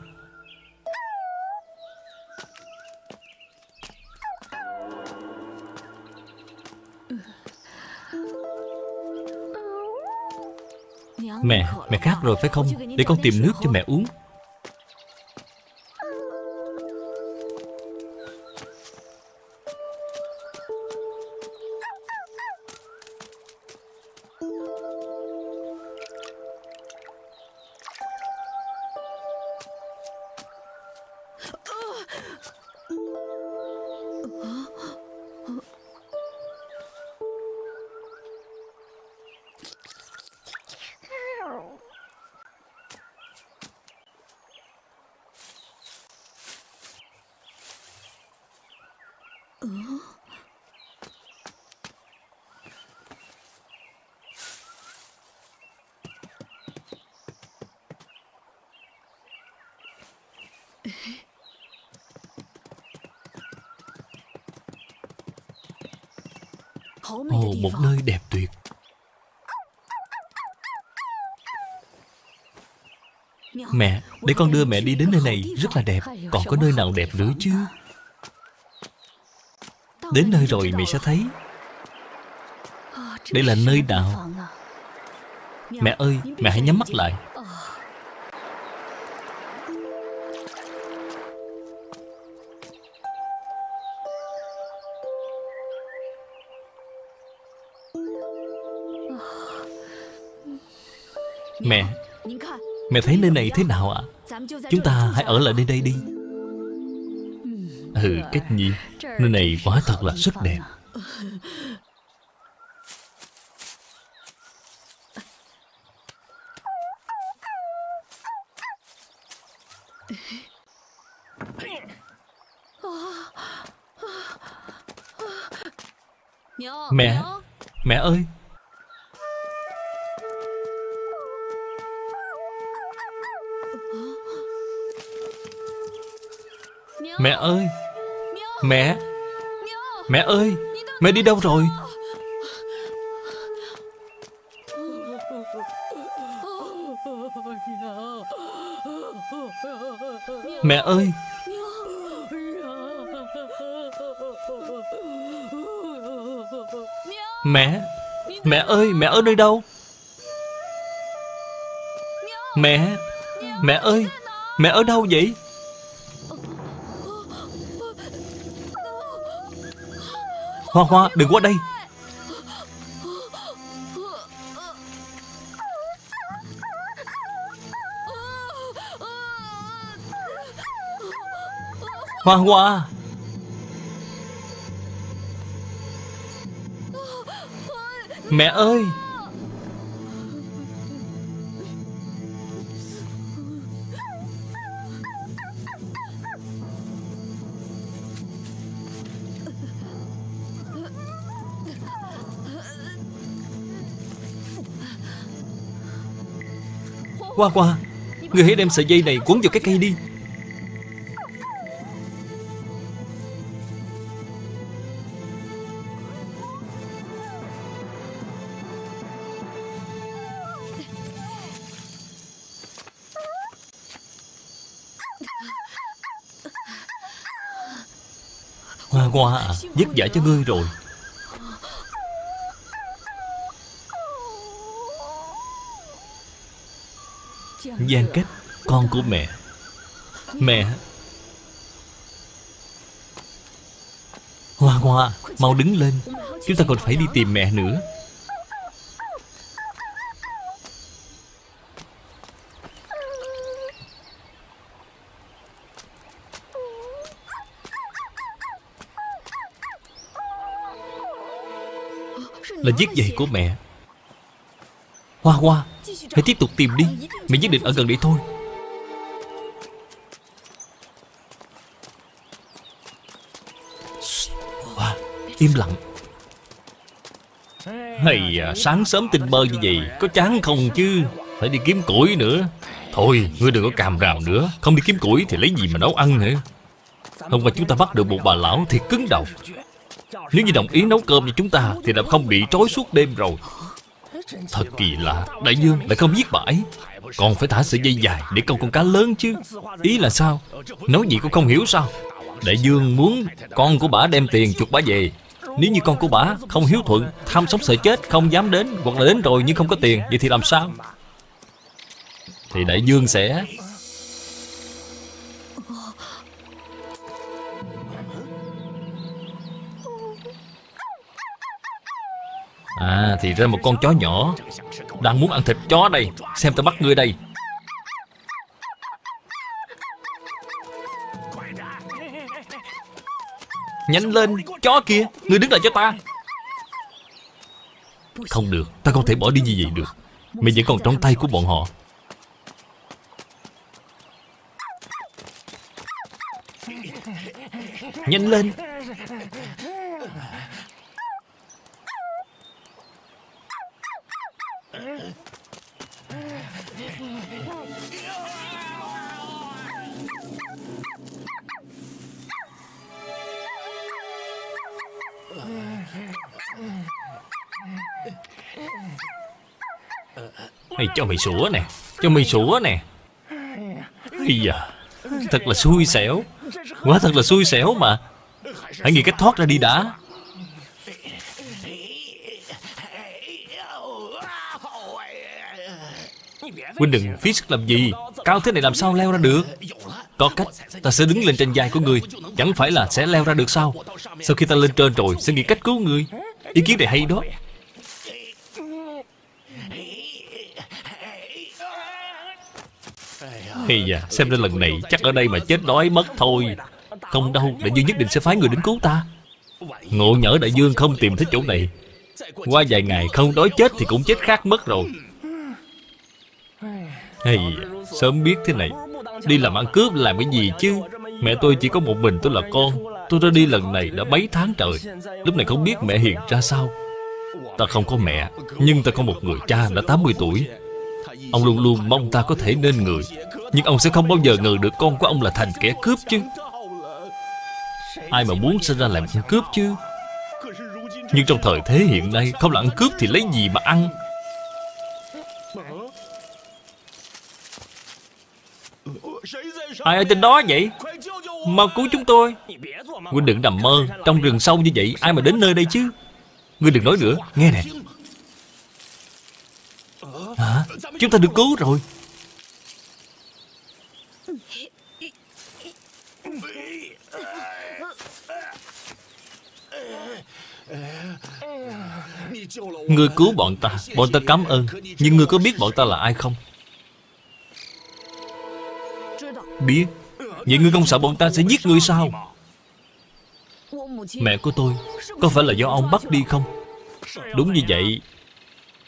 Mẹ, mẹ khát rồi phải không? Để con tìm nước cho mẹ uống. Ồ, một nơi đẹp tuyệt. Mẹ, để con đưa mẹ đi đến nơi này rất là đẹp. Còn có nơi nào đẹp nữa chứ? Đến nơi rồi mẹ sẽ thấy. Đây là nơi nào? Mẹ ơi, mẹ hãy nhắm mắt lại. Mẹ, mẹ thấy nơi này thế nào ạ? Chúng ta hãy ở lại nơi đây đi. Ừ, Cách Nhi, nơi này quả thật là rất đẹp. Mẹ, mẹ ơi. Mẹ ơi. Mẹ. Mẹ ơi. Mẹ đi đâu rồi? Mẹ ơi. Mẹ. Mẹ ơi, mẹ ở nơi đâu? Mẹ. Mẹ ơi, mẹ ở đâu vậy? Hoa Hoa, đừng qua đây. Hoa Hoa. Mẹ ơi! Hoa Hoa, ngươi hãy đem sợi dây này quấn vào cái cây đi. Hoa Hoa à, vất vả cho ngươi rồi. Giang Cách, con của mẹ. Mẹ. Hoa Hoa, mau đứng lên. Chúng ta còn phải đi tìm mẹ nữa. Là chiếc giày của mẹ. Hoa Hoa, hãy tiếp tục tìm đi. Mẹ nhất định ở gần đây thôi. Hoa, im lặng. Hay à, sáng sớm tinh bơ như vậy có chán không chứ? Phải đi kiếm củi nữa. Thôi, ngươi đừng có càm ràm nữa. Không đi kiếm củi thì lấy gì mà nấu ăn nữa. Hôm qua chúng ta bắt được một bà lão thiệt cứng đầu. Nếu như đồng ý nấu cơm cho chúng ta thì đã không bị trói suốt đêm rồi. Thật kỳ lạ, đại dương lại không giết bà ấy, còn phải thả sợi dây dài để câu con cá lớn chứ. Ý là sao? Nói gì cũng không hiểu sao? Đại dương muốn con của bả đem tiền chuộc bả về. Nếu như con của bả không hiếu thuận, tham sống sợ chết, không dám đến, hoặc là đến rồi nhưng không có tiền, vậy thì làm sao? Thì đại dương sẽ... À, thì ra một con chó nhỏ đang muốn ăn thịt chó đây. Xem ta bắt ngươi đây. Nhanh lên, chó kia, ngươi đứng lại cho ta. Không được, ta không thể bỏ đi như vậy được. Mẹ vẫn còn trong tay của bọn họ. Nhanh lên. Hay cho mày sủa nè. Cho mày sủa nè. Ây da, thật là xui xẻo. Quá thật là xui xẻo mà. Hãy nghĩ cách thoát ra đi đã. Huynh đừng phí sức làm gì. Cao thế này làm sao leo ra được? Có cách, ta sẽ đứng lên trên vai của người. Chẳng phải là sẽ leo ra được sao? Sau khi ta lên trên rồi sẽ nghĩ cách cứu người. Ý kiến này hay đó. Hay da, xem ra lần này chắc ở đây mà chết đói mất thôi. Không đâu, đại dương nhất định sẽ phái người đến cứu ta. Ngộ nhỡ đại dương không tìm thấy chỗ này, qua vài ngày không đói chết thì cũng chết khát mất rồi. Hay, sớm biết thế này, đi làm ăn cướp làm cái gì chứ? Mẹ tôi chỉ có một mình tôi là con. Tôi ra đi lần này đã mấy tháng trời. Lúc này không biết mẹ hiền ra sao. Ta không có mẹ, nhưng ta có một người cha đã tám mươi tuổi. Ông luôn luôn mong ta có thể nên người, nhưng ông sẽ không bao giờ ngờ được con của ông là thành kẻ cướp chứ. Ai mà muốn sinh ra làm ăn cướp chứ? Nhưng trong thời thế hiện nay, không là ăn cướp thì lấy gì mà ăn? Ai ở trên đó vậy? Mau cứu chúng tôi. Huynh đừng nằm mơ. Trong rừng sâu như vậy ai mà đến nơi đây chứ? Ngươi đừng nói nữa, nghe nè. Hả? Chúng ta được cứu rồi. Ngươi cứu bọn ta, bọn ta cảm ơn. Nhưng ngươi có biết bọn ta là ai không? Biết. Vậy ngươi không sợ bọn ta sẽ giết ngươi sao? Mẹ của tôi có phải là do ông bắt đi không? Đúng như vậy.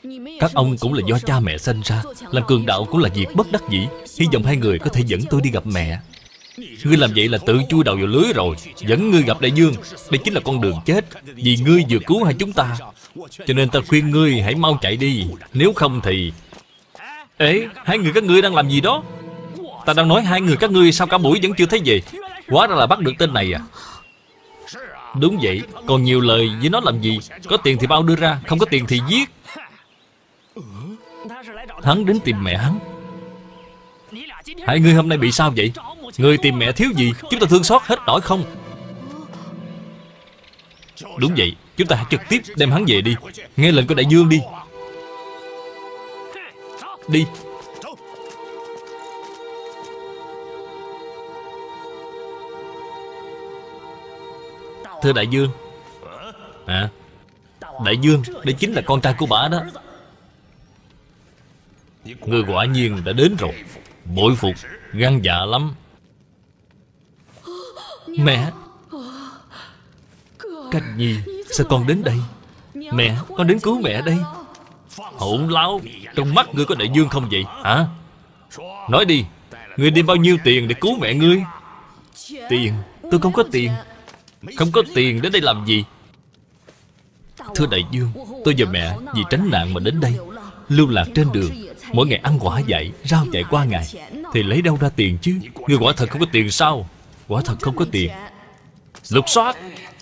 Các ông cũng là do cha mẹ sinh ra. Làm cường đạo cũng là việc bất đắc dĩ. Hy vọng hai người có thể dẫn tôi đi gặp mẹ. Ngươi làm vậy là tự chui đầu vào lưới rồi. Dẫn ngươi gặp đại dương, đây chính là con đường chết. Vì ngươi vừa cứu hai chúng ta, cho nên ta khuyên ngươi hãy mau chạy đi. Nếu không thì... Ê, hai người các ngươi đang làm gì đó? Ta đang nói hai người các ngươi sao cả buổi vẫn chưa thấy về. Hóa ra là bắt được tên này à? Đúng vậy, còn nhiều lời với nó làm gì? Có tiền thì bao đưa ra, không có tiền thì giết. Hắn đến tìm mẹ hắn. Hai người hôm nay bị sao vậy? Người tìm mẹ thiếu gì? Chúng ta thương xót hết nổi không? Đúng vậy, chúng ta hãy trực tiếp đem hắn về đi. Nghe lệnh của đại dương đi. Đi. Thưa đại dương. À, đại dương, đây chính là con trai của bà đó. Người quả nhiên đã đến rồi. Bội phục, gan dạ lắm. Mẹ. Cách Nhi, sao con đến đây? Mẹ, con đến cứu mẹ đây. Hỗn láo, trong mắt ngươi có đại dương không vậy hả? Nói đi, ngươi đem bao nhiêu tiền để cứu mẹ ngươi? Tiền? Tôi không có tiền. Không có tiền đến đây làm gì? Thưa đại dương, tôi và mẹ vì tránh nạn mà đến đây. Lưu lạc trên đường, mỗi ngày ăn quả dại, rau dại qua ngày, thì lấy đâu ra tiền chứ? Ngươi quả thật không có tiền sao? Quả thật không có tiền. Lục soát.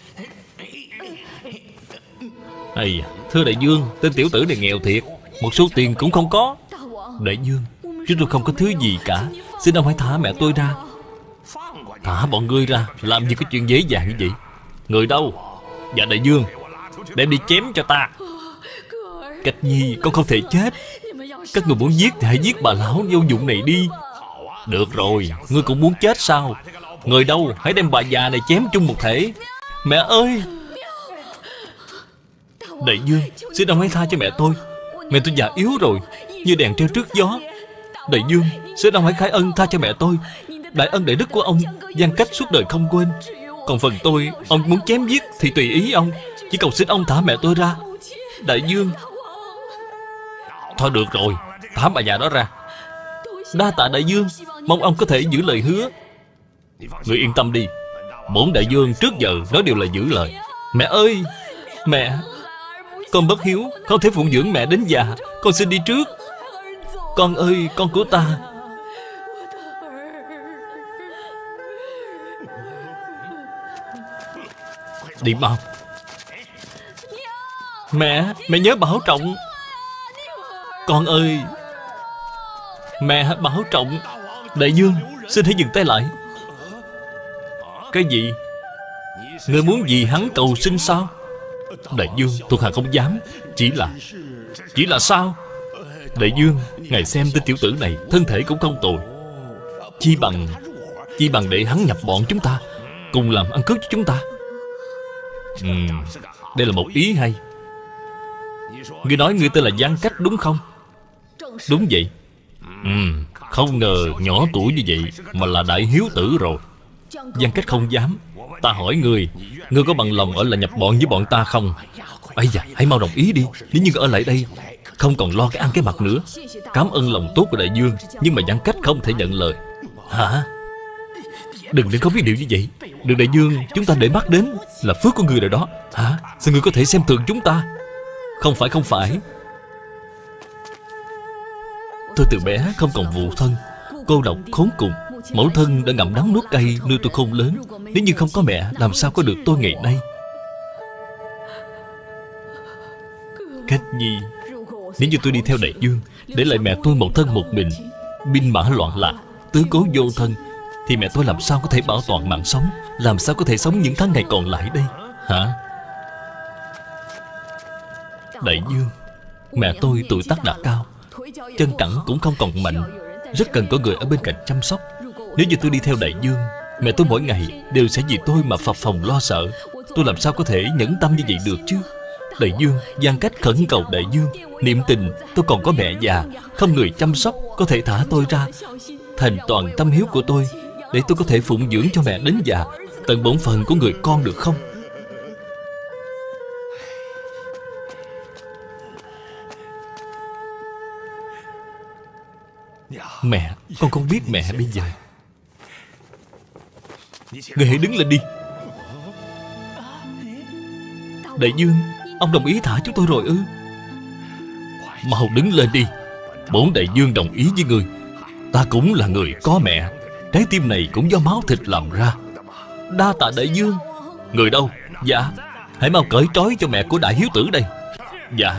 Ây da, thưa đại dương, tên tiểu tử này nghèo thiệt, một số tiền cũng không có. Đại dương, chúng tôi không có thứ gì cả. Xin ông hãy thả mẹ tôi ra. Thả bọn ngươi ra, làm gì có chuyện dễ dàng như vậy. Người đâu? Dạ đại dương, đem đi chém cho ta. Cách Nhi, con không thể chết. Các người muốn giết thì hãy giết bà lão vô dụng này đi. Được rồi, ngươi cũng muốn chết sao? Người đâu? Hãy đem bà già này chém chung một thể. Mẹ ơi! Đại dương, xin ông hãy tha cho mẹ tôi. Mẹ tôi già yếu rồi, như đèn treo trước gió. Đại dương, xin ông hãy khai ân tha cho mẹ tôi. Đại ân đại đức của ông gian cách suốt đời không quên. Còn phần tôi, ông muốn chém giết thì tùy ý ông. Chỉ cầu xin ông thả mẹ tôi ra. Đại dương. Thôi được rồi, thả bà già đó ra. Đa tạ đại dương, mong ông có thể giữ lời hứa. Người yên tâm đi, bổn đại dương trước giờ nói đều là giữ lời. Mẹ ơi! Mẹ! Con bất hiếu, không thể phụng dưỡng mẹ đến già. Con xin đi trước. Con ơi, con của ta! Đi mau. Mẹ, mẹ nhớ bảo trọng. Con ơi! Mẹ bảo trọng. Đại dương, xin hãy dừng tay lại. Cái gì? Ngươi muốn vì hắn cầu xin sao? Đại dương, thuộc hạ không dám. Chỉ là... Chỉ là sao? Đại dương, ngài xem tên tiểu tử này thân thể cũng không tồi. Chi bằng... Chi bằng để hắn nhập bọn chúng ta, cùng làm ăn cướp cho chúng ta. Ừm, đây là một ý hay. Ngươi nói ngươi tên là Giang Cách đúng không? Đúng vậy. Ừm, không ngờ nhỏ tuổi như vậy mà là đại hiếu tử rồi. Giang Cách không dám. Ta hỏi ngươi, ngươi có bằng lòng ở lại nhập bọn với bọn ta không? Ây da, hãy mau đồng ý đi. Nếu như ở lại đây, không còn lo cái ăn cái mặc nữa. Cảm ơn lòng tốt của đại dương, nhưng mà Giang Cách không thể nhận lời. Hả? Đừng để có biết điều như vậy. Đường đại dương chúng ta để mắt đến là phước của người rồi đó. Hả? Sao ngươi có thể xem thường chúng ta? Không phải, không phải. Tôi từ bé không còn phụ thân, cô độc khốn cùng. Mẫu thân đã ngậm đắng nuốt cay nuôi tôi khôn lớn. Nếu như không có mẹ, làm sao có được tôi ngày nay? Cách Nhi, nếu như tôi đi theo đại dương, để lại mẹ tôi một thân một mình, binh mã loạn lạc, tứ cố vô thân, thì mẹ tôi làm sao có thể bảo toàn mạng sống? Làm sao có thể sống những tháng ngày còn lại đây? Hả? Đại dương, mẹ tôi tuổi tác đã cao, chân cẳng cũng không còn mạnh, rất cần có người ở bên cạnh chăm sóc. Nếu như tôi đi theo đại dương, mẹ tôi mỗi ngày đều sẽ vì tôi mà phập phồng lo sợ. Tôi làm sao có thể nhẫn tâm như vậy được chứ? Đại dương, Giang Cách khẩn cầu đại dương, niệm tình tôi còn có mẹ già, không người chăm sóc, có thể thả tôi ra, thành toàn tâm hiếu của tôi, để tôi có thể phụng dưỡng cho mẹ đến già, tận bổn phận của người con được không? Mẹ, con không biết mẹ bây giờ. Người hãy đứng lên đi. Đại Dương, ông đồng ý thả chúng tôi rồi ư? Mau đứng lên đi. Bổn đại dương đồng ý với người. Ta cũng là người có mẹ. Trái tim này cũng do máu thịt làm ra. Đa tạ đại dương. Người đâu? Dạ. Hãy mau cởi trói cho mẹ của đại hiếu tử đây. Dạ.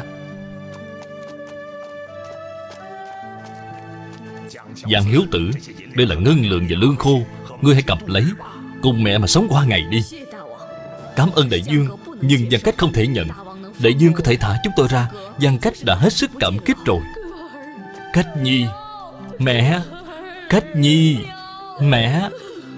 Giang hiếu tử, đây là ngân lượng và lương khô. Ngươi hãy cầm lấy, cùng mẹ mà sống qua ngày đi. Cảm ơn đại dương, nhưng Giang Cách không thể nhận. Đại dương có thể thả chúng tôi ra. Giang Cách đã hết sức cảm kích rồi. Cách Nhi. Mẹ. Cách Nhi. Mẹ.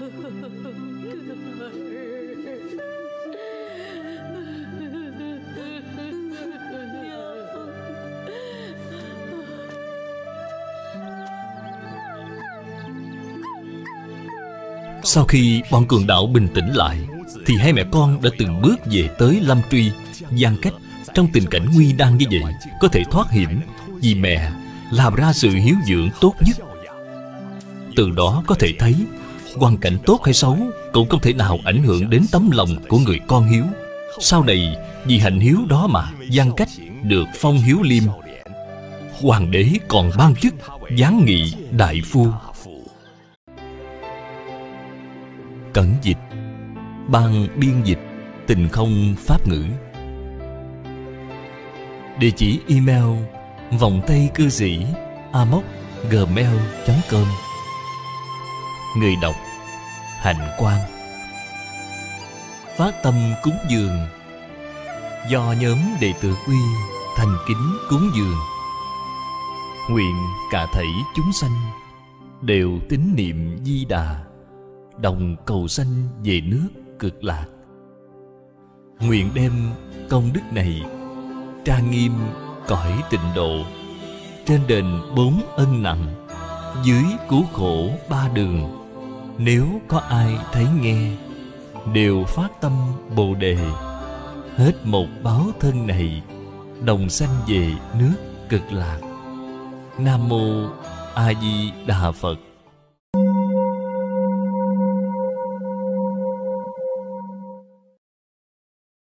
Sau khi bọn cường đạo bình tĩnh lại, thì hai mẹ con đã từng bước về tới Lâm Truy. Giang Cách trong tình cảnh nguy nan như vậy có thể thoát hiểm vì mẹ làm ra sự hiếu dưỡng tốt nhất. Từ đó có thể thấy hoàn cảnh tốt hay xấu cũng không thể nào ảnh hưởng đến tấm lòng của người con hiếu. Sau này vì hạnh hiếu đó mà Giang Cách được phong hiếu liêm. Hoàng đế còn ban chức giáng nghị đại phu. Cẩn dịch. Ban biên dịch Tình Không Pháp ngữ. Địa chỉ email vòng tay cư sĩ a m o c gmail chấm com. Người đọc Hạnh Quang. Phát tâm cúng dường do nhóm đệ tử Uy thành kính cúng dường. Nguyện cả thảy chúng sanh đều tín niệm Di Đà, đồng cầu sanh về nước Cực Lạc. Nguyện đem công đức này trang nghiêm cõi tịnh độ, trên đền bốn ân nặng, dưới cứu khổ ba đường. Nếu có ai thấy nghe, đều phát tâm Bồ Đề, hết một báo thân này, đồng sanh về nước Cực Lạc. Nam Mô A Di Đà Phật.